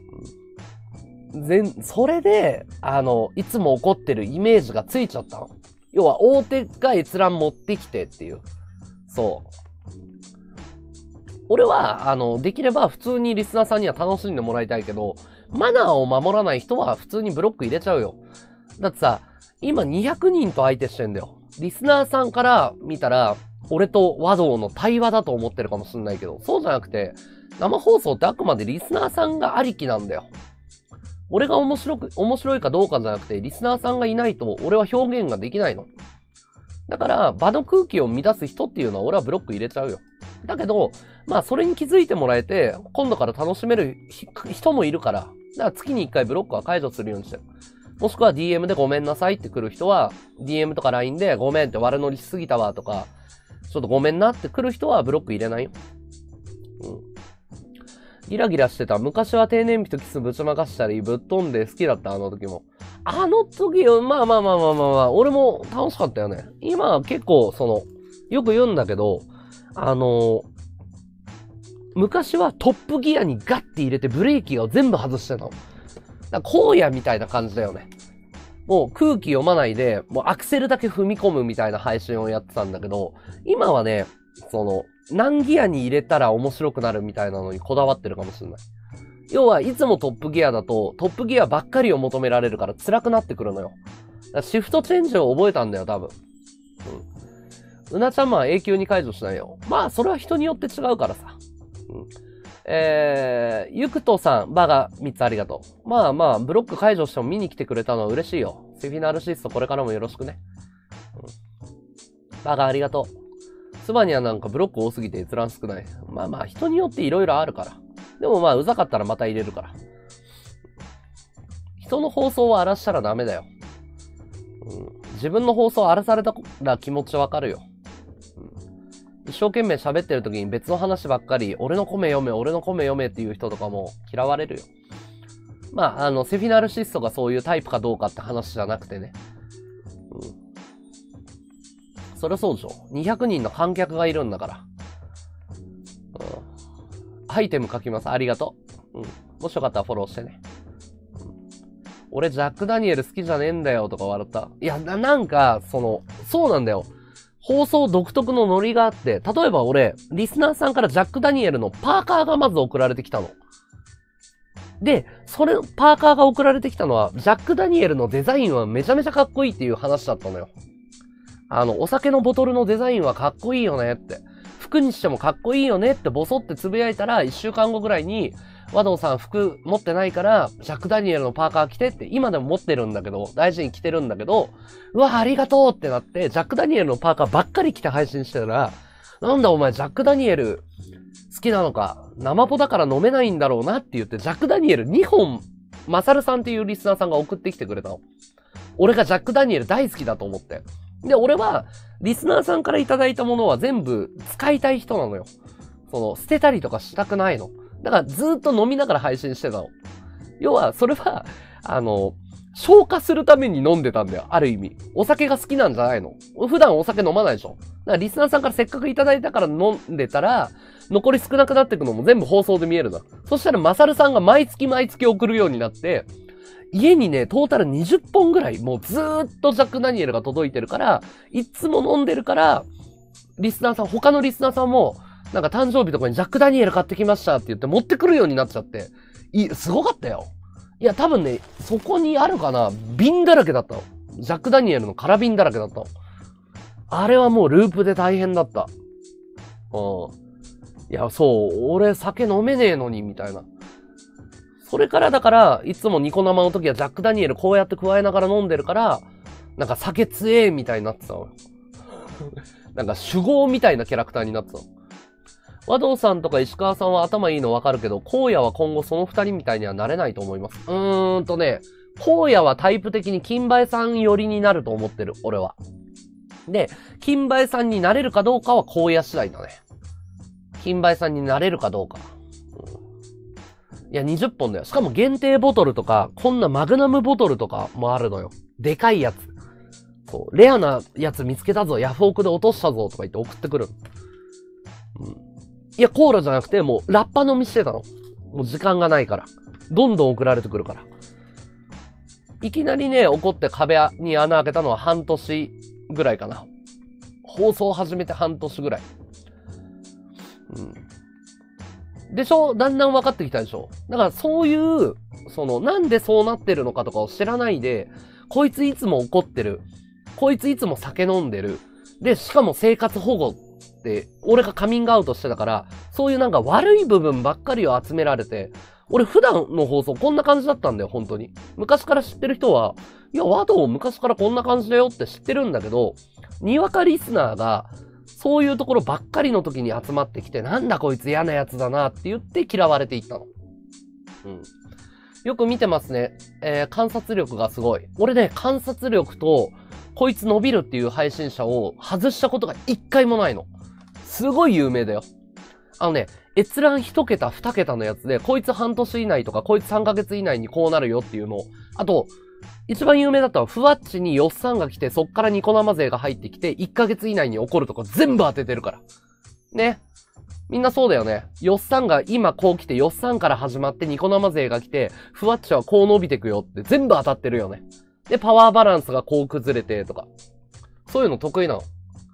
それで、いつも怒ってるイメージがついちゃったの。要は、大手が閲覧持ってきてっていう。そう。俺は、できれば普通にリスナーさんには楽しんでもらいたいけど、マナーを守らない人は普通にブロック入れちゃうよ。だってさ、今200人と相手してんだよ。リスナーさんから見たら、俺と和道の対話だと思ってるかもしんないけど、そうじゃなくて、生放送ってあくまでリスナーさんがありきなんだよ。俺が面白いかどうかじゃなくて、リスナーさんがいないと俺は表現ができないの。だから、場の空気を乱す人っていうのは俺はブロック入れちゃうよ。だけど、まあそれに気づいてもらえて、今度から楽しめる人もいるから、だから月に1回ブロックは解除するようにしてる。もしくは DM でごめんなさいって来る人は、DM とか LINE でごめんって悪乗りしすぎたわとか、ちょっとごめんなって来る人はブロック入れないよ。ギラギラしてた。昔は低燃費とキスぶちまかしたり、ぶっ飛んで好きだった、あの時も。あの時、まあ、俺も楽しかったよね。今は結構、よく言うんだけど、昔はトップギアにガッて入れてブレーキを全部外してたの。だから荒野みたいな感じだよね。もう空気読まないで、もうアクセルだけ踏み込むみたいな配信をやってたんだけど、今はね、何ギアに入れたら面白くなるみたいなのにこだわってるかもしれない。要はいつもトップギアだと、トップギアばっかりを求められるから辛くなってくるのよ。だからシフトチェンジを覚えたんだよ、多分。うなちゃんは永久に解除しないよ。まあ、それは人によって違うからさ。ゆくとさん、バが3つありがとう。まあ、ブロック解除しても見に来てくれたのは嬉しいよ。セフィナルシストこれからもよろしくね。バがありがとう。スバニアなんかブロック多すぎて閲覧少ない。まあ、人によっていろいろあるから。でもまあ、うざかったらまた入れるから。人の放送を荒らしたらダメだよ。自分の放送荒らされたら気持ちわかるよ。一生懸命喋ってる時に別の話ばっかり、俺の米読めっていう人とかも嫌われるよ。まあ、セフィナルシストがそういうタイプかどうかって話じゃなくてね。そりゃそうでしょ。200人の観客がいるんだから。アイテム書きます。ありがとう。もしよかったらフォローしてね。俺、ジャック・ダニエル好きじゃねえんだよとか笑った。いや、なんか、そうなんだよ。放送独特のノリがあって、例えば俺、リスナーさんからジャック・ダニエルのパーカーがまず送られてきたの。で、パーカーが送られてきたのは、ジャック・ダニエルのデザインはめちゃめちゃかっこいいっていう話だったのよ。お酒のボトルのデザインはかっこいいよねって。服にしてもかっこいいよねってボソってつぶやいたら、1週間後ぐらいに、和道さん服持ってないから、ジャック・ダニエルのパーカー着てって、今でも持ってるんだけど、大事に着てるんだけど、うわ、ありがとうってなって、ジャック・ダニエルのパーカーばっかり着て配信してたら、なんだお前、ジャック・ダニエル好きなのか、生ポだから飲めないんだろうなって言って、ジャック・ダニエル2本、マサルさんっていうリスナーさんが送ってきてくれたの。俺がジャック・ダニエル大好きだと思って。で、俺は、リスナーさんからいただいたものは全部使いたい人なのよ。捨てたりとかしたくないの。だからずっと飲みながら配信してたの。要は、それは、消化するために飲んでたんだよ。ある意味。お酒が好きなんじゃないの。普段お酒飲まないでしょ。だからリスナーさんからせっかくいただいたから飲んでたら、残り少なくなっていくのも全部放送で見えるな。そしたらマサルさんが毎月送るようになって、家にね、トータル20本ぐらい、もうずーっとジャック・ダニエルが届いてるから、いつも飲んでるから、他のリスナーさんも、なんか誕生日とかにジャック・ダニエル買ってきましたって言って持ってくるようになっちゃって、すごかったよ。いや、多分ね、そこにあるかな、瓶だらけだったの。ジャック・ダニエルの空瓶だらけだったの。 あれはもうループで大変だった。いや、そう、俺酒飲めねえのに、みたいな。それからだから、いつもニコ生の時はジャックダニエルこうやって加えながら飲んでるから、なんか酒強えみたいになってたの。なんか酒豪みたいなキャラクターになってたの。和道さんとか石川さんは頭いいのわかるけど、荒野は今後その二人みたいにはなれないと思います。荒野はタイプ的に金梅さん寄りになると思ってる、俺は。で、金梅さんになれるかどうかは荒野次第だね。金梅さんになれるかどうか。いや、20本だよ。しかも限定ボトルとか、こんなマグナムボトルとかもあるのよ。でかいやつ。そう、レアなやつ見つけたぞ、ヤフオクで落としたぞとか言って送ってくる。いや、コーラじゃなくて、もうラッパ飲みしてたの。もう時間がないから。どんどん送られてくるから。いきなりね、怒って壁に穴開けたのは半年ぐらいかな。放送始めて半年ぐらい。でしょ？だんだん分かってきたでしょ？だからそういう、なんでそうなってるのかとかを知らないで、こいついつも怒ってる。こいついつも酒飲んでる。で、しかも生活保護って、俺がカミングアウトしてたから、そういうなんか悪い部分ばっかりを集められて、俺普段の放送こんな感じだったんだよ、本当に。昔から知ってる人は、いや、和道昔からこんな感じだよって知ってるんだけど、にわかリスナーが、そういうところばっかりの時に集まってきて、なんだこいつ嫌なやつだなって言って嫌われていったの。よく見てますね。観察力がすごい。俺ね、観察力と、こいつ伸びるっていう配信者を外したことが一回もないの。すごい有名だよ。閲覧1桁、2桁のやつで、こいつ半年以内とか、こいつ3ヶ月以内にこうなるよっていうのを、あと、一番有名だったのは、ふわっちによっさんが来て、そっからニコ生勢が入ってきて、1ヶ月以内に起こるとか全部当ててるから。ね。みんなそうだよね。よっさんが今こう来て、よっさんから始まってニコ生勢が来て、ふわっちはこう伸びてくよって全部当たってるよね。で、パワーバランスがこう崩れてとか。そういうの得意なの。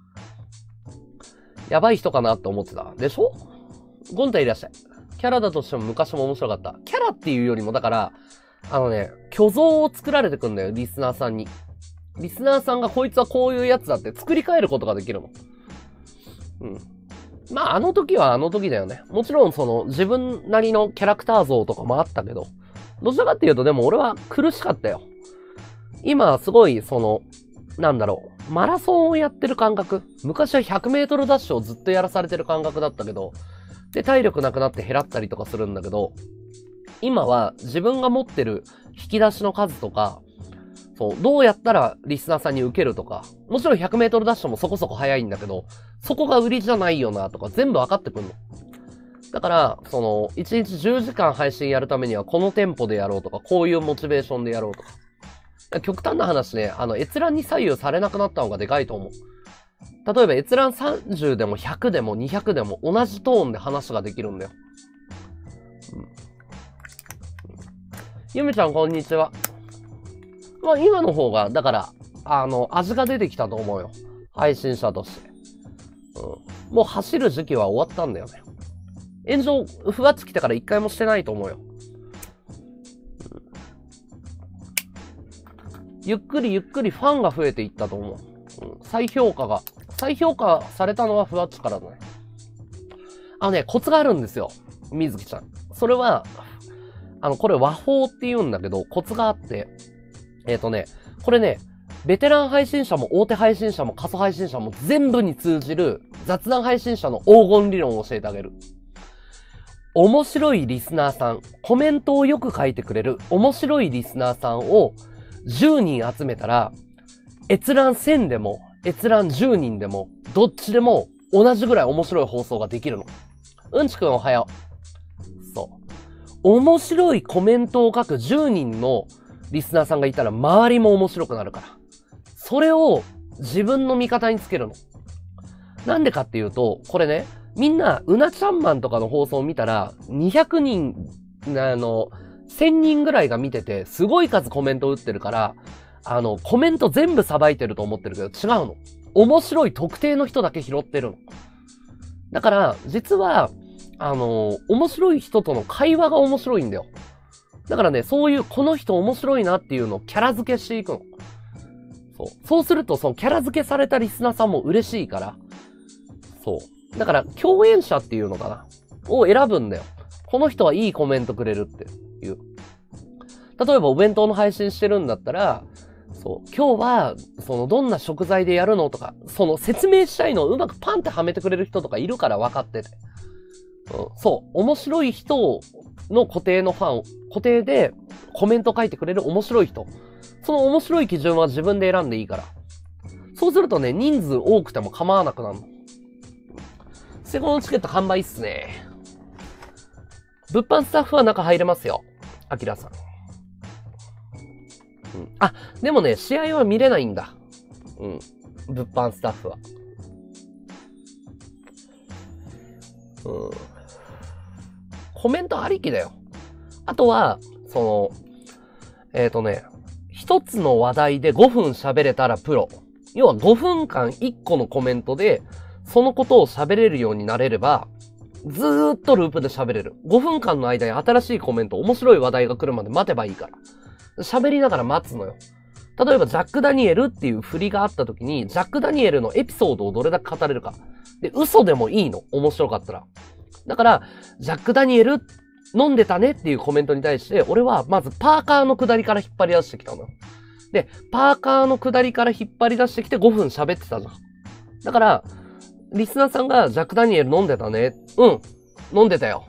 やばい人かなって思ってた。でしょ？ゴンタいらっしゃい。キャラだとしても昔も面白かった。キャラっていうよりも、だから、虚像を作られてくんだよ、リスナーさんに。リスナーさんがこいつはこういうやつだって作り変えることができるの。まあ、あの時はあの時だよね。もちろん自分なりのキャラクター像とかもあったけど、どちらかっていうとでも俺は苦しかったよ。今、すごい、マラソンをやってる感覚。昔は100メートルダッシュをずっとやらされてる感覚だったけど、で、体力なくなって減らったりとかするんだけど、今は自分が持ってる引き出しの数とか、どうやったらリスナーさんに受けるとか、もちろん100メートルダッシュもそこそこ速いんだけど、そこが売りじゃないよなとか全部分かってくんの。だから、1日10時間配信やるためにはこのテンポでやろうとか、こういうモチベーションでやろうとか。極端な話ね、閲覧に左右されなくなったのがでかいと思う。例えば閲覧30でも100でも200でも同じトーンで話ができるんだよ。ゆめちゃんこんにちは。まあ今の方が、だから、味が出てきたと思うよ。配信者として。もう走る時期は終わったんだよね。炎上、ふわっち来てから一回もしてないと思うよ。ゆっくりゆっくりファンが増えていったと思う。再評価されたのはふわっちからだね。コツがあるんですよ。みずきちゃん。それは、これ和法って言うんだけど、コツがあって、これね、ベテラン配信者も大手配信者も過疎配信者も全部に通じる雑談配信者の黄金理論を教えてあげる。面白いリスナーさん、コメントをよく書いてくれる面白いリスナーさんを10人集めたら、閲覧1000でも閲覧10人でもどっちでも同じぐらい面白い放送ができるの。うんちくんおはよう。そう。面白いコメントを書く10人のリスナーさんがいたら周りも面白くなるから。それを自分の味方につけるの。なんでかっていうと、これね、みんな、うなちゃんマンとかの放送を見たら、200人、1000人ぐらいが見てて、すごい数コメント打ってるから、コメント全部さばいてると思ってるけど、違うの。面白い特定の人だけ拾ってるの。だから、実は、面白い人との会話が面白いんだよ。だからね、そういう、この人面白いなっていうのをキャラ付けしていくの。 そうすると、そのキャラ付けされたリスナーさんも嬉しいから。そう。だから、共演者っていうのかなを選ぶんだよ。この人はいいコメントくれるっていう。例えばお弁当の配信してるんだったら、そう、今日は、どんな食材でやるのとか、説明したいのをうまくパンってはめてくれる人とかいるから分かってて。そう、面白い人の固定のファン、固定でコメント書いてくれる面白い人。その面白い基準は自分で選んでいいから。そうするとね、人数多くても構わなくなるの。セコのチケット完売っすね。物販スタッフは中入れますよ。アキラさん。あ、でもね、試合は見れないんだ。物販スタッフは。コメントありきだよ。あとは、一つの話題で5分喋れたらプロ。要は5分間1個のコメントで、そのことを喋れるようになれれば、ずーっとループで喋れる。5分間の間に新しいコメント、面白い話題が来るまで待てばいいから。喋りながら待つのよ。例えば、ジャック・ダニエルっていう振りがあった時に、ジャック・ダニエルのエピソードをどれだけ語れるか。で、嘘でもいいの。面白かったら。だから、ジャック・ダニエル飲んでたねっていうコメントに対して、俺はまずパーカーの下りから引っ張り出してきたのよ。で、パーカーの下りから引っ張り出してきて5分喋ってたじゃん。だから、リスナーさんがジャック・ダニエル飲んでたね。飲んでたよ。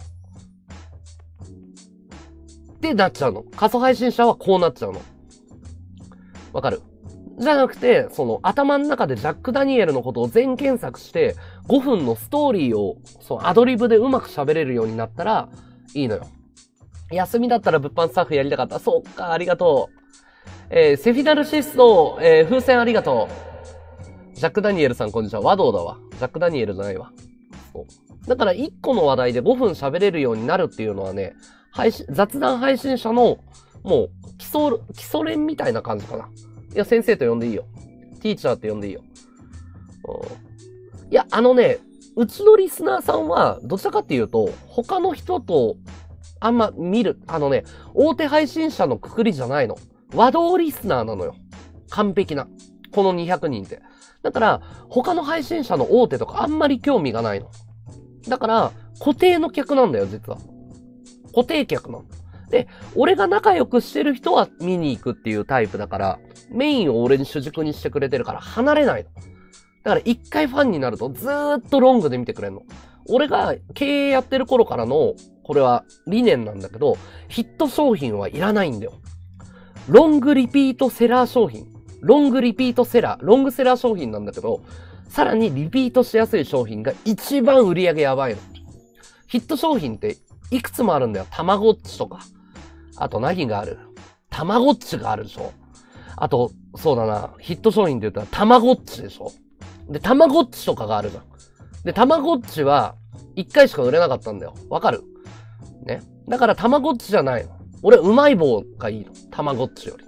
ってなっちゃうの。仮想配信者はこうなっちゃうの。わかる？じゃなくて、頭の中でジャック・ダニエルのことを全検索して、5分のストーリーを、アドリブでうまく喋れるようになったら、いいのよ。休みだったら物販スタッフやりたかった。そうか、ありがとう。セフィナルシスト、風船ありがとう。ジャック・ダニエルさんこんにちは。和道だわ。ジャック・ダニエルじゃないわ。そう。だから1個の話題で5分喋れるようになるっていうのはね、雑談配信者の、もう、基礎練みたいな感じかな。いや、先生と呼んでいいよ。ティーチャーって呼んでいいよ。いや、うちのリスナーさんは、どちらかっていうと、他の人と、あんま見る、大手配信者のくくりじゃないの。和道リスナーなのよ。完璧な。この200人って。だから、他の配信者の大手とかあんまり興味がないの。だから、固定の客なんだよ、実は。固定客なの。で、俺が仲良くしてる人は見に行くっていうタイプだから、メインを俺に主軸にしてくれてるから離れないの。だから一回ファンになるとずーっとロングで見てくれんの。俺が経営やってる頃からの、これは理念なんだけど、ヒット商品はいらないんだよ。ロングリピートセラー商品。ロングセラー商品なんだけど、さらにリピートしやすい商品が一番売り上げやばいの。ヒット商品っていくつもあるんだよ。たまごっちとか。あと何がある？たまごっちがあるでしょ。あと、そうだな。ヒット商品って言ったらたまごっちでしょ。で、たまごっちとかがあるじゃん。で、たまごっちは1回しか売れなかったんだよ。わかる？ね。だからたまごっちじゃないの。俺、うまい棒がいいの。たまごっちより。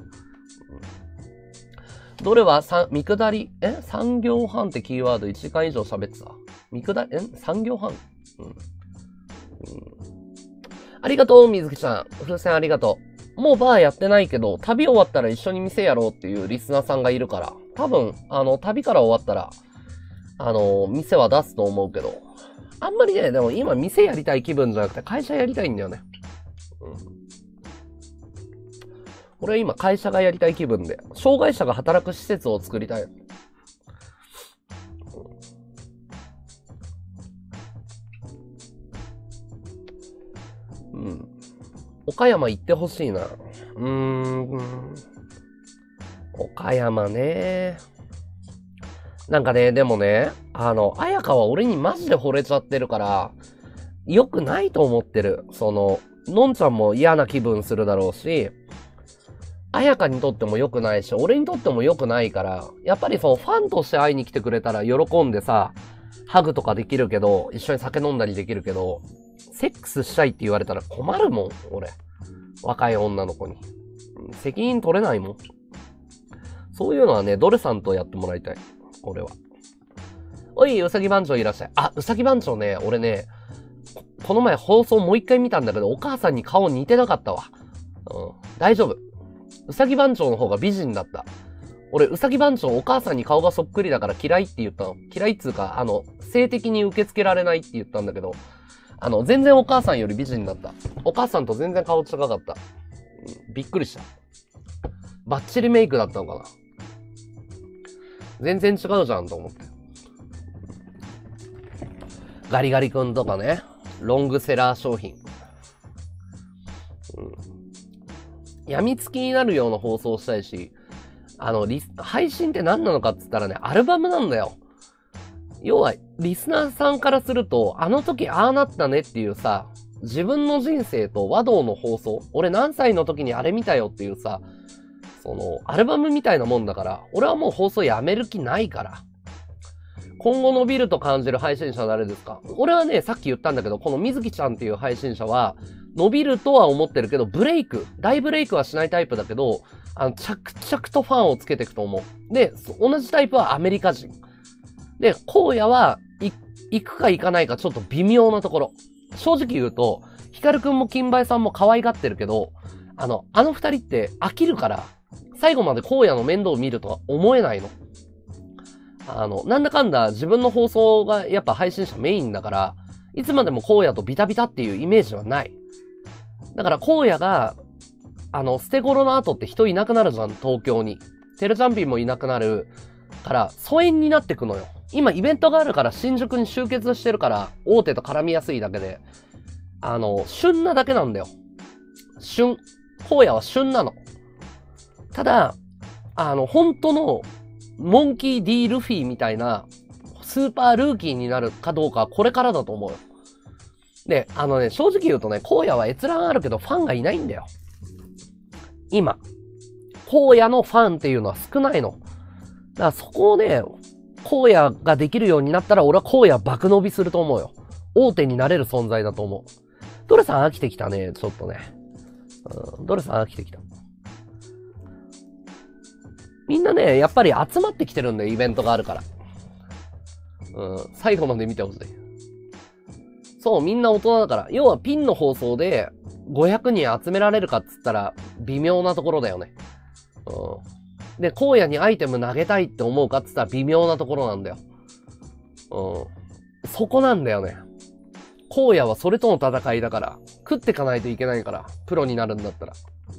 どれは見下り、3行半ってキーワード1時間以上喋ってた。見下り、3行半？ありがとう、水木ちゃん。風船ありがとう。もうバーやってないけど、旅終わったら一緒に店やろうっていうリスナーさんがいるから、多分、旅から終わったら、店は出すと思うけど、あんまりね、でも今店やりたい気分じゃなくて会社やりたいんだよね。俺は今会社がやりたい気分で、障害者が働く施設を作りたい。岡山行ってほしいな。岡山ね。なんかね、でもね、彩香は俺にマジで惚れちゃってるから、良くないと思ってる。のんちゃんも嫌な気分するだろうし、彩香にとっても良くないし、俺にとっても良くないから、やっぱりファンとして会いに来てくれたら喜んでさ、ハグとかできるけど、一緒に酒飲んだりできるけど、セックスしたいって言われたら困るもん、俺。若い女の子に。責任取れないもん。そういうのはね、ドレさんとやってもらいたい。俺は。おい、うさぎ番長いらっしゃい。あ、うさぎ番長ね、俺ね、この前放送もう一回見たんだけど、お母さんに顔似てなかったわ。大丈夫。うさぎ番長の方が美人だった。 俺、うさぎ番長お母さんに顔がそっくりだから嫌いって言ったの。嫌いっつうか、性的に受け付けられないって言ったんだけど、全然お母さんより美人だった。お母さんと全然顔近かった。びっくりした。バッチリメイクだったのかな。全然違うじゃんと思って。ガリガリ君とかね、ロングセラー商品。病みつきになるような放送したいし、配信って何なのかって言ったらね、アルバムなんだよ。要は、リスナーさんからすると、あの時ああなったねっていうさ、自分の人生と和道の放送、俺何歳の時にあれ見たよっていうさ、アルバムみたいなもんだから、俺はもう放送やめる気ないから。今後伸びると感じる配信者は誰ですか？俺はね、さっき言ったんだけど、この水木ちゃんっていう配信者は、伸びるとは思ってるけど、大ブレイクはしないタイプだけど、着々とファンをつけていくと思う。で、同じタイプはアメリカ人。で、荒野は、行くか行かないかちょっと微妙なところ。正直言うと、ヒカルくんも金梅さんも可愛がってるけど、あの二人って飽きるから、最後まで荒野の面倒を見るとは思えないの。なんだかんだ自分の放送がやっぱ配信者メインだから、いつまでも荒野とビタビタっていうイメージはない。だから荒野が、捨て頃の後って人いなくなるじゃん、東京に。テルチャンピンもいなくなるから、疎遠になってくのよ。今イベントがあるから新宿に集結してるから、大手と絡みやすいだけで、旬なだけなんだよ。荒野は旬なの。ただ、本当の、モンキー D ルフィみたいな、スーパールーキーになるかどうかはこれからだと思うよ。で、正直言うとね、荒野は閲覧あるけどファンがいないんだよ。今。荒野のファンっていうのは少ないの。だからそこをね、荒野ができるようになったら俺は荒野爆伸びすると思うよ。大手になれる存在だと思う。ドレさん飽きてきたね、ちょっとね。ドレさん飽きてきた。みんなね、やっぱり集まってきてるんだよ、イベントがあるから。最後まで見てほしい。そう、みんな大人だから。要はピンの放送で500人集められるかっつったら微妙なところだよね。で、荒野にアイテム投げたいって思うかっつったら微妙なところなんだよ。そこなんだよね。荒野はそれとの戦いだから。食ってかないといけないから。プロになるんだったら。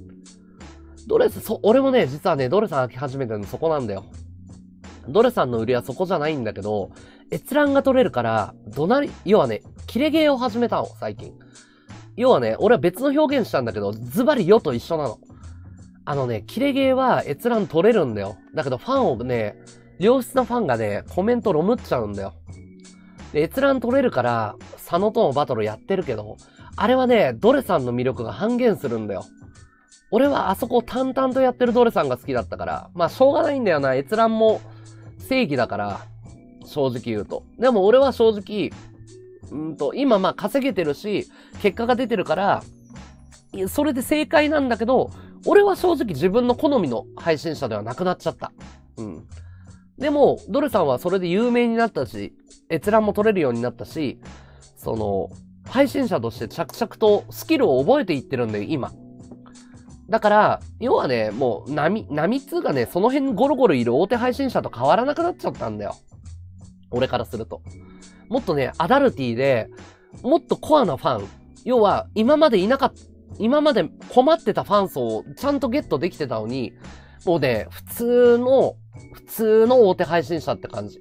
俺もね、実はね、ドレさん飽き始めてるのそこなんだよ。ドレさんの売りはそこじゃないんだけど、閲覧が取れるから、要はね、キレゲーを始めたの、最近。要はね、俺は別の表現したんだけど、ズバリ世と一緒なの。キレゲーは閲覧取れるんだよ。だけどファンをね、良質なファンがね、コメントロムっちゃうんだよ。で、閲覧取れるから、佐野とのバトルやってるけど、あれはね、ドレさんの魅力が半減するんだよ。俺はあそこを淡々とやってるドレさんが好きだったから、まあしょうがないんだよな、閲覧も正義だから、正直言うと。でも俺は正直、今まあ稼げてるし、結果が出てるから、それで正解なんだけど、俺は正直自分の好みの配信者ではなくなっちゃった。でも、ドレさんはそれで有名になったし、閲覧も取れるようになったし、配信者として着々とスキルを覚えていってるんだよ、今。だから、要はね、もう、波っつうかね、その辺にゴロゴロいる大手配信者と変わらなくなっちゃったんだよ。俺からすると。もっとね、アダルティで、もっとコアなファン。要は、今まで困ってたファン層をちゃんとゲットできてたのに、もうね、普通の大手配信者って感じ。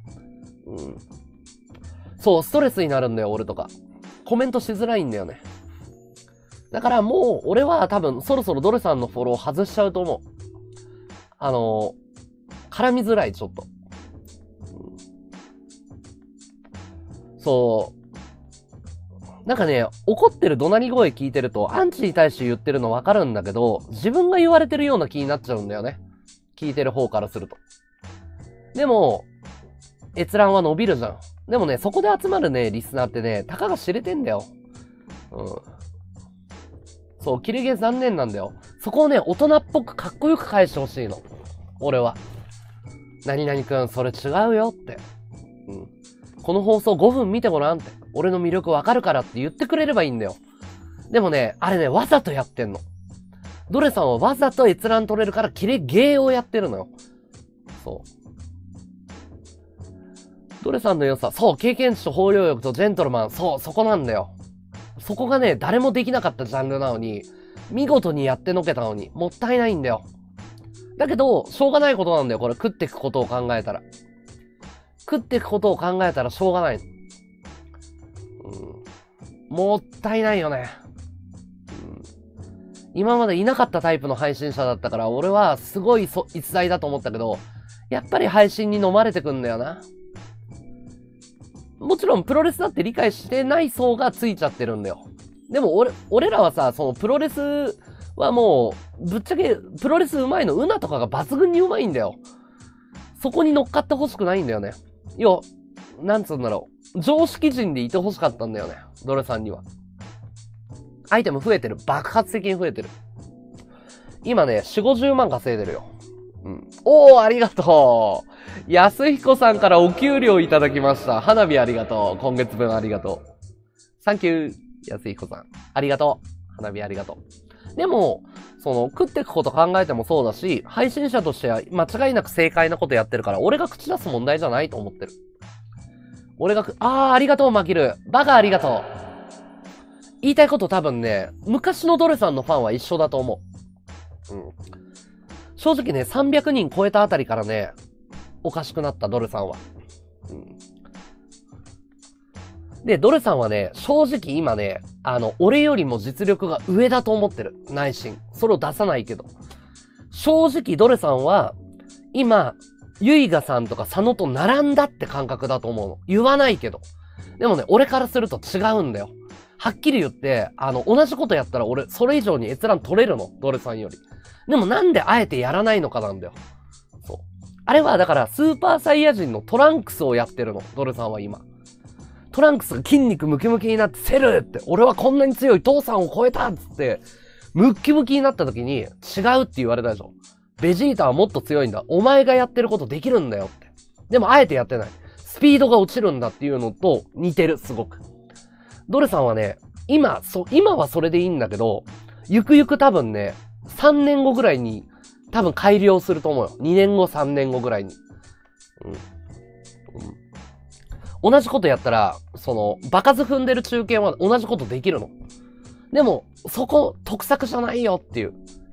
そう、ストレスになるんだよ、俺とか。コメントしづらいんだよね。だからもう、俺は多分、そろそろドレさんのフォロー外しちゃうと思う。絡みづらい、ちょっと。そう。なんかね、怒ってる怒鳴り声聞いてると、アンチに対して言ってるのわかるんだけど、自分が言われてるような気になっちゃうんだよね。聞いてる方からすると。でも、閲覧は伸びるじゃん。でもね、そこで集まるね、リスナーってね、たかが知れてんだよ。そう、キレゲー残念なんだよ。そこをね、大人っぽくかっこよく返してほしいの。俺は。何々くん、それ違うよって。この放送5分見てごらんって。俺の魅力わかるからって言ってくれればいいんだよ。でもね、あれね、わざとやってんの。ドレさんはわざと閲覧取れるからキレゲーをやってるのよ。 そう。ドレさんの良さ、そう、経験値と包容力とジェントルマン、そう、そこなんだよ。そこがね、誰もできなかったジャンルなのに、見事にやってのけたのに、もったいないんだよ。だけど、しょうがないことなんだよ、これ。食っていくことを考えたら。食っていくことを考えたらしょうがない。もったいないよね。今までいなかったタイプの配信者だったから、俺はすごい逸材だと思ったけど、やっぱり配信に飲まれてくんだよな。もちろんプロレスだって理解してない層がついちゃってるんだよ。でも俺らはさ、そのプロレスはもう、ぶっちゃけプロレス上手いの、ウナとかが抜群に上手いんだよ。そこに乗っかってほしくないんだよね。なんつうんだろう。常識人でいてほしかったんだよね。ドレさんには。アイテム増えてる。爆発的に増えてる。今ね、4、50万稼いでるよ。おー、ありがとう。安彦さんからお給料いただきました。花火ありがとう。今月分ありがとう。サンキュー、安彦さん。ありがとう。花火ありがとう。でも、食っていくこと考えてもそうだし、配信者としては間違いなく正解なことやってるから、俺が口出す問題じゃないと思ってる。ありがとう、マキル。バカありがとう。言いたいこと多分ね、昔のドレさんのファンは一緒だと思う。正直ね、300人超えたあたりからね、おかしくなった、ドレさんは。で、ドレさんはね、正直今ね、俺よりも実力が上だと思ってる。内心。それを出さないけど。正直、ドレさんは、今、ユイガさんとか佐野と並んだって感覚だと思うの。言わないけど。でもね、俺からすると違うんだよ。はっきり言って、同じことやったら俺、それ以上に閲覧取れるの。ドレさんより。でもなんであえてやらないのかなんだよ。そう。あれはだから、スーパーサイヤ人のトランクスをやってるの。ドレさんは今。トランクスが筋肉ムキムキになってセルって、俺はこんなに強い父さんを超えたっつって、ムッキムキになった時に違うって言われたでしょ。ベジータはもっと強いんだ。お前がやってることできるんだよって。でもあえてやってない。スピードが落ちるんだっていうのと似てる、すごく。ドレさんはね、今はそれでいいんだけど、ゆくゆく多分ね、3年後ぐらいに多分改良すると思うよ。2年後、3年後ぐらいに。同じことやったら、場数踏んでる中堅は同じことできるの。でも、そこ、得策じゃないよっていう。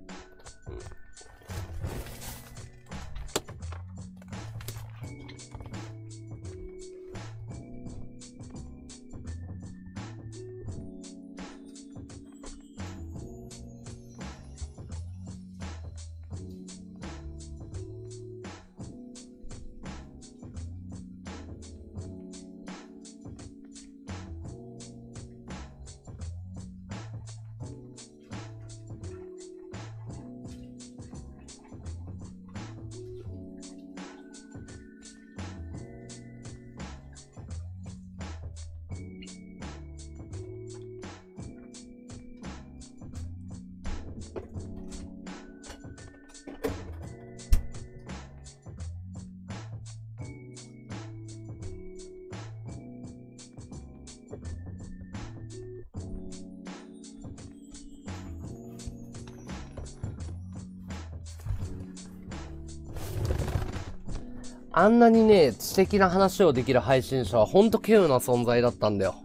あんなにね、知的な話をできる配信者はほんと稀有な存在だったんだよ。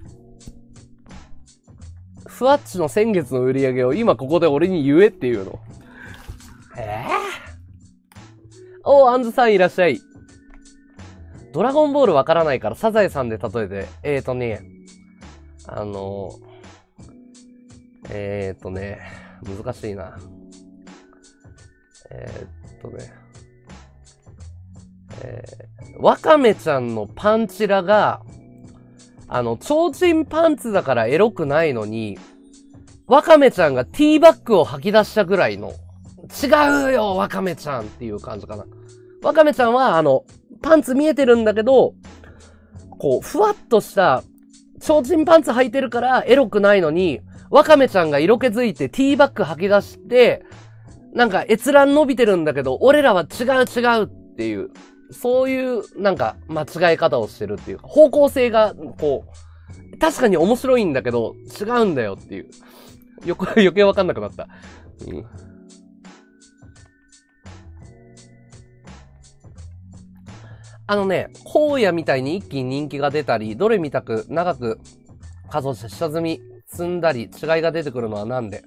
ふわっちの先月の売り上げを今ここで俺に言えっていうの。アンズさんいらっしゃい。ドラゴンボールわからないからサザエさんで例えて、難しいな。ワカメちゃんのパンチラが、提灯パンツだからエロくないのに、ワカメちゃんがティーバッグを吐き出したぐらいの、違うよ、ワカメちゃんっていう感じかな。ワカメちゃんは、パンツ見えてるんだけど、こう、ふわっとした、提灯パンツ履いてるからエロくないのに、ワカメちゃんが色気づいてティーバッグ吐き出して、なんか閲覧伸びてるんだけど、俺らは違うっていう、そういう、なんか、間違い方をしてるっていうか、方向性が、こう、確かに面白いんだけど、違うんだよっていう。余計わかんなくなった。 荒野みたいに一気に人気が出たり、どれみたく長く数をして下積み積んだり違いが出てくるのはなんで？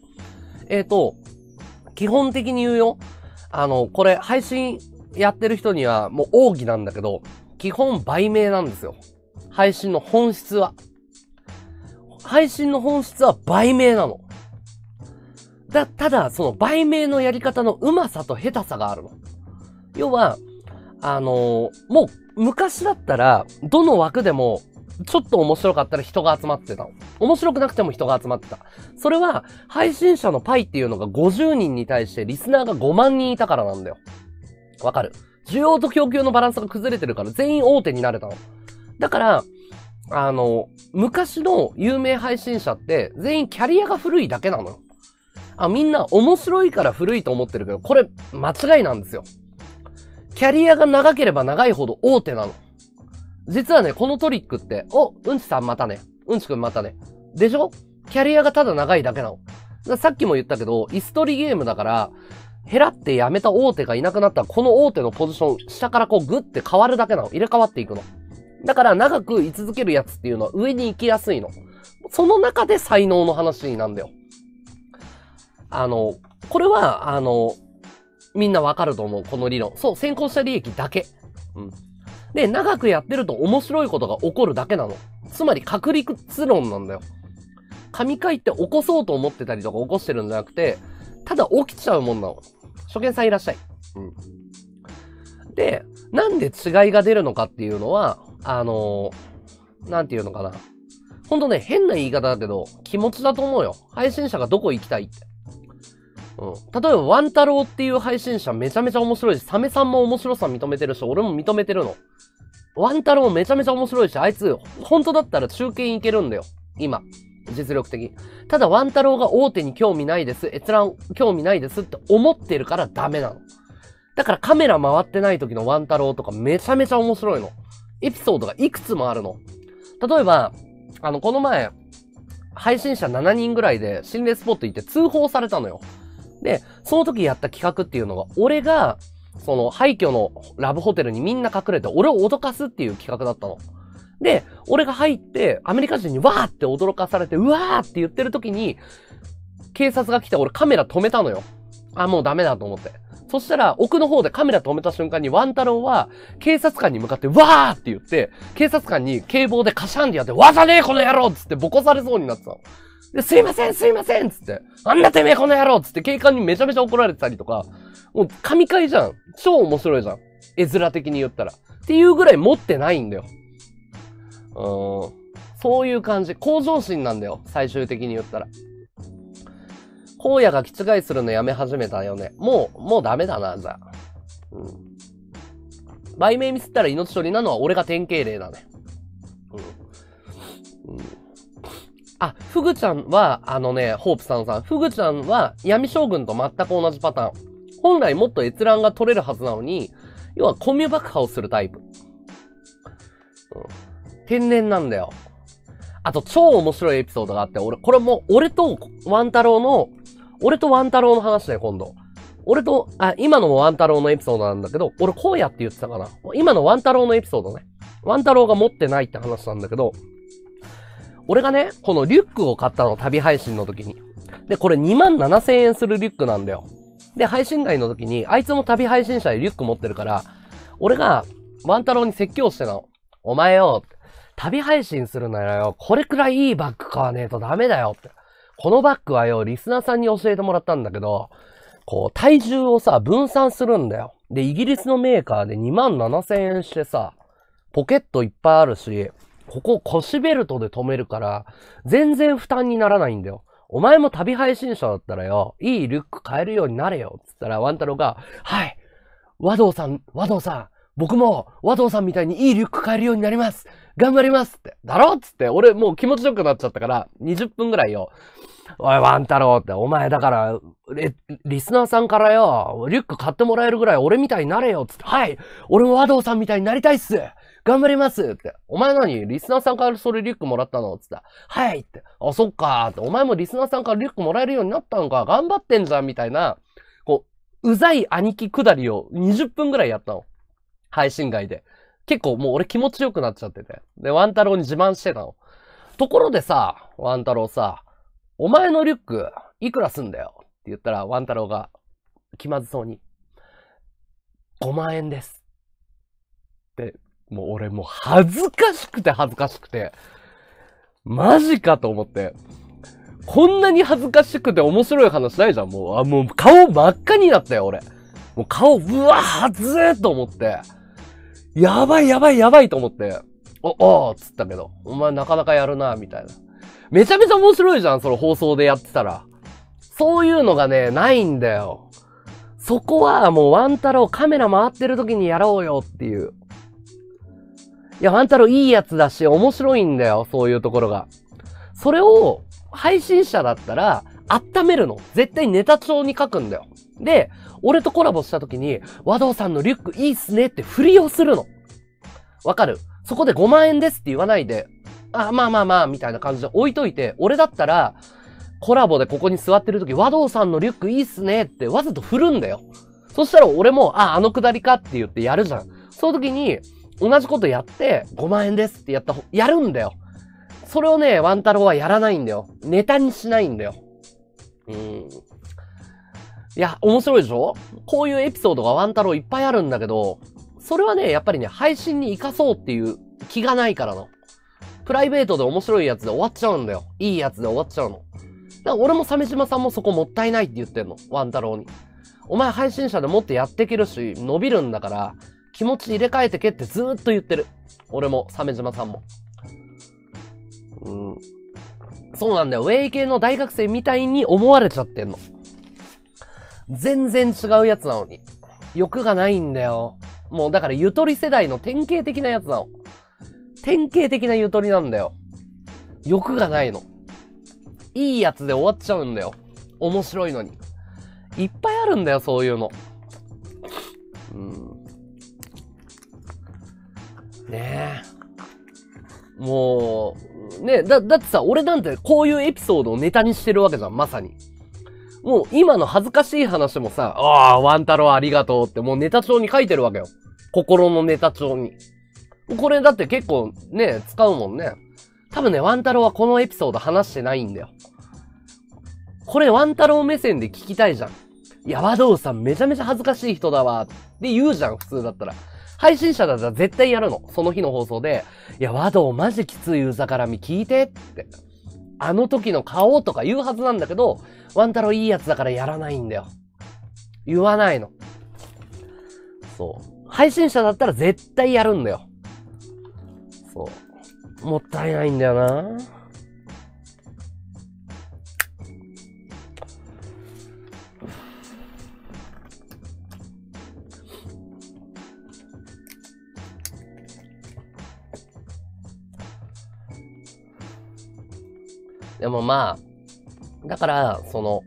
基本的に言うよ。これ配信やってる人にはもう奥義なんだけど、基本売名なんですよ。配信の本質は。配信の本質は売名なの。ただ、その売名のやり方の上手さと下手さがあるの。要は、もう昔だったら、どの枠でも、ちょっと面白かったら人が集まってたの。面白くなくても人が集まってた。それは、配信者のパイっていうのが50人に対してリスナーが5万人いたからなんだよ。わかる？需要と供給のバランスが崩れてるから全員大手になれたの。だから、昔の有名配信者って全員キャリアが古いだけなのよ。みんな面白いから古いと思ってるけど、これ間違いなんですよ。キャリアが長ければ長いほど大手なの。実はね、このトリックって、うんちさんまたね。うんちくんまたね。でしょ？キャリアがただ長いだけなの。さっきも言ったけど、椅子取りゲームだから、減らってやめた大手がいなくなったら、この大手のポジション、下からこうグッて変わるだけなの。入れ替わっていくの。だから長く居続けるやつっていうのは上に行きやすいの。その中で才能の話なんだよ。これは、みんなわかると思う、この理論。そう、先行者利益だけ。うん。で、長くやってると面白いことが起こるだけなの。つまり確率論なんだよ。神回って起こそうと思ってたりとか起こしてるんじゃなくて、ただ起きちゃうもんなの。初見さんいらっしゃい。うん。で、なんで違いが出るのかっていうのは、なんていうのかな。ほんとね、変な言い方だけど、気持ちだと思うよ。配信者がどこ行きたいって。うん。例えば、ワンタロウっていう配信者めちゃめちゃ面白いし、サメさんも面白さ認めてるし、俺も認めてるの。ワンタロウめちゃめちゃ面白いし、あいつ、本当だったら中堅いけるんだよ。今。実力的。ただ、ワンタロウが大手に興味ないです、閲覧興味ないですって思ってるからダメなの。だからカメラ回ってない時のワンタロウとかめちゃめちゃ面白いの。エピソードがいくつもあるの。例えば、この前、配信者7人ぐらいで心霊スポット行って通報されたのよ。で、その時やった企画っていうのが、俺が、その廃墟のラブホテルにみんな隠れて、俺を脅かすっていう企画だったの。で、俺が入って、アメリカ人にわーって驚かされて、うわーって言ってる時に、警察が来て俺カメラ止めたのよ。もうダメだと思って。そしたら、奥の方でカメラ止めた瞬間にワンタロウは、警察官に向かって、わーって言って、警察官に警棒でカシャンってやって、わざねえこの野郎っつってボコされそうになってたの。で、すいませんっつって、あんなてめえこの野郎っつって警官にめちゃめちゃ怒られてたりとか、もう神回じゃん。超面白いじゃん。絵面的に言ったら。っていうぐらい持ってないんだよ。そういう感じ。向上心なんだよ。最終的に言ったら。荒野が気違いするのやめ始めたよね。もうダメだな、じゃあ。売名ミスったら命取りなのは俺が典型例だね。フグちゃんは、ホープさん。フグちゃんは闇将軍と全く同じパターン。本来もっと閲覧が取れるはずなのに、要はコミュ爆破をするタイプ。天然なんだよ。あと超面白いエピソードがあって、これも俺とワンタロウの話だよ、今度。今のもワンタロウのエピソードなんだけど、俺こうやって言ってたかな。今のワンタロウのエピソードね。ワンタロウが持ってないって話なんだけど、俺がね、このリュックを買ったの、旅配信の時に。で、これ27,000円するリュックなんだよ。で、配信外の時に、あいつも旅配信者でリュック持ってるから、俺がワンタロウに説教してたの。お前よ、旅配信するならよ、これくらいいいバッグ買わねえとダメだよって。このバッグはよ、リスナーさんに教えてもらったんだけど、こう、体重をさ、分散するんだよ。で、イギリスのメーカーで27,000円してさ、ポケットいっぱいあるし、ここ腰ベルトで留めるから、全然負担にならないんだよ。お前も旅配信者だったらよ、いいリュック買えるようになれよ。つったら、ワンタロウが、はい、和道さん、僕も和道さんみたいにいいリュック買えるようになります。頑張りますって。だろっつって、俺もう気持ちよくなっちゃったから、20分ぐらいよ。おい、ワンタロウって、お前だから、リスナーさんからよ、リュック買ってもらえるぐらい俺みたいになれよ。つって、はい、俺も和道さんみたいになりたいっす。頑張りますって。お前何リスナーさんからそれリュックもらったのつったら、はいって。そっかーって。お前もリスナーさんからリュックもらえるようになったのか。頑張ってんじゃんみたいな、こう、うざい兄貴下りを20分ぐらいやったの。配信外で。 結構もう俺気持ちよくなっちゃってて。で、ワンタロウに自慢してたの。ところでさ、ワンタロウさ、お前のリュック、いくらすんだよって言ったら、ワンタロウが気まずそうに、5万円です。で、もう俺もう恥ずかしくて、マジかと思って。こんなに恥ずかしくて面白い話ないじゃん。もう顔真っ赤になったよ、俺。もう顔、うわ、はずーと思って。やばいと思って。おーっつったけど、お前なかなかやるな、みたいな。めちゃめちゃ面白いじゃん、その放送でやってたら。そういうのがね、ないんだよ。そこはもうワンタロウカメラ回ってる時にやろうよっていう。いや、ワンタロウいいやつだし、面白いんだよ、そういうところが。それを、配信者だったら、温めるの。絶対ネタ帳に書くんだよ。で、俺とコラボした時に、和道さんのリュックいいっすねって振りをするの。わかる？そこで5万円ですって言わないで、まあ、みたいな感じで置いといて、俺だったら、コラボでここに座ってる時、和道さんのリュックいいっすねってわざと振るんだよ。そしたら俺も、あのくだりかって言ってやるじゃん。その時に、同じことやって、5万円ですってやるんだよ。それをね、ワンタロウはやらないんだよ。ネタにしないんだよ。いや、面白いでしょ？こういうエピソードがワンタロウいっぱいあるんだけど、それはね、やっぱりね、配信に活かそうっていう気がないからの。プライベートで面白いやつで終わっちゃうんだよ。いいやつで終わっちゃうの。だから俺も鮫島さんもそこもったいないって言ってんの。ワンタロウに。お前配信者でもっとやっていけるし、伸びるんだから、気持ち入れ替えてけってずーっと言ってる。俺も、鮫島さんも。そうなんだよ。ウェイ系の大学生みたいに思われちゃってんの。全然違うやつなのに。欲がないんだよ。もうだからゆとり世代の典型的なやつなの。典型的なゆとりなんだよ。欲がないの。いいやつで終わっちゃうんだよ。面白いのに。いっぱいあるんだよ、そういうの。ねえ。もう、ねえ、だってさ、俺なんてこういうエピソードをネタにしてるわけじゃん、まさに。もう今の恥ずかしい話もさ、ワンタロウありがとうってもうネタ帳に書いてるわけよ。心のネタ帳に。これだって結構ね、使うもんね。多分ね、ワンタロウはこのエピソード話してないんだよ。これワンタロウ目線で聞きたいじゃん。いや、和道さんめちゃめちゃ恥ずかしい人だわって言うじゃん、普通だったら。配信者だったら絶対やるの。その日の放送で、いや、和道マジきついうざからみ聞いてって。あの時の顔とか言うはずなんだけど、ワンタロウいいやつだからやらないんだよ。言わないの。そう。配信者だったら絶対やるんだよ。そう。もったいないんだよな。でもまあ、だから、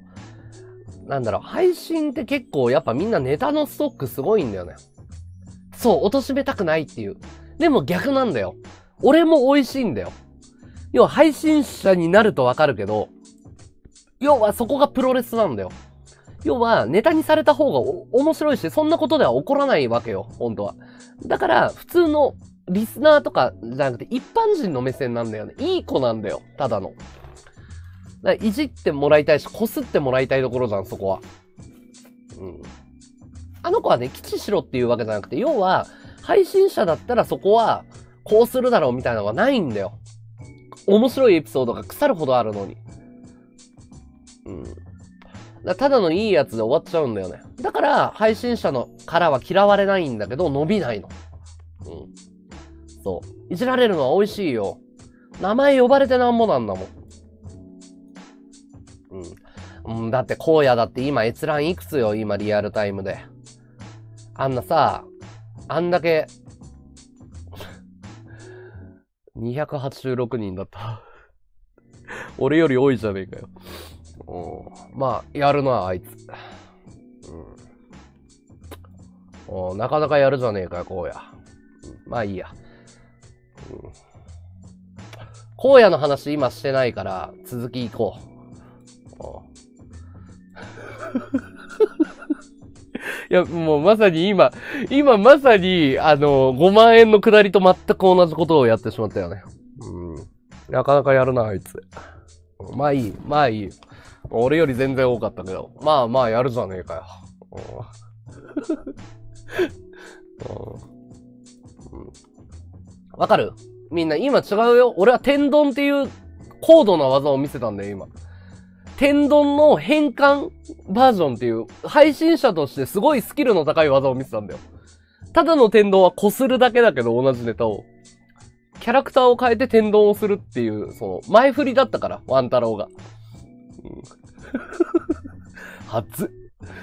配信って結構やっぱみんなネタのストックすごいんだよね。そう、貶めたくないっていう。でも逆なんだよ。俺も美味しいんだよ。要は配信者になるとわかるけど、要はそこがプロレスなんだよ。要はネタにされた方が面白いし、そんなことでは起こらないわけよ、本当は。だから、普通のリスナーとかじゃなくて一般人の目線なんだよね。いい子なんだよ、ただの。だからいじってもらいたいし、こすってもらいたいところじゃん、そこは。あの子はね、基地しろっていうわけじゃなくて、要は、配信者だったらそこは、こうするだろうみたいなのがないんだよ。面白いエピソードが腐るほどあるのに。ただのいいやつで終わっちゃうんだよね。だから、配信者のからは嫌われないんだけど、伸びないの。そう。いじられるのは美味しいよ。名前呼ばれてなんぼなんだもん。だって荒野だって今閲覧いくつよ、今リアルタイムで。あんなさ、あんだけ、286人だった。俺より多いじゃねえかよ。まあ、やるな、あいつ。なかなかやるじゃねえかよ、荒野。まあいいや。荒野の話今してないから、続き行こう。 や、もうまさに今まさに、5万円の下りと全く同じことをやってしまったよね。なかなかやるな、あいつ。まあいい。俺より全然多かったけど。まあやるじゃねえかよ。わかる？みんな今違うよ。俺は天丼っていう高度な技を見せたんだよ、今。天丼の変換バージョンっていう配信者としてすごいスキルの高い技を見せたんだよ。ただの天丼は擦るだけだけど同じネタを。キャラクターを変えて天丼をするっていう、その、前振りだったから、ワンタロウが。初。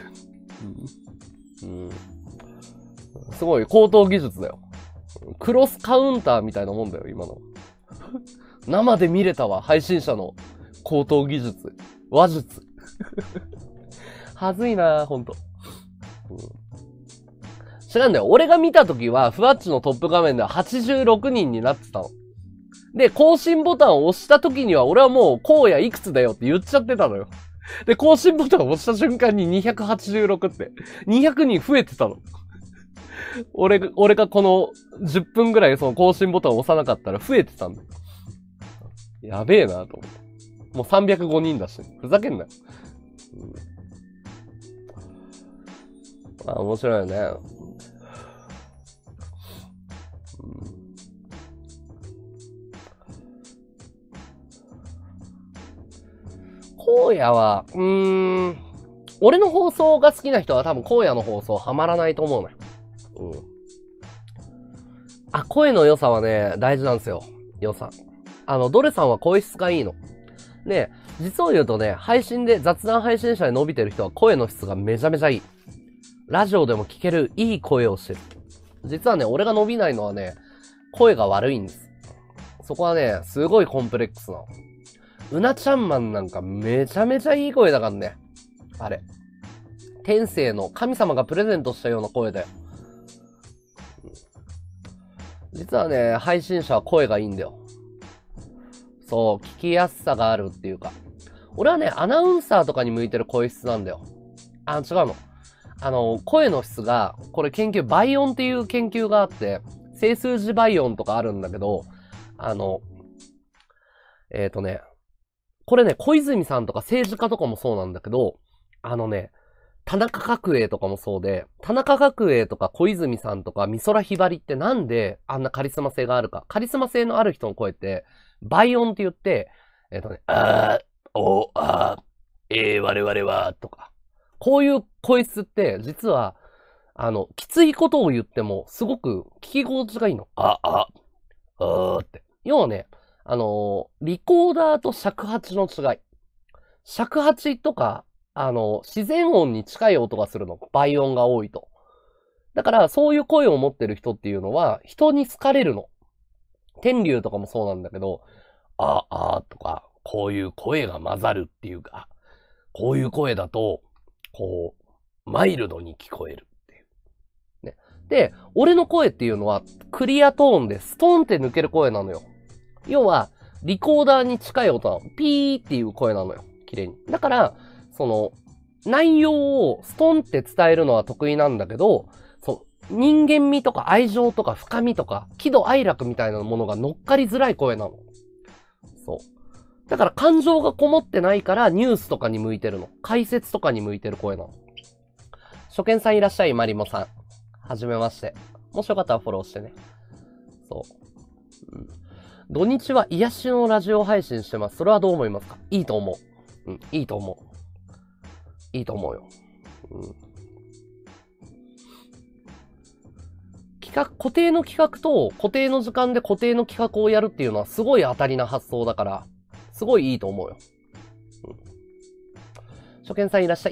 すごい高等技術だよ。クロスカウンターみたいなもんだよ、今の。生で見れたわ、配信者の高等技術。話術。はずいなぁ、ほんと。違うんだよ。俺が見たときは、ふわっちのトップ画面では86人になってたの。で、更新ボタンを押したときには、俺はもう、荒野いくつだよって言っちゃってたのよ。で、更新ボタンを押した瞬間に286って、200人増えてたの。俺がこの10分ぐらいその更新ボタンを押さなかったら増えてたんだよ。やべえなと思って。もう305人だし、ふざけんなよ。まあ面白いよね。荒野は、俺の放送が好きな人は多分荒野の放送ハマらないと思うのよ。声の良さはね、大事なんですよ。良さ。ドレさんは声質がいいの。で、実を言うとね、雑談配信者で伸びてる人は声の質がめちゃめちゃいい。ラジオでも聞けるいい声をしてる。実はね、俺が伸びないのはね、声が悪いんです。そこはね、すごいコンプレックスなの。うなちゃんマンなんかめちゃめちゃいい声だからね。あれ。天性の神様がプレゼントしたような声だよ。実はね、配信者は声がいいんだよ。そう、聞きやすさがあるっていうか。俺はね、アナウンサーとかに向いてる声質なんだよ。違うの。声の質が、これ倍音っていう研究があって、整数字倍音とかあるんだけど、これね、小泉さんとか政治家とかもそうなんだけど、田中角栄とかもそうで、田中角栄とか小泉さんとか美空ひばりってなんであんなカリスマ性があるか。カリスマ性のある人の声って、倍音って言って、我々は、とか。こういう声質って、実は、きついことを言っても、すごく聞き心地がいいの。って。要はね、リコーダーと尺八の違い。尺八とか、自然音に近い音がするの。倍音が多いと。だから、そういう声を持ってる人っていうのは、人に好かれるの。天竜とかもそうなんだけど、とか、こういう声が混ざるっていうか、こういう声だと、こう、マイルドに聞こえるっていう。ね。で、俺の声っていうのは、クリアトーンでストーンって抜ける声なのよ。要は、リコーダーに近い音なの。ピーっていう声なのよ。綺麗に。だから、内容をストンって伝えるのは得意なんだけど、人間味とか愛情とか深みとか、喜怒哀楽みたいなものが乗っかりづらい声なの。そう。だから感情がこもってないからニュースとかに向いてるの。解説とかに向いてる声なの。初見さんいらっしゃい、マリモさん。はじめまして。もしよかったらフォローしてね。そう。土日は癒しのラジオ配信してます。それはどう思いますか？いいと思う。いいと思う。いいと思うよ。固定の企画と固定の時間で固定の企画をやるっていうのはすごい当たりな発想だから、すごいいいと思うよ。初見さんいらっしゃい。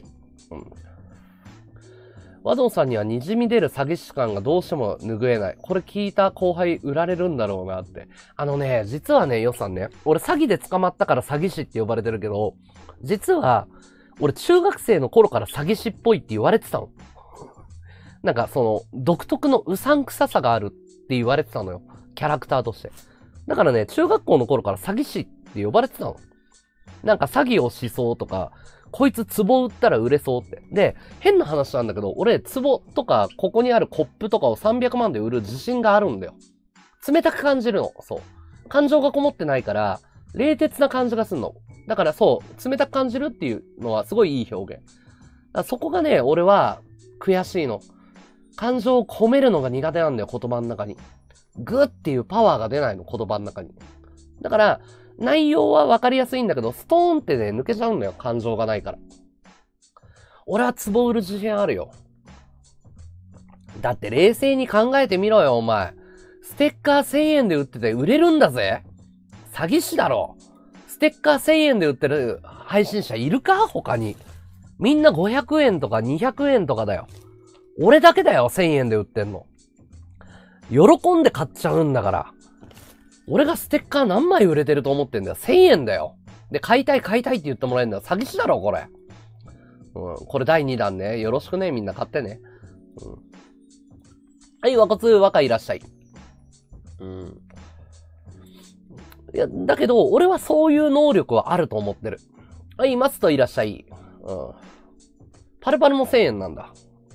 和道さんには滲み出る詐欺師感がどうしても拭えない。これ聞いた後輩売られるんだろうなって。実はね、よっさんね、俺詐欺で捕まったから詐欺師って呼ばれてるけど、実は、俺中学生の頃から詐欺師っぽいって言われてたの。なんか独特のうさんくささがあるって言われてたのよ。キャラクターとして。だからね、中学校の頃から詐欺師って呼ばれてたの。なんか詐欺をしそうとか、 こいつ壺売ったら売れそうって。で、変な話なんだけど、俺、壺とか、ここにあるコップとかを300万で売る自信があるんだよ。冷たく感じるの。そう。感情がこもってないから、冷徹な感じがすんの。だからそう、冷たく感じるっていうのはすごいいい表現。だからそこがね、俺は悔しいの。感情を込めるのが苦手なんだよ、言葉の中に。グッっていうパワーが出ないの、言葉の中に。だから、内容は分かりやすいんだけど、ストーンってね、抜けちゃうんだよ、感情がないから。俺は壺売る自信あるよ。だって冷静に考えてみろよ、お前。ステッカー1000円で売ってて売れるんだぜ。詐欺師だろ。ステッカー1000円で売ってる配信者いるか？他に。みんな500円とか200円とかだよ。俺だけだよ、1000円で売ってんの。喜んで買っちゃうんだから。俺がステッカー何枚売れてると思ってんだよ。1000円だよ。で、買いたいって言ってもらえるんだよ。詐欺師だろ、これ。これ第2弾ね。よろしくね、みんな買ってね。はい、和骨若いらっしゃい。いや、だけど、俺はそういう能力はあると思ってる。はい、マストいらっしゃい。パルパルも1000円なんだ。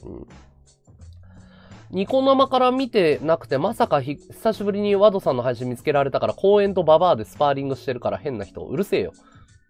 ニコ生から見てなくて、まさか久しぶりにワドさんの配信見つけられたから、公園とババアでスパーリングしてるから変な人。うるせえよ。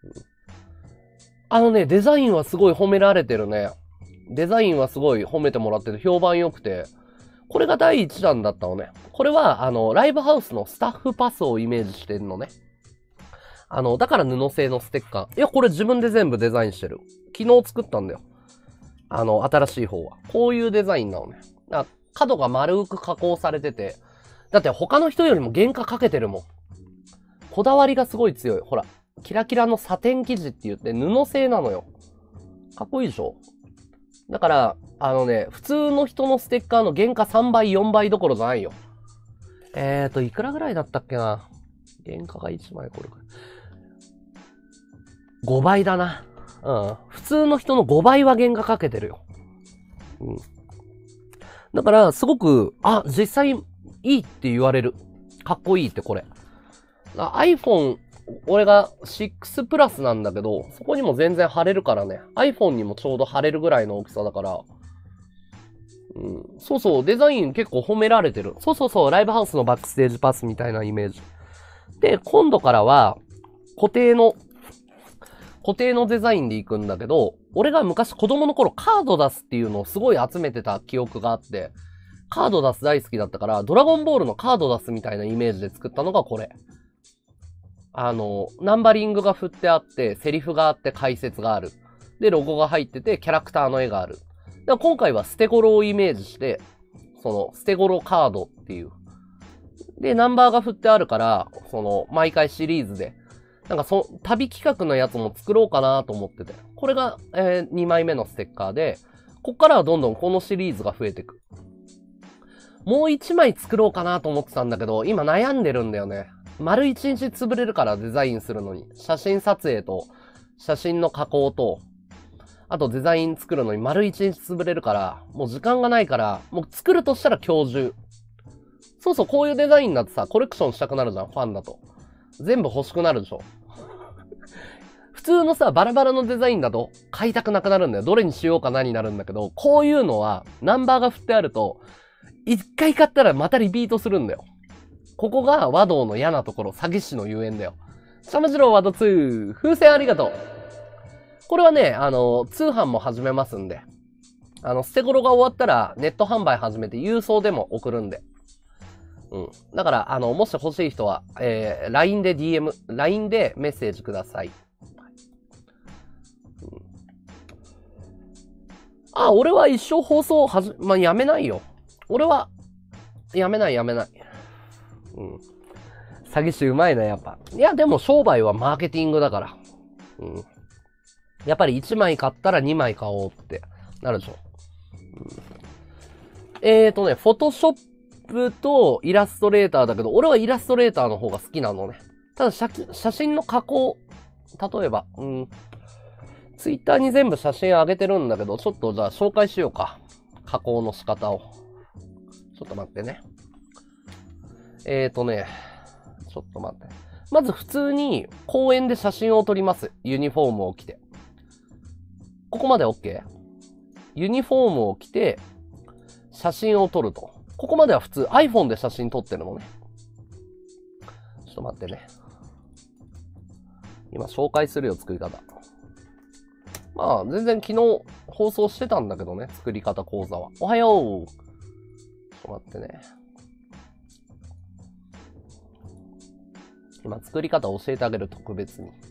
デザインはすごい褒められてるね。デザインはすごい褒めてもらってて、評判良くて。これが第1弾だったのね。これは、ライブハウスのスタッフパスをイメージしてるのね。だから布製のステッカー。いや、これ自分で全部デザインしてる。昨日作ったんだよ。新しい方は。こういうデザインなのね。角が丸く加工されてて。だって他の人よりも原価かけてるもん。こだわりがすごい強い。ほら。キラキラのサテン生地って言って布製なのよ。かっこいいでしょ？だから、普通の人のステッカーの原価3倍、4倍どころじゃないよ。いくらぐらいだったっけな。原価が1枚これくらい。5倍だな。普通の人の5倍は原価かけてるよ。だから、すごく、実際いいって言われる。かっこいいってこれ。iPhone、俺が6プラスなんだけど、そこにも全然貼れるからね。iPhone にもちょうど貼れるぐらいの大きさだから。そうそう、デザイン結構褒められてる。そう、ライブハウスのバックステージパスみたいなイメージ。で、今度からは、固定のデザインで行くんだけど、俺が昔子供の頃カード出すっていうのをすごい集めてた記憶があって、カード出す大好きだったから、ドラゴンボールのカード出すみたいなイメージで作ったのがこれ。ナンバリングが振ってあって、セリフがあって解説がある。で、ロゴが入ってて、キャラクターの絵がある。だから今回は捨て頃をイメージして、捨て頃カードっていう。で、ナンバーが振ってあるから、毎回シリーズで、旅企画のやつも作ろうかなと思ってて。これが、2枚目のステッカーで、こっからはどんどんこのシリーズが増えていく。もう1枚作ろうかなと思ってたんだけど、今悩んでるんだよね。丸1日潰れるからデザインするのに。写真撮影と、写真の加工と、あとデザイン作るのに丸1日潰れるから、もう時間がないから、もう作るとしたら今日中。そう、こういうデザインだとさ、コレクションしたくなるじゃん、ファンだと。全部欲しくなるでしょ。普通のさ、バラバラのデザインだと買いたくなくなるんだよ。どれにしようかなになるんだけど、こういうのはナンバーが振ってあると、一回買ったらまたリピートするんだよ。ここが和道の嫌なところ、詐欺師のゆえんだよ。しゃもじろう和道2、風船ありがとう。これはね、通販も始めますんで。捨て頃が終わったらネット販売始めて郵送でも送るんで。だから、もし欲しい人は、LINE で LINE でメッセージください。俺は一生放送やめないよ。俺は、やめない。詐欺師うまいな、やっぱ。いや、でも商売はマーケティングだから。やっぱり1枚買ったら2枚買おうってなるでしょ。フォトショップとイラストレーターだけど、俺はイラストレーターの方が好きなのね。ただ写真の加工、例えば、ツイッターに全部写真上げてるんだけど、ちょっとじゃあ紹介しようか。加工の仕方を。ちょっと待ってね。ちょっと待って。まず普通に公園で写真を撮ります。ユニフォームを着て。 ここまで OK？ ユニフォームを着て、写真を撮ると。ここまでは普通 iPhone で写真撮ってるのね。ちょっと待ってね。今紹介するよ、作り方。まあ、全然昨日放送してたんだけどね、作り方講座は。おはよう。ちょっと待ってね。今、作り方教えてあげる、特別に。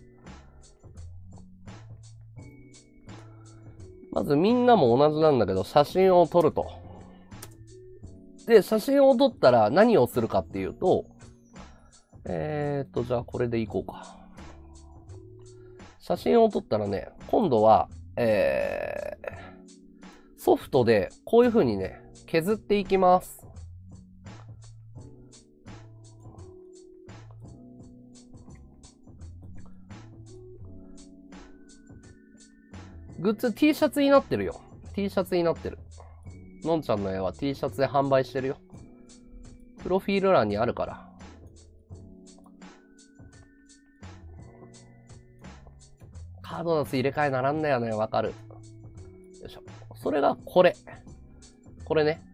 まずみんなも同じなんだけど、写真を撮ると。で、写真を撮ったら何をするかっていうと、じゃあこれでいこうか。写真を撮ったらね、今度は、ソフトでこういう風にね、削っていきます。グッズ T シャツになってるよ。T シャツになってる。のんちゃんの絵は T シャツで販売してるよ。プロフィール欄にあるから。カードの入れ替えならんだよね。わかる。よいしょ。それがこれ。これね。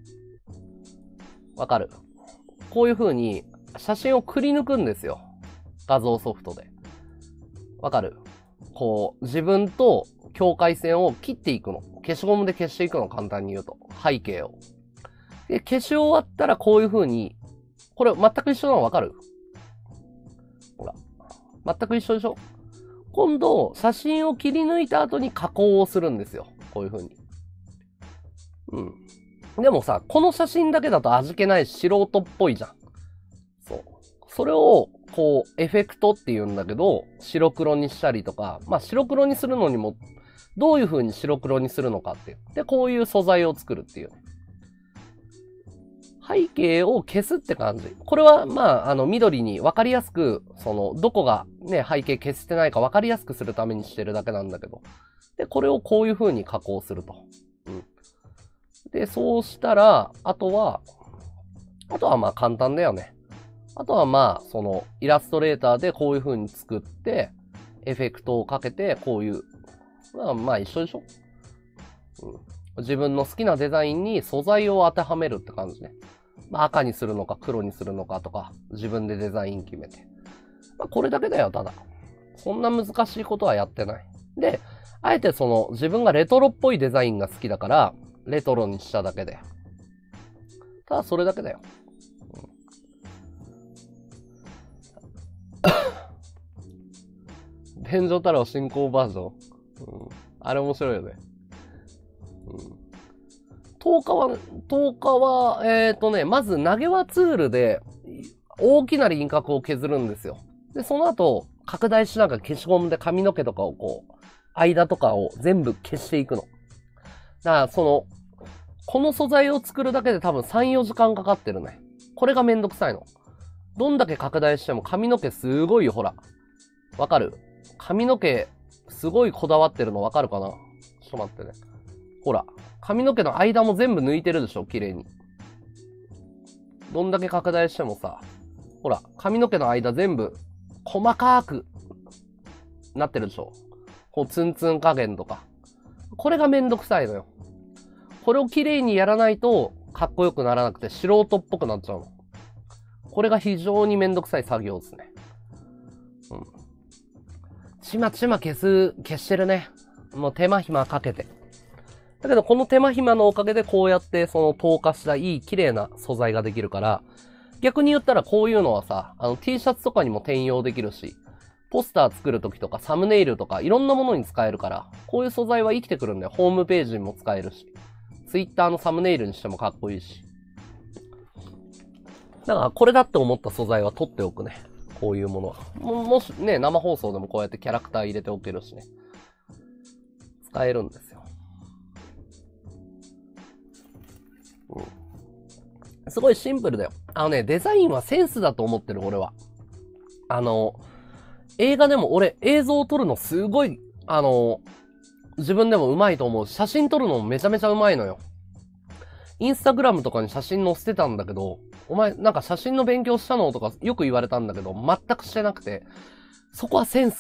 わかる。こういう風に写真をくり抜くんですよ。画像ソフトで。わかる。こう、自分と境界線を切っていくの。消しゴムで消していくの。簡単に言うと。背景を。で、消し終わったらこういう風に、これ全く一緒なのわかる？ほら。全く一緒でしょ？今度、写真を切り抜いた後に加工をするんですよ。こういう風に。うん。でもさ、この写真だけだと味気ない素人っぽいじゃん。そう。それを、こう、エフェクトって言うんだけど、白黒にしたりとか、まあ白黒にするのにも、どういう風に白黒にするのかっていう。で、こういう素材を作るっていう。背景を消すって感じ。これは、まあ、緑に分かりやすく、どこがね、背景消してないか分かりやすくするためにしてるだけなんだけど。で、これをこういう風に加工すると。うん。で、そうしたら、あとはまあ簡単だよね。あとはまあ、イラストレーターでこういう風に作って、エフェクトをかけて、こういう、まあ一緒でしょ？うん。自分の好きなデザインに素材を当てはめるって感じね。まあ、赤にするのか黒にするのかとか、自分でデザイン決めて。まあ、これだけだよ、ただ。そんな難しいことはやってない。で、あえて自分がレトロっぽいデザインが好きだから、レトロにしただけで。ただそれだけだよ。便所太郎進行バージョン。あれ面白いよね。10日は、まず投げ輪ツールで大きな輪郭を削るんですよ。で、その後、拡大しながら消しゴムで髪の毛とかを間とかを全部消していくの。だからこの素材を作るだけで多分3、4時間かかってるね。これがめんどくさいの。どんだけ拡大しても髪の毛すごいよ、ほら。わかる？髪の毛、すごいこだわってるのわかるかな？ちょっと待ってね。ほら。髪の毛の間も全部抜いてるでしょ、綺麗に。どんだけ拡大してもさ、ほら、髪の毛の間全部細かくなってるでしょ。こうツンツン加減とか。これがめんどくさいのよ。これを綺麗にやらないとかっこよくならなくて素人っぽくなっちゃうの。これが非常にめんどくさい作業ですね。ちまちま消してるね。もう手間暇かけて。だけどこの手間暇のおかげでこうやって透過したいい綺麗な素材ができるから、逆に言ったらこういうのはさ、T シャツとかにも転用できるし、ポスター作るときとかサムネイルとかいろんなものに使えるから、こういう素材は生きてくるんだよ。ホームページにも使えるし、Twitter のサムネイルにしてもかっこいいし。だからこれだって思った素材は取っておくね。こういうものは。もしね、生放送でもこうやってキャラクター入れておけるしね。使えるんですよ。すごいシンプルだよ。デザインはセンスだと思ってる、俺は。映画でも俺、映像を撮るのすごい、自分でも上手いと思う。写真撮るのもめちゃめちゃ上手いのよ。インスタグラムとかに写真載せてたんだけど、お前なんか写真の勉強したのとかよく言われたんだけど、全くしてなくて、そこはセンス。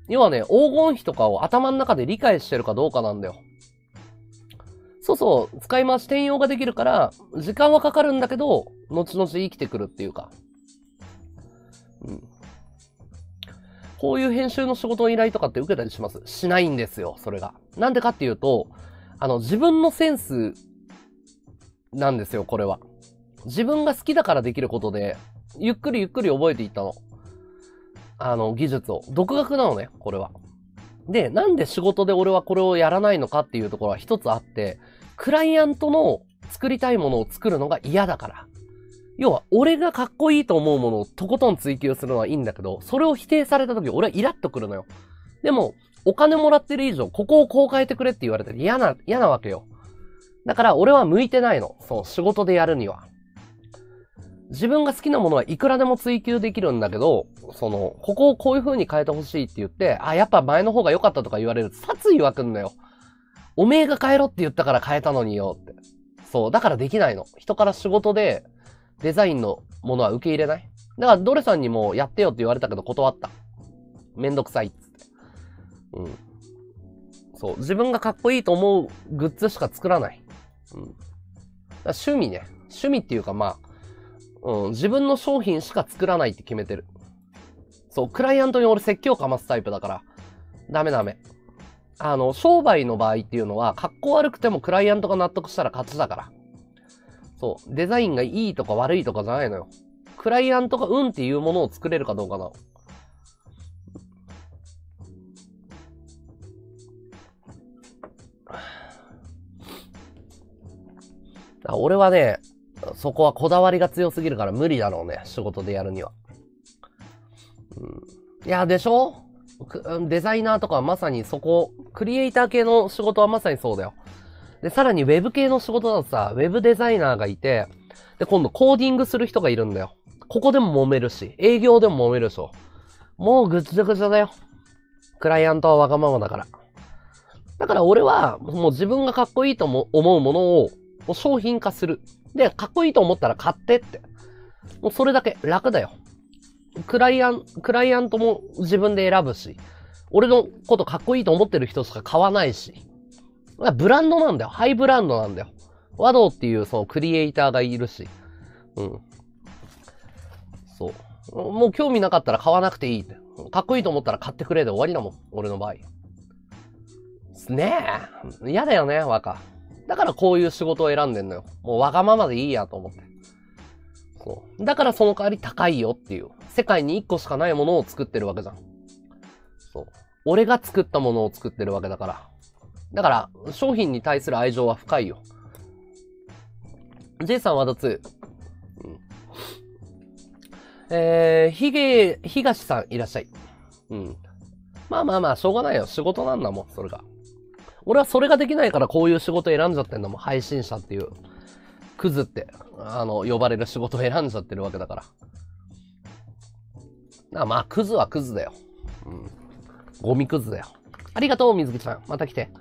要はね、黄金比とかを頭の中で理解してるかどうかなんだよ。そうそう、使い回し転用ができるから、時間はかかるんだけど、後々生きてくるっていうか。うん。こういう編集の仕事の依頼とかって受けたりします？しないんですよ、それが。なんでかっていうと、自分のセンスなんですよ、これは。自分が好きだからできることで、ゆっくりゆっくり覚えていったの。技術を。独学なのね、これは。で、なんで仕事で俺はこれをやらないのかっていうところは一つあって、クライアントの作りたいものを作るのが嫌だから。要は、俺がかっこいいと思うものをとことん追求するのはいいんだけど、それを否定された時、俺はイラッとくるのよ。でも、お金もらってる以上、ここをこう変えてくれって言われて嫌なわけよ。だから、俺は向いてないの。そう、仕事でやるには。自分が好きなものはいくらでも追求できるんだけど、ここをこういう風に変えてほしいって言って、あ、やっぱ前の方が良かったとか言われると殺意湧くんだよ。おめえが変えろって言ったから変えたのによって。そう、だからできないの。人から仕事でデザインのものは受け入れない。だからドレさんにもやってよって言われたけど断った。めんどくさいっつって。うん。そう、自分がかっこいいと思うグッズしか作らない。うん。だから趣味ね。趣味っていうかまあ、自分の商品しか作らないって決めてる。そう、クライアントに俺説教かますタイプだから。ダメ。商売の場合っていうのは、格好悪くてもクライアントが納得したら勝ちだから。そう、デザインがいいとか悪いとかじゃないのよ。クライアントがうんっていうものを作れるかどうかな。俺はね、そこはこだわりが強すぎるから無理だろうね、仕事でやるには。いや、でしょ？デザイナーとかはまさにそこ、クリエイター系の仕事はまさにそうだよ。で、さらにウェブ系の仕事だとさ、ウェブデザイナーがいて、で、今度コーディングする人がいるんだよ。ここでも揉めるし、営業でも揉めるでしょ。もうぐちゃぐちゃだよ。クライアントはわがままだから。だから俺は、もう自分がかっこいいと思うものを、もう商品化する。で、かっこいいと思ったら買ってって。もうそれだけ楽だよ。クライアントも自分で選ぶし、俺のことかっこいいと思ってる人しか買わないし。ブランドなんだよ。ハイブランドなんだよ。和道っていうそのクリエイターがいるし。うん。そう。もう興味なかったら買わなくていいって。かっこいいと思ったら買ってくれで終わりだもん。俺の場合。ねえ。嫌だよね、若。だからこういう仕事を選んでんのよ。もうわがままでいいやと思って。そう。だからその代わり高いよっていう。世界に1個しかないものを作ってるわけじゃん。そう。俺が作ったものを作ってるわけだから。だから、商品に対する愛情は深いよ。J さんは2。東さんいらっしゃい。うん。まあ、しょうがないよ。仕事なんだもん、それが。俺はそれができないからこういう仕事選んじゃってんだもん。配信者っていう。クズって、呼ばれる仕事を選んじゃってるわけだから。まあ、クズはクズだよ。うん。ゴミクズだよ。ありがとう、水木ちゃん。また来て。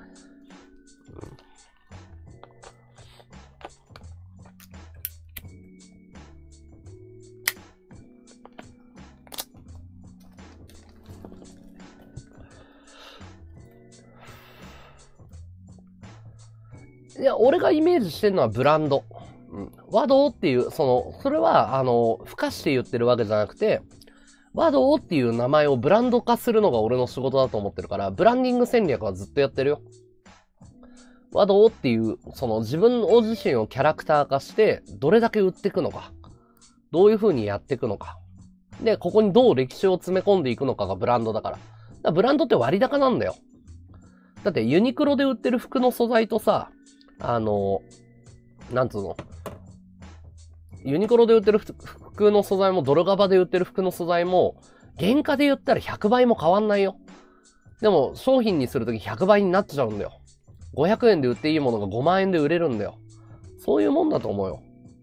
いや、俺がイメージしてるのはブランド。うん。和道っていう、それは、付加して言ってるわけじゃなくて、和道っていう名前をブランド化するのが俺の仕事だと思ってるから、ブランディング戦略はずっとやってるよ。和道っていう、自分自身をキャラクター化して、どれだけ売っていくのか。どういう風にやっていくのか。で、ここにどう歴史を詰め込んでいくのかがブランドだから。ブランドって割高なんだよ。だってユニクロで売ってる服の素材とさ、なんつうの。ユニクロで売ってる服の素材も、ドルガバで売ってる服の素材も、原価で言ったら100倍も変わんないよ。でも、商品にするとき100倍になっちゃうんだよ。500円で売っていいものが5万円で売れるんだよ。そういうもんだと思うよ。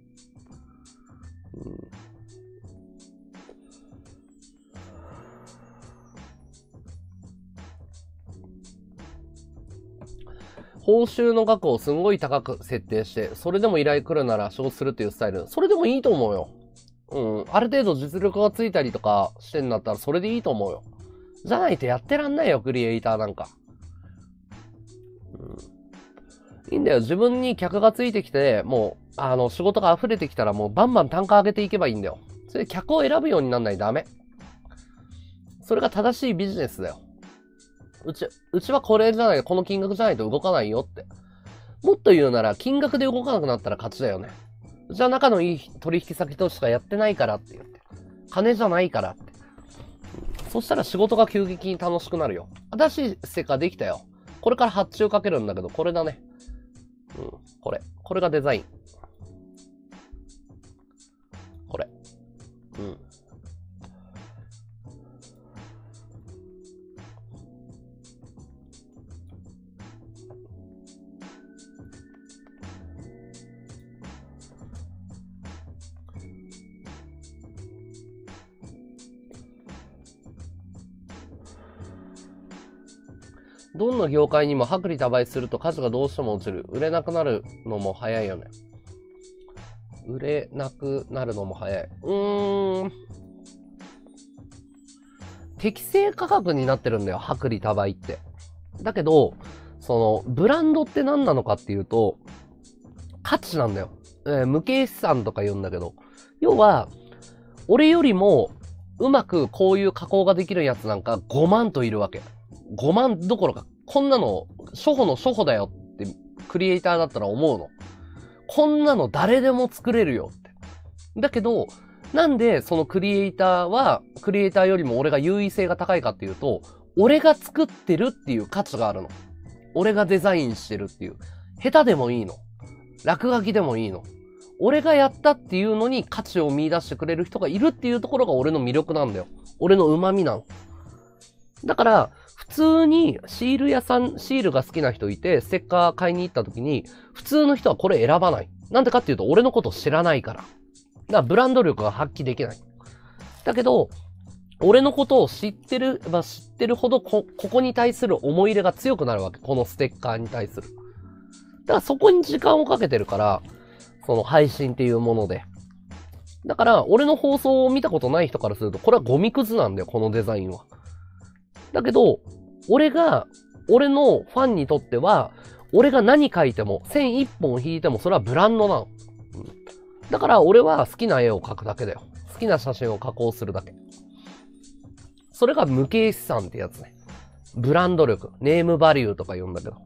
報酬の額をすんごい高く設定して、それでも依頼来るならそうするっていうスタイル。それでもいいと思うよ。うん。ある程度実力がついたりとかしてんだったらそれでいいと思うよ。 じゃないとやってらんないよ、クリエイターなんか。いいんだよ。自分に客がついてきて、もう、仕事が溢れてきたらもうバンバン単価上げていけばいいんだよ。それで客を選ぶようになんないとダメ。それが正しいビジネスだよ。うちはこれじゃない、この金額じゃないと動かないよって。もっと言うなら、金額で動かなくなったら勝ちだよね。うちは仲のいい取引先としかやってないからって言って。金じゃないからって。そしたら仕事が急激に楽しくなるよ。新しいステッカーできたよ。これから発注かけるんだけど、これだね。これがデザイン。これ。どんな業界にも薄利多売すると価値がどうしても落ちる。売れなくなるのも早いよね。売れなくなるのも早い。適正価格になってるんだよ、薄利多売って。だけど、ブランドって何なのかっていうと、価値なんだよ。無形資産とか言うんだけど。要は、俺よりも、うまくこういう加工ができるやつなんか5万といるわけ。5万どころか、こんなの、初歩の初歩だよって、クリエイターだったら思うの。こんなの誰でも作れるよって。だけど、なんでそのクリエイターよりも俺が優位性が高いかっていうと、俺が作ってるっていう価値があるの。俺がデザインしてるっていう。下手でもいいの。落書きでもいいの。俺がやったっていうのに価値を見出してくれる人がいるっていうところが俺の魅力なんだよ。俺の旨味なの。だから、普通にシール屋さん、シールが好きな人いて、ステッカー買いに行った時に、普通の人はこれ選ばない。なんでかっていうと、俺のこと知らないから。だからブランド力が発揮できない。だけど、俺のことを知ってるほどここに対する思い入れが強くなるわけ。このステッカーに対する。だからそこに時間をかけてるから、その配信っていうもので。だから、俺の放送を見たことない人からすると、これはゴミくずなんだよ、このデザインは。だけど、俺のファンにとっては、俺が何描いても、線一本引いても、それはブランドなの。だから、俺は好きな絵を描くだけだよ。好きな写真を加工するだけ。それが無形資産ってやつね。ブランド力、ネームバリューとか言うんだけど。だ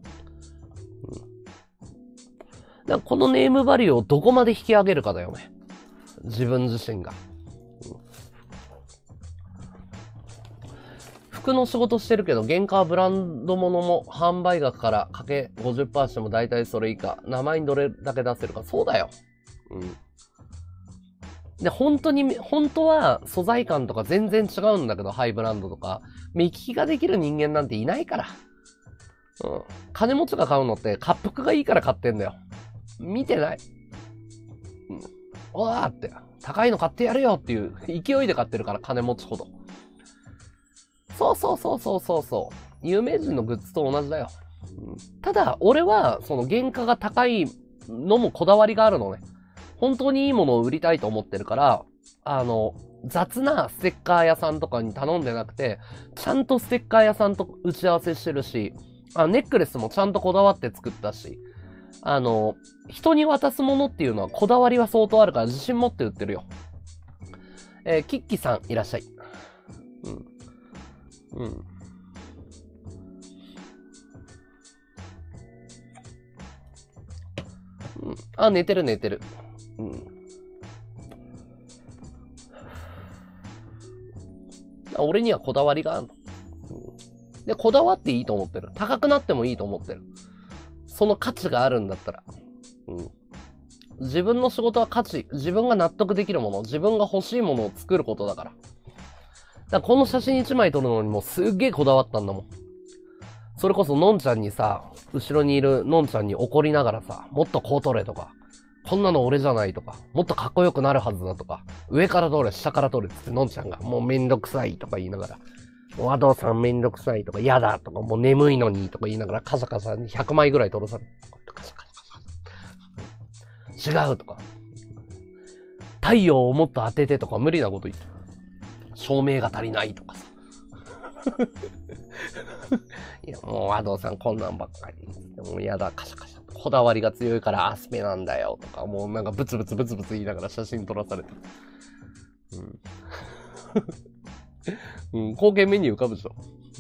からこのネームバリューをどこまで引き上げるかだよね。自分自身が。服の仕事してるけど、原価はブランド物も販売額からかけ 50% しても大体それ以下。名前にどれだけ出せるか。そうだよ。で、本当は素材感とか全然違うんだけど、ハイブランドとか。目利きができる人間なんていないから。金持ちが買うのって滑覆がいいから買ってんだよ。見てない。おーって、高いの買ってやるよっていう勢いで買ってるから、金持ちほど。そう。有名人のグッズと同じだよ。ただ、俺は、その原価が高いのもこだわりがあるのね。本当にいいものを売りたいと思ってるから、雑なステッカー屋さんとかに頼んでなくて、ちゃんとステッカー屋さんと打ち合わせしてるし、ネックレスもちゃんとこだわって作ったし、人に渡すものっていうのはこだわりは相当あるから自信持って売ってるよ。キッキさんいらっしゃい。寝てる。俺にはこだわりがあるの。で、こだわっていいと思ってる。高くなってもいいと思ってる。その価値があるんだったら。自分の仕事は価値、自分が納得できるもの、自分が欲しいものを作ることだから。だからこの写真1枚撮るのにもすっげえこだわったんだもん。それこそのんちゃんにさ、後ろにいるのんちゃんに怒りながらさ、もっとこう撮れとか、こんなの俺じゃないとか、もっとかっこよくなるはずだとか、上から撮れ、下から撮れってのんちゃんがもうめんどくさいとか言いながら、和道さんめんどくさいとか、嫌だとか、もう眠いのにとか言いながら、カサカサに100枚ぐらい撮らされる。カサカサ。違うとか。太陽をもっと当ててとか無理なこと言ってる。照明が足りないとかさ。 いや、もう和道さんこんなんばっかり。もうやだ、カシャカシャ。こだわりが強いからアスペなんだよとか、もうなんかブツブツ言いながら写真撮らされてる。うん。後見目に浮かぶでしょ。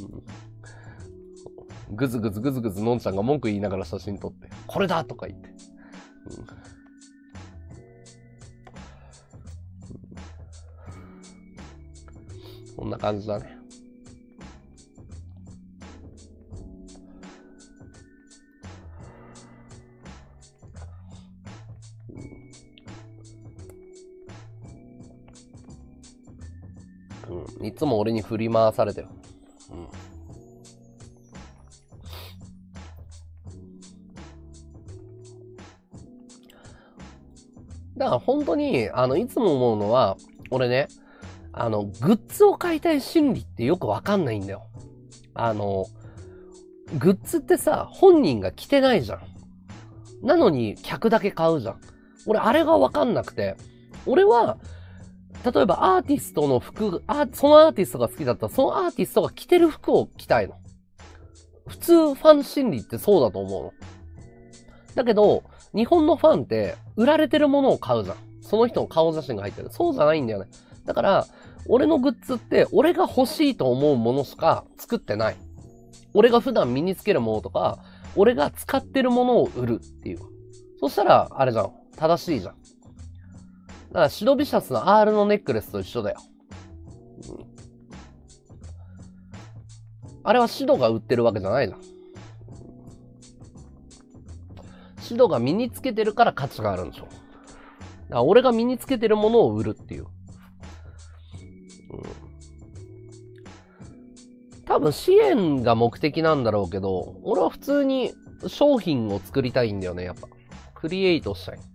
ぐずぐずのんちゃんが文句言いながら写真撮って、これだとか言って。こんな感じだね。いつも俺に振り回されてる。だから本当に、いつも思うのは、俺ね、グッズを買いたい心理ってよくわかんないんだよ。グッズってさ、本人が着てないじゃん。なのに客だけ買うじゃん。俺、あれがわかんなくて。俺は、例えばアーティストの服、そのアーティストが好きだったら、そのアーティストが着てる服を着たいの。普通ファン心理ってそうだと思うの。だけど、日本のファンって、売られてるものを買うじゃん。その人の顔写真が入ってる。そうじゃないんだよね。だから、俺のグッズって、俺が欲しいと思うものしか作ってない。俺が普段身につけるものとか、俺が使ってるものを売るっていう。そしたら、あれじゃん。正しいじゃん。だから、シドビシャスの R のネックレスと一緒だよ。あれはシドが売ってるわけじゃないじゃん。シドが身につけてるから価値があるんでしょ。だから俺が身につけてるものを売るっていう。多分支援が目的なんだろうけど、俺は普通に商品を作りたいんだよね、やっぱ。クリエイトしたい。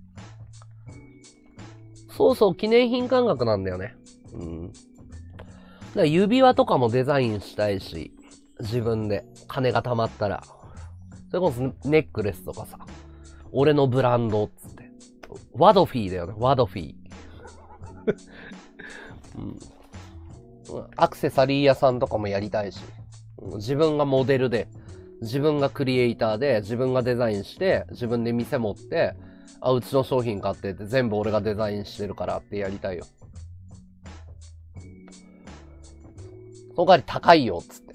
そうそう、記念品感覚なんだよね。だから指輪とかもデザインしたいし、自分で金が貯まったら。それこそネックレスとかさ。俺のブランドっつって。ワドフィーだよね、ワドフィー。アクセサリー屋さんとかもやりたいし。自分がモデルで、自分がクリエイターで、自分がデザインして、自分で店持って、うちの商品買ってって全部俺がデザインしてるからってやりたいよ。その代わり高いよっつって。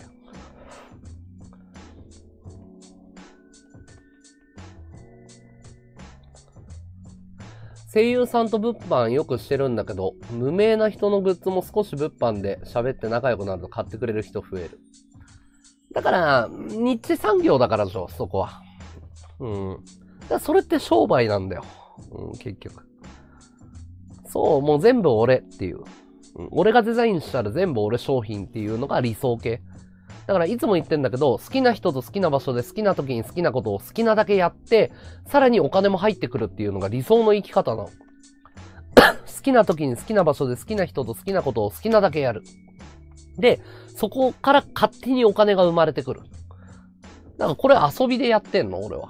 声優さんと物販よくしてるんだけど、無名な人のグッズも少し物販で喋って仲良くなると買ってくれる人増える。だから、ニッチ産業だからでしょ、そこは。だからそれって商売なんだよ。結局。そう、もう全部俺っていう。俺がデザインしたら全部俺商品っていうのが理想系。だからいつも言ってんだけど、好きな人と好きな場所で好きな時に好きなことを好きなだけやって、さらにお金も入ってくるっていうのが理想の生き方なの。好きな時に好きな場所で好きな人と好きなことを好きなだけやる。で、そこから勝手にお金が生まれてくる。だからこれ遊びでやってんの、俺は。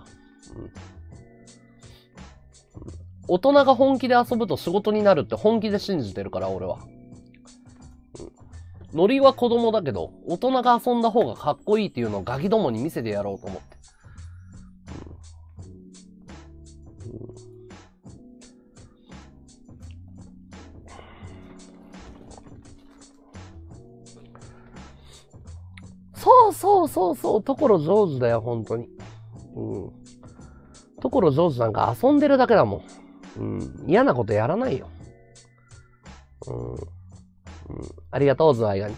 大人が本気で遊ぶと仕事になるって本気で信じてるから、俺は。ノリは子供だけど、大人が遊んだ方がかっこいいっていうのをガキどもに見せてやろうと思って。そう、所ジョージだよ、本当に。所ジョージなんか遊んでるだけだもん。嫌なことやらないよ。ありがとう、ズワイガニ。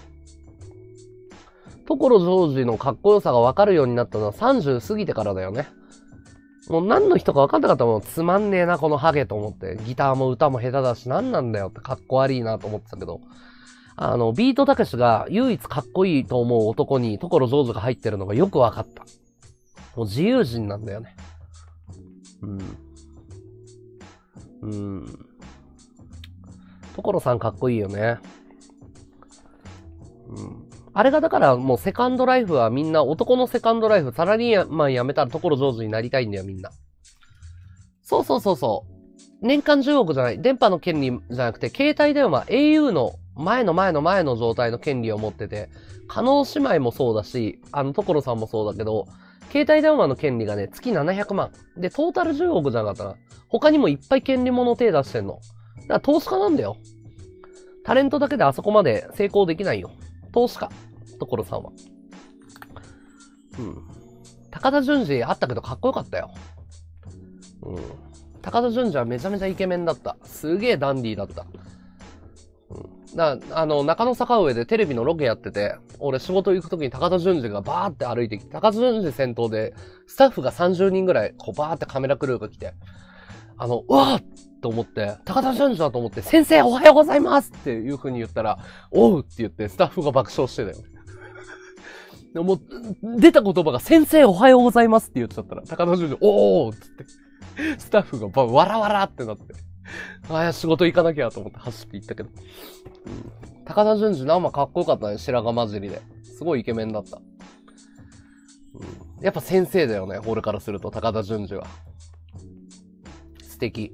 所ジョージのかっこよさがわかるようになったのは30過ぎてからだよね。もう何の人かわかんなかったもん。つまんねえな、このハゲと思って。ギターも歌も下手だし、何なんだよってかっこ悪いなと思ってたけど。ビートたけしが唯一かっこいいと思う男に所ジョージが入ってるのがよくわかった。もう自由人なんだよね。所さんかっこいいよね。あれがだからもうセカンドライフはみんな男のセカンドライフ、サラリーマン辞めたら所ジョージになりたいんだよみんな。そう。 年間10億じゃない。電波の権利じゃなくて、携帯電話、au の前の状態の権利を持ってて、加納姉妹もそうだし、所さんもそうだけど、携帯電話の権利がね、月700万。で、トータル10億じゃなかったな。他にもいっぱい権利物手出してんの。だから投資家なんだよ。タレントだけであそこまで成功できないよ。投資家。所さんは。うん。高田純次あったけどかっこよかったよ。うん。高田純次はめちゃめちゃイケメンだった。すげえダンディーだった。中野坂上でテレビのロケやってて、俺仕事行くときに高田純次がバーって歩いてきて、高田純次先頭で、スタッフが30人ぐらい、こうバーってカメラクルーが来て、うわーと思って、高田純次だと思って、先生おはようございますっていう風に言ったら、おうって言って、スタッフが爆笑してたよ。でも、出た言葉が先生おはようございますって言っちゃったら、高田純次、おーっつって、スタッフがわらわらってなって、仕事行かなきゃと思って走って行ったけど。うん、高田純次生かっこよかったね、白髪混じりで。すごいイケメンだった。うん、やっぱ先生だよね、俺からすると、高田純次は。素敵。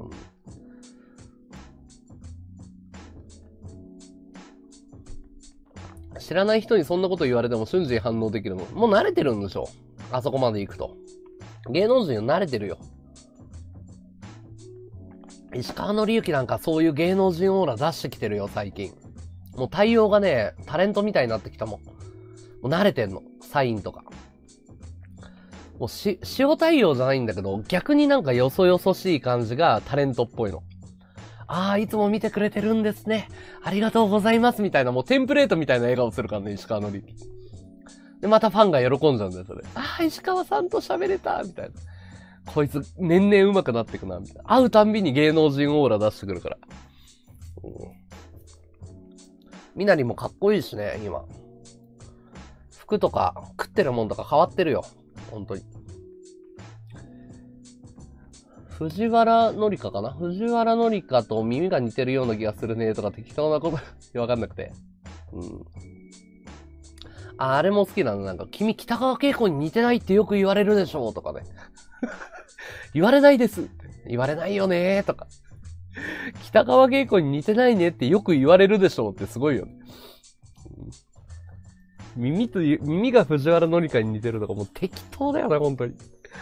うん、知らない人にそんなこと言われても瞬時に反応できるの。もう慣れてるんでしょ。あそこまで行くと。芸能人は慣れてるよ。石川の之なんかそういう芸能人オーラ出してきてるよ、最近。もう対応がね、タレントみたいになってきたもん。もう慣れてんの。サインとか。もう塩対応じゃないんだけど、逆になんかよそよそしい感じがタレントっぽいの。ああ、いつも見てくれてるんですね。ありがとうございますみたいな、もうテンプレートみたいな笑顔するからね、石川の之。で、またファンが喜んじゃうんだよ、それ。ああ、石川さんと喋れたみたいな。こいつ、年々上手くなってくな、みたいな。会うたんびに芸能人オーラ出してくるから。みなりもかっこいいしね、今。服とか、食ってるもんとか変わってるよ。本当に。藤原紀香かな？藤原紀香と耳が似てるような気がするね、とか適当なことわかんなくて。うん。あれも好きなの。なんか、君北川景子に似てないってよく言われるでしょ、とかね。言われないです。言われないよねとか。北川景子に似てないねってよく言われるでしょってすごいよね。耳が藤原紀香に似てるとかもう適当だよね、本当に。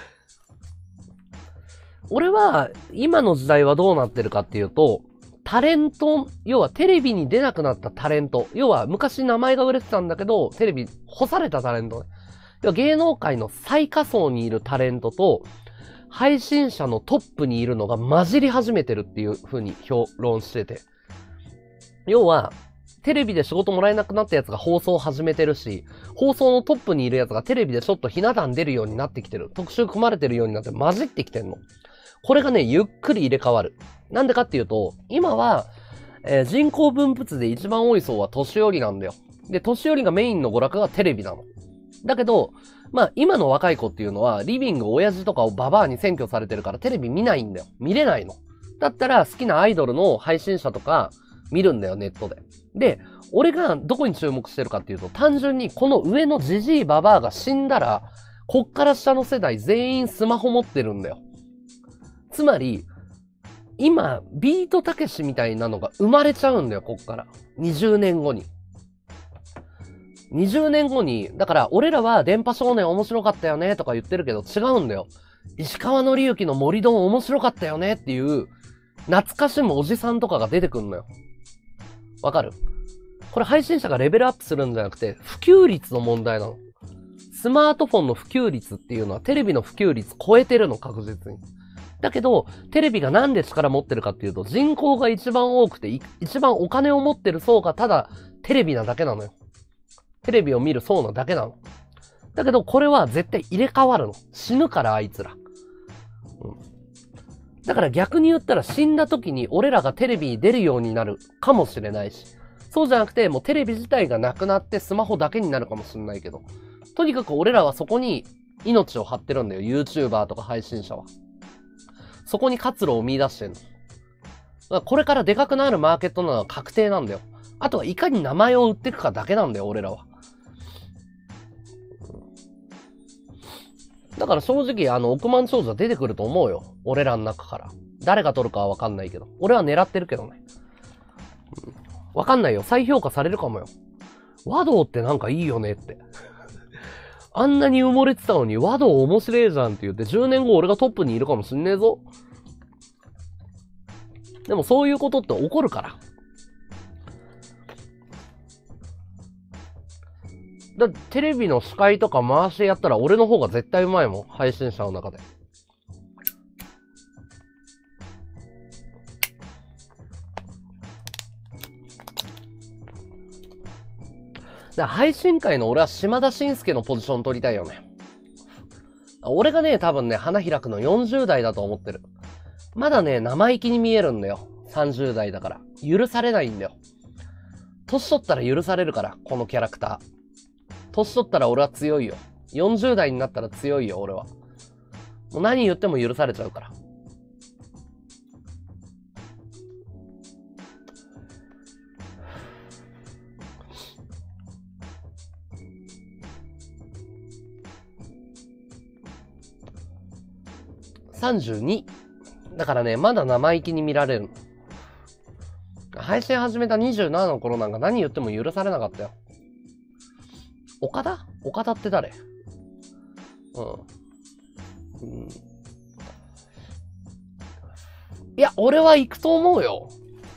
俺は、今の時代はどうなってるかっていうと、タレント、要はテレビに出なくなったタレント、要は昔名前が売れてたんだけど、テレビ干されたタレントね。要は芸能界の最下層にいるタレントと、配信者のトップにいるのが混じり始めてるっていう風に評論してて。要は、テレビで仕事もらえなくなったやつが放送を始めてるし、放送のトップにいるやつがテレビでちょっとひな壇出るようになってきてる。特集組まれてるようになって混じってきてんの。これがね、ゆっくり入れ替わる。なんでかっていうと、今は、人口分布図で一番多い層は年寄りなんだよ。で、年寄りがメインの娯楽がテレビなの。だけど、まあ、今の若い子っていうのは、リビング親父とかをババアに占拠されてるからテレビ見ないんだよ。見れないの。だったら好きなアイドルの配信者とか見るんだよ、ネットで。で、俺がどこに注目してるかっていうと、単純にこの上のジジイババアが死んだら、こっから下の世代全員スマホ持ってるんだよ。つまり、今、ビートたけしみたいなのが生まれちゃうんだよ、こっから。20年後に。20年後に、だから俺らは電波少年面白かったよねとか言ってるけど違うんだよ。石川紀之の森丼面白かったよねっていう、懐かしむおじさんとかが出てくんのよ。わかる？これ配信者がレベルアップするんじゃなくて、普及率の問題なの。スマートフォンの普及率っていうのはテレビの普及率超えてるの、確実に。だけど、テレビがなんで力持ってるかっていうと、人口が一番多くて、一番お金を持ってる層がただテレビなだけなのよ。テレビを見る層なだけなの。だけど、これは絶対入れ替わるの。死ぬから、あいつら。だから逆に言ったら死んだ時に俺らがテレビに出るようになるかもしれないし。そうじゃなくて、もうテレビ自体がなくなってスマホだけになるかもしれないけど。とにかく俺らはそこに命を張ってるんだよ。YouTuber とか配信者は。そこに活路を見出してんの。だからこれからでかくなるマーケットなのは確定なんだよ。あとはいかに名前を売っていくかだけなんだよ、俺らは。だから正直、億万長者出てくると思うよ。俺らの中から。 誰が取るかはわかんないけど。俺は狙ってるけどね。わかんないよ。再評価されるかもよ。和道ってなんかいいよねって。あんなに埋もれてたのに和道面白いじゃんって言って10年後俺がトップにいるかもしんねえぞ。でもそういうことって起こるから。テレビの司会とか回してやったら俺の方が絶対うまいもん。配信者の中で。配信界の俺は島田紳介のポジション取りたいよね。俺がね、多分ね、花開くの40代だと思ってる。まだね、生意気に見えるんだよ。30代だから。許されないんだよ。年取ったら許されるから、このキャラクター。年取ったら俺は強いよ。40代になったら強いよ、俺は。もう何言っても許されちゃうから。32。だからね、まだ生意気に見られる。配信始めた27の頃なんか何言っても許されなかったよ。岡田って誰？いや、俺は行くと思うよ。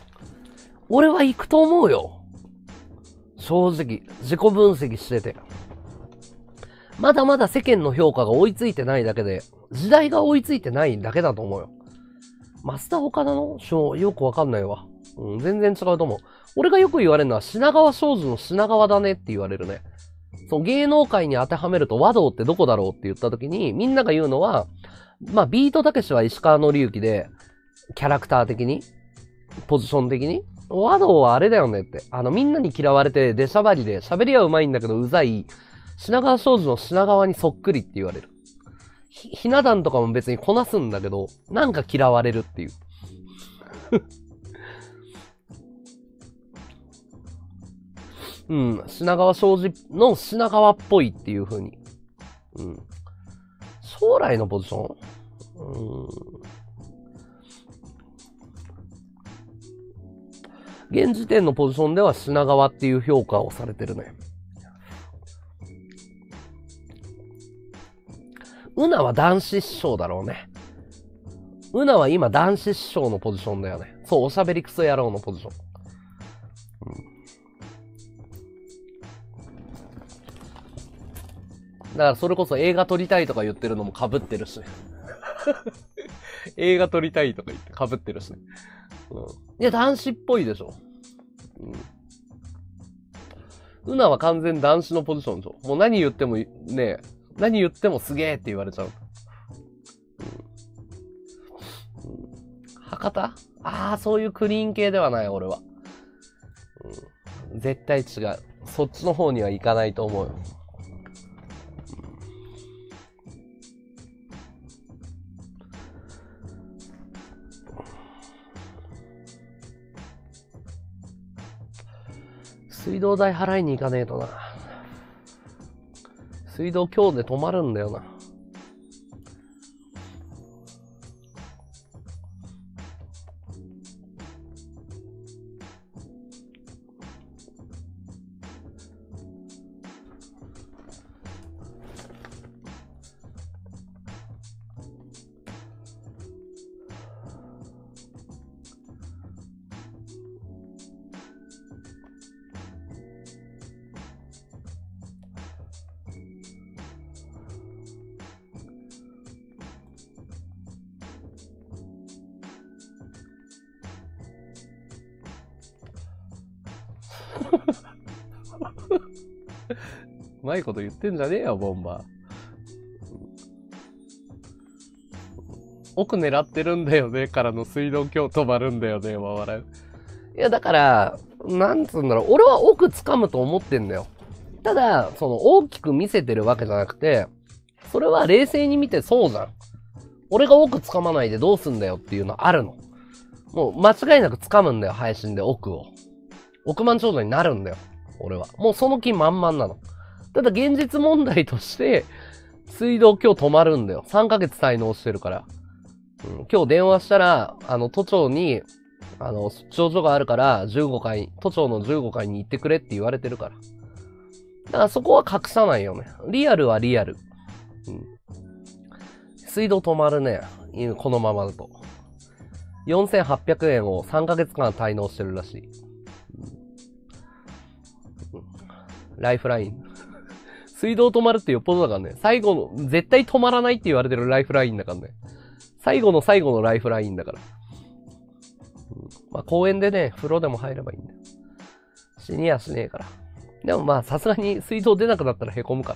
正直、自己分析してて。まだまだ世間の評価が追いついてないだけで、時代が追いついてないだけだと思うよ。増田岡田のよくわかんないわ。全然違うと思う。俺がよく言われるのは品川庄司の品川だねって言われるね。芸能界に当てはめると和道ってどこだろうって言った時に、みんなが言うのは、ビートたけしは石川紀之で、キャラクター的に、ポジション的に、和道はあれだよねって。みんなに嫌われて出しゃばりで、喋りは上手いんだけどうざい、品川庄司の品川にそっくりって言われる。ひな壇とかも別にこなすんだけど、なんか嫌われるっていう。品川庄司の品川っぽいっていう風に。将来のポジション？現時点のポジションでは品川っていう評価をされてるね。うなは男子師匠だろうね。うなは今男子師匠のポジションだよね。そう、おしゃべりクソ野郎のポジション。だからそれこそ映画撮りたいとか言ってるのも被ってるしね。映画撮りたいとか言って被ってるしね。いや、男子っぽいでしょ。うなは完全男子のポジションでしょ。もう何言ってもね、何言ってもすげーって言われちゃう。博多？そういうクリーン系ではない、俺は。絶対違う。そっちの方には行かないと思うよ。水道代払いに行かねえとな。水道今日で止まるんだよな。うまいこと言ってんじゃねえよ、ボンバー。奥狙ってるんだよねからの水道今日止まるんだよねは笑う。いや、だから、なんつうんだろう、俺は奥掴むと思ってんだよ。ただ、大きく見せてるわけじゃなくて、それは冷静に見てそうじゃん。俺が奥掴まないでどうすんだよっていうのあるの。もう間違いなく掴むんだよ、配信で奥を。億万長者になるんだよ、俺は。もうその気満々なの。ただ現実問題として、水道今日止まるんだよ。3ヶ月滞納してるから。 今日電話したら、都庁に、出張所があるから、都庁の15階に行ってくれって言われてるから。だからそこは隠さないよね。リアルはリアル。水道止まるね。このままだと。4800円を3ヶ月間滞納してるらしい。ライフライン。水道止まるってよっぽどだからね。最後の、絶対止まらないって言われてるライフラインだからね。最後の最後のライフラインだから。まあ公園でね、風呂でも入ればいいんだよ。死にやしねえから。でもまあさすがに水道出なくなったら凹むから。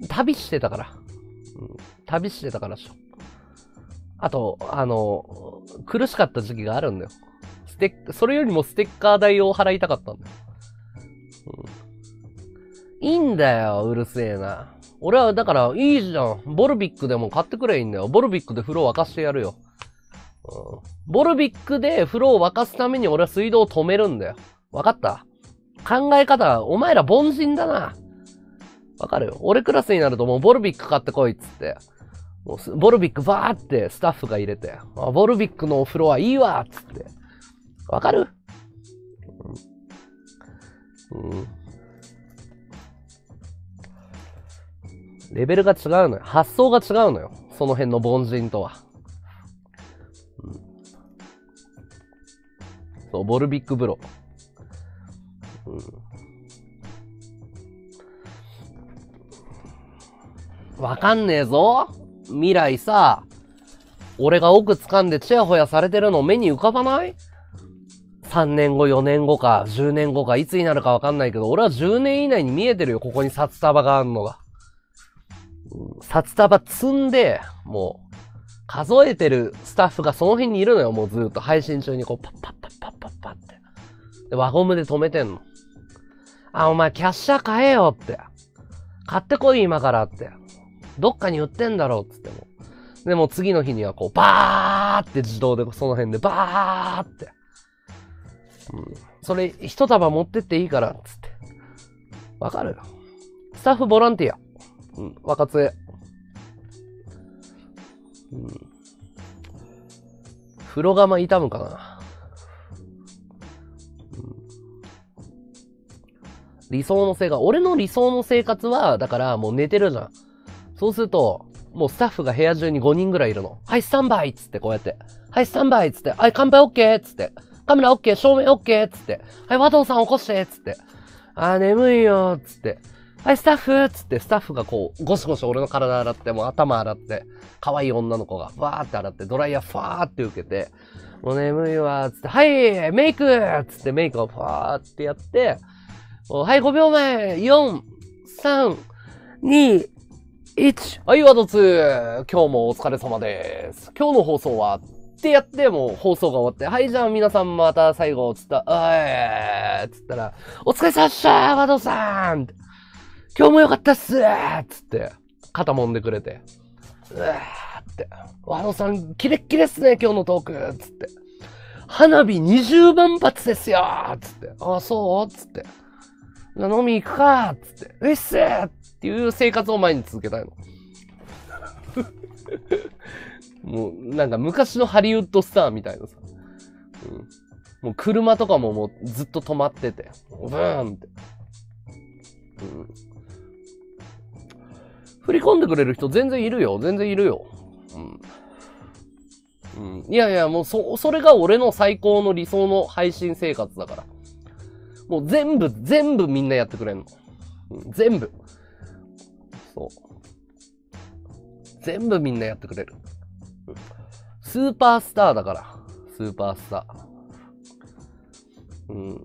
旅してたから。旅してたからでしょ。あと、苦しかった時期があるんだよ。それよりもステッカー代を払いたかったんだよ。いいんだよ、うるせえな。俺は、だから、いいじゃん。ボルビックでも買ってくれいいんだよ。ボルビックで風呂沸かしてやるよ。ボルビックで風呂を沸かすために俺は水道を止めるんだよ。わかった？考え方、お前ら凡人だな。わかるよ。俺クラスになるともうボルビック買ってこいっつって。もうボルビックバーってスタッフが入れて。ボルビックのお風呂はいいわっつって。わかる？レベルが違うのよ。発想が違うのよ。その辺の凡人とは。そう、ボルビック風呂。わかんねえぞ。未来さ、俺が奥掴んでチヤホヤされてるの目に浮かばない？ 3 年後、4年後か、10年後か、いつになるかわかんないけど、俺は10年以内に見えてるよ、ここに札束があんのが。札束積んで、もう、数えてるスタッフがその辺にいるのよ、もうずーっと配信中にこう、パッパッパッパッパッパッって。で、輪ゴムで止めてんの。あ、お前キャッシャー買えよって。買ってこい今からって。どっかに売ってんだろうっつっても。でも次の日にはこう、バーって自動でその辺でバーって。それ一束持ってっていいからっつって。わかる？スタッフボランティア。若津。風呂釜痛むかな。理想の生活。俺の理想の生活は、だからもう寝てるじゃん。そうすると、もうスタッフが部屋中に5人ぐらいいるの。はい、スタンバイっつってこうやって。はい、スタンバイっつって。はい、乾杯オッケーっつって。カメラオッケー、照明オッケーっつって。はい、和藤さん起こしてっつって。眠いよっつって。はい、スタッフっつって、スタッフがこう、ゴシゴシ俺の体洗って、もう頭洗って、可愛い女の子がバーって洗って、ドライヤーファーって受けて、もう眠いわ、つって、はい、メイクつってメイクをファーってやって、はい、5秒前、4、3、2、1、はい、ワド2、今日もお疲れ様です。今日の放送は、ってやって、もう放送が終わって、はい、じゃあ皆さんまた最後、つったら、つったら、お疲れさっしゃー、ワドさん今日もよかったっすーつって、肩揉んでくれて、って、ワドさん、キレッキレっすね、今日のトークつって、花火20万発ですよつって、あ、そうつって、飲み行くかつって、うっすーっていう生活を毎日続けたいの。もう、なんか昔のハリウッドスターみたいなさ。もう車とかももうずっと止まってて、ブーンって。振り込んでくれる人全然いるよ。全然いるよ。いやいや、もうそれが俺の最高の理想の配信生活だから。もう全部みんなやってくれんの。全部。そう。全部みんなやってくれる。スーパースターだから。スーパースター。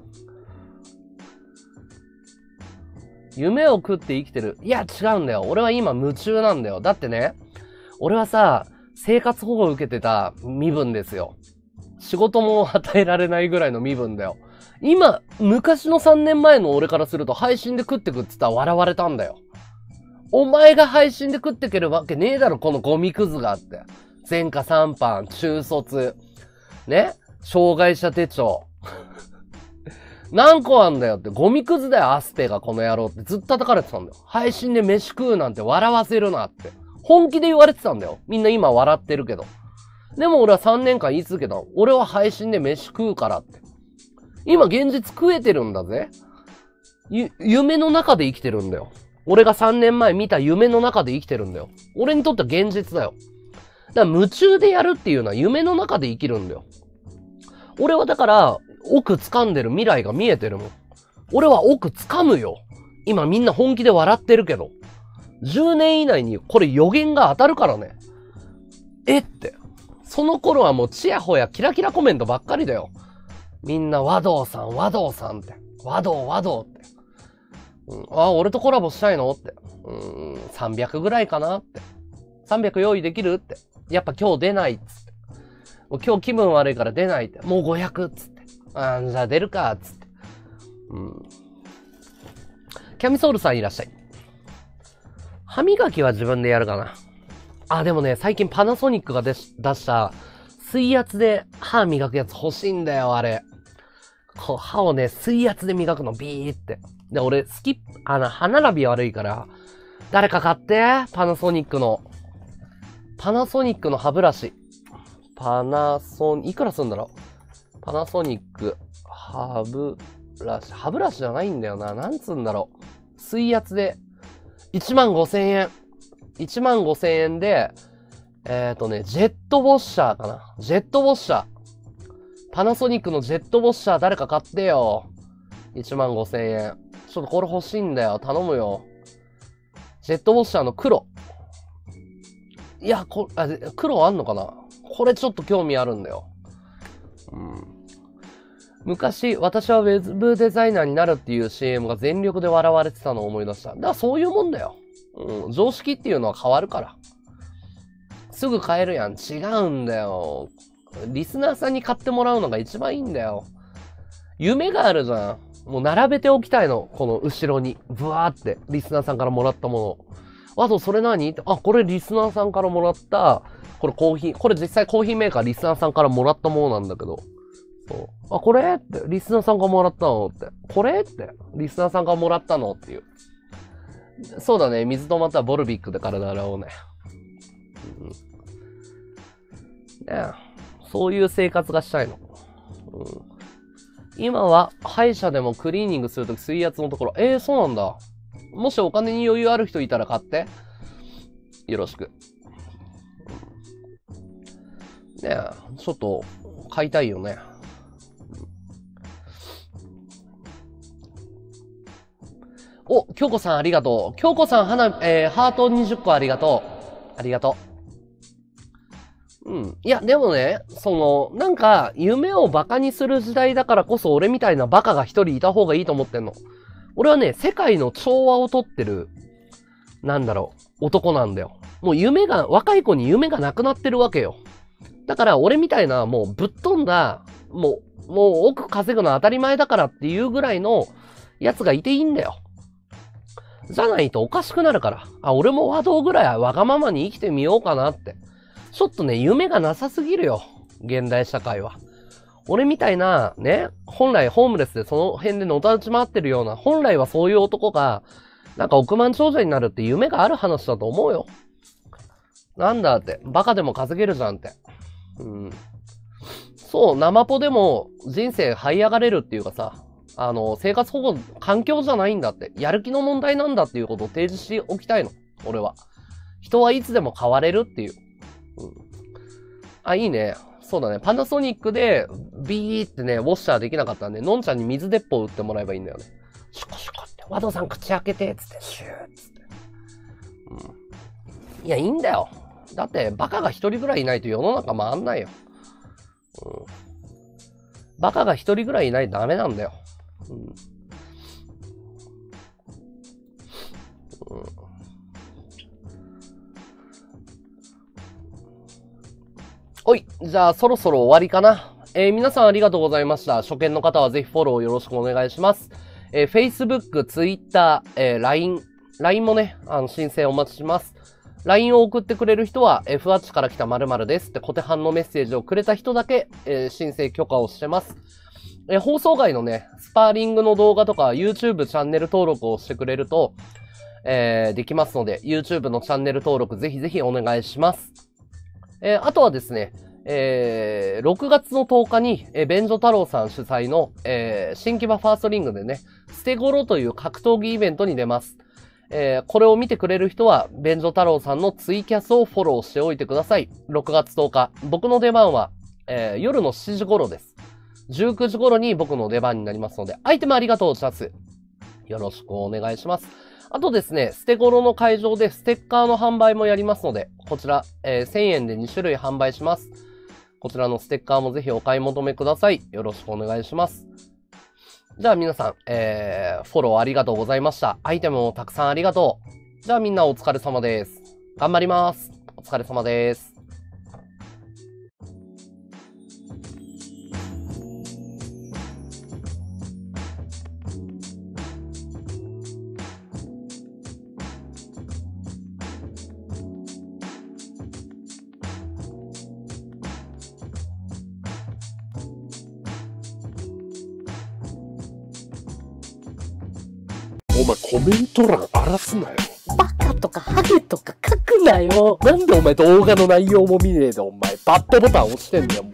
夢を食って生きてる。いや、違うんだよ。俺は今夢中なんだよ。だってね、俺はさ、生活保護を受けてた身分ですよ。仕事も与えられないぐらいの身分だよ。今、昔の3年前の俺からすると配信で食ってくって言ったら笑われたんだよ。お前が配信で食ってけるわけねえだろ、このゴミクズがあって。前科3犯、中卒、ね、障害者手帳。何個あんだよって、ゴミクズだよ、アスペがこの野郎ってずっと叩かれてたんだよ。配信で飯食うなんて笑わせるなって。本気で言われてたんだよ。みんな今笑ってるけど。 でも俺は3年間言い続けたの。俺は配信で飯食うからって。今現実食えてるんだぜ。夢の中で生きてるんだよ。俺が3年前見た夢の中で生きてるんだよ。俺にとっては現実だよ。だから夢中でやるっていうのは夢の中で生きるんだよ。俺はだから奥掴んでる未来が見えてるもん。俺は奥掴むよ。今みんな本気で笑ってるけど。10年以内にこれ予言が当たるからね。って。その頃はもうチヤホヤキラキラコメントばっかりだよ。みんな和道さんって。和道って。俺とコラボしたいのって。300ぐらいかなって。300用意できるって。やっぱ今日出ないっつって。もう今日気分悪いから出ないって。もう500っつって。じゃあ出るかっつって。キャミソールさんいらっしゃい。歯磨きは自分でやるかな。でもね、最近パナソニックが出した水圧で歯磨くやつ欲しいんだよ、あれ。歯をね、水圧で磨くの、ビーって。で、俺、歯並び悪いから、誰か買って、パナソニックの歯ブラシ。いくらすんだろう。パナソニック、歯ブラシじゃないんだよな。なんつうんだろう。水圧で、15,000円。15,000円で、ジェットウォッシャーかな。ジェットウォッシャー。パナソニックのジェットウォッシャー誰か買ってよ。15,000円。ちょっとこれ欲しいんだよ。頼むよ。ジェットウォッシャーの黒。いや、黒あんのかな？これちょっと興味あるんだよ。昔、私はウェブデザイナーになるっていう CM が全力で笑われてたのを思い出した。だからそういうもんだよ。常識っていうのは変わるから。すぐ買えるやん。違うんだよ。リスナーさんに買ってもらうのが一番いいんだよ。夢があるじゃん。もう並べておきたいの。この後ろに。ブワーって。リスナーさんからもらったもの。あと、それ何って。これリスナーさんからもらった、これコーヒー。これ実際コーヒーメーカーリスナーさんからもらったものなんだけど。そう。これって。リスナーさんからもらったのって。これって。リスナーさんからもらったのっていう。そうだね。水とまたはボルビックで体洗おうね。そういう生活がしたいの。今は歯医者でもクリーニングするとき水圧のところ。そうなんだ。もしお金に余裕ある人いたら買って。よろしく。ちょっと買いたいよね。京子さんありがとう。京子さんハート20個ありがとう。ありがとう。いや、でもね、なんか、夢をバカにする時代だからこそ俺みたいなバカが一人いた方がいいと思ってんの。俺はね、世界の調和をとってる、男なんだよ。もう若い子に夢がなくなってるわけよ。だから俺みたいな、もうぶっ飛んだ、もう億稼ぐの当たり前だからっていうぐらいのやつがいていいんだよ。じゃないとおかしくなるから。俺も和道ぐらいはわがままに生きてみようかなって。ちょっとね、夢がなさすぎるよ。現代社会は。俺みたいな、ね、本来ホームレスでその辺でのたうち回ってるような、本来はそういう男が、なんか億万長者になるって夢がある話だと思うよ。なんだって、バカでも稼げるじゃんって。そう、生ポでも人生這い上がれるっていうかさ、生活保護、環境じゃないんだって、やる気の問題なんだっていうことを提示しておきたいの。俺は。人はいつでも変われるっていう。いいね。そうだね。パナソニックで、ビーってね、ウォッシャーできなかったんで、のんちゃんに水鉄砲打ってもらえばいいんだよね。シュコシュコって、和道さん口開けて、つって、シューっつって。いや、いいんだよ。だって、バカが一人ぐらいいないと世の中回んないよ。バカが一人ぐらいいないとダメなんだよ。じゃあそろそろ終わりかな。皆さんありがとうございました。初見の方はぜひフォローよろしくお願いします。Facebook、Twitter、LINE もね、申請お待ちします。LINE を送ってくれる人は F8 から来た〇〇ですって小手半のメッセージをくれた人だけ、申請許可をしてます。放送外のね、スパーリングの動画とか YouTube チャンネル登録をしてくれると、できますので、YouTube のチャンネル登録ぜひぜひお願いします。あとはですね、 6月の10日に、便所太郎さん主催の、新木場ファーストリングでね、捨て頃という格闘技イベントに出ます。これを見てくれる人は、便所太郎さんのツイキャスをフォローしておいてください。6月10日。僕の出番は、夜の7時頃です。19時頃に僕の出番になりますので、アイテムありがとう、チャス。よろしくお願いします。あとですね、捨て頃の会場でステッカーの販売もやりますので、こちら、1000円で2種類販売します。こちらのステッカーもぜひお買い求めください。よろしくお願いします。じゃあ皆さん、フォローありがとうございました。アイテムもたくさんありがとう。じゃあみんなお疲れ様です。頑張ります。お疲れ様です。 お前コメント欄荒らすなよ。 バカとかハゲとか書くなよ。 なんでお前動画の内容も見ねえでお前バッドボタン押してんだよ。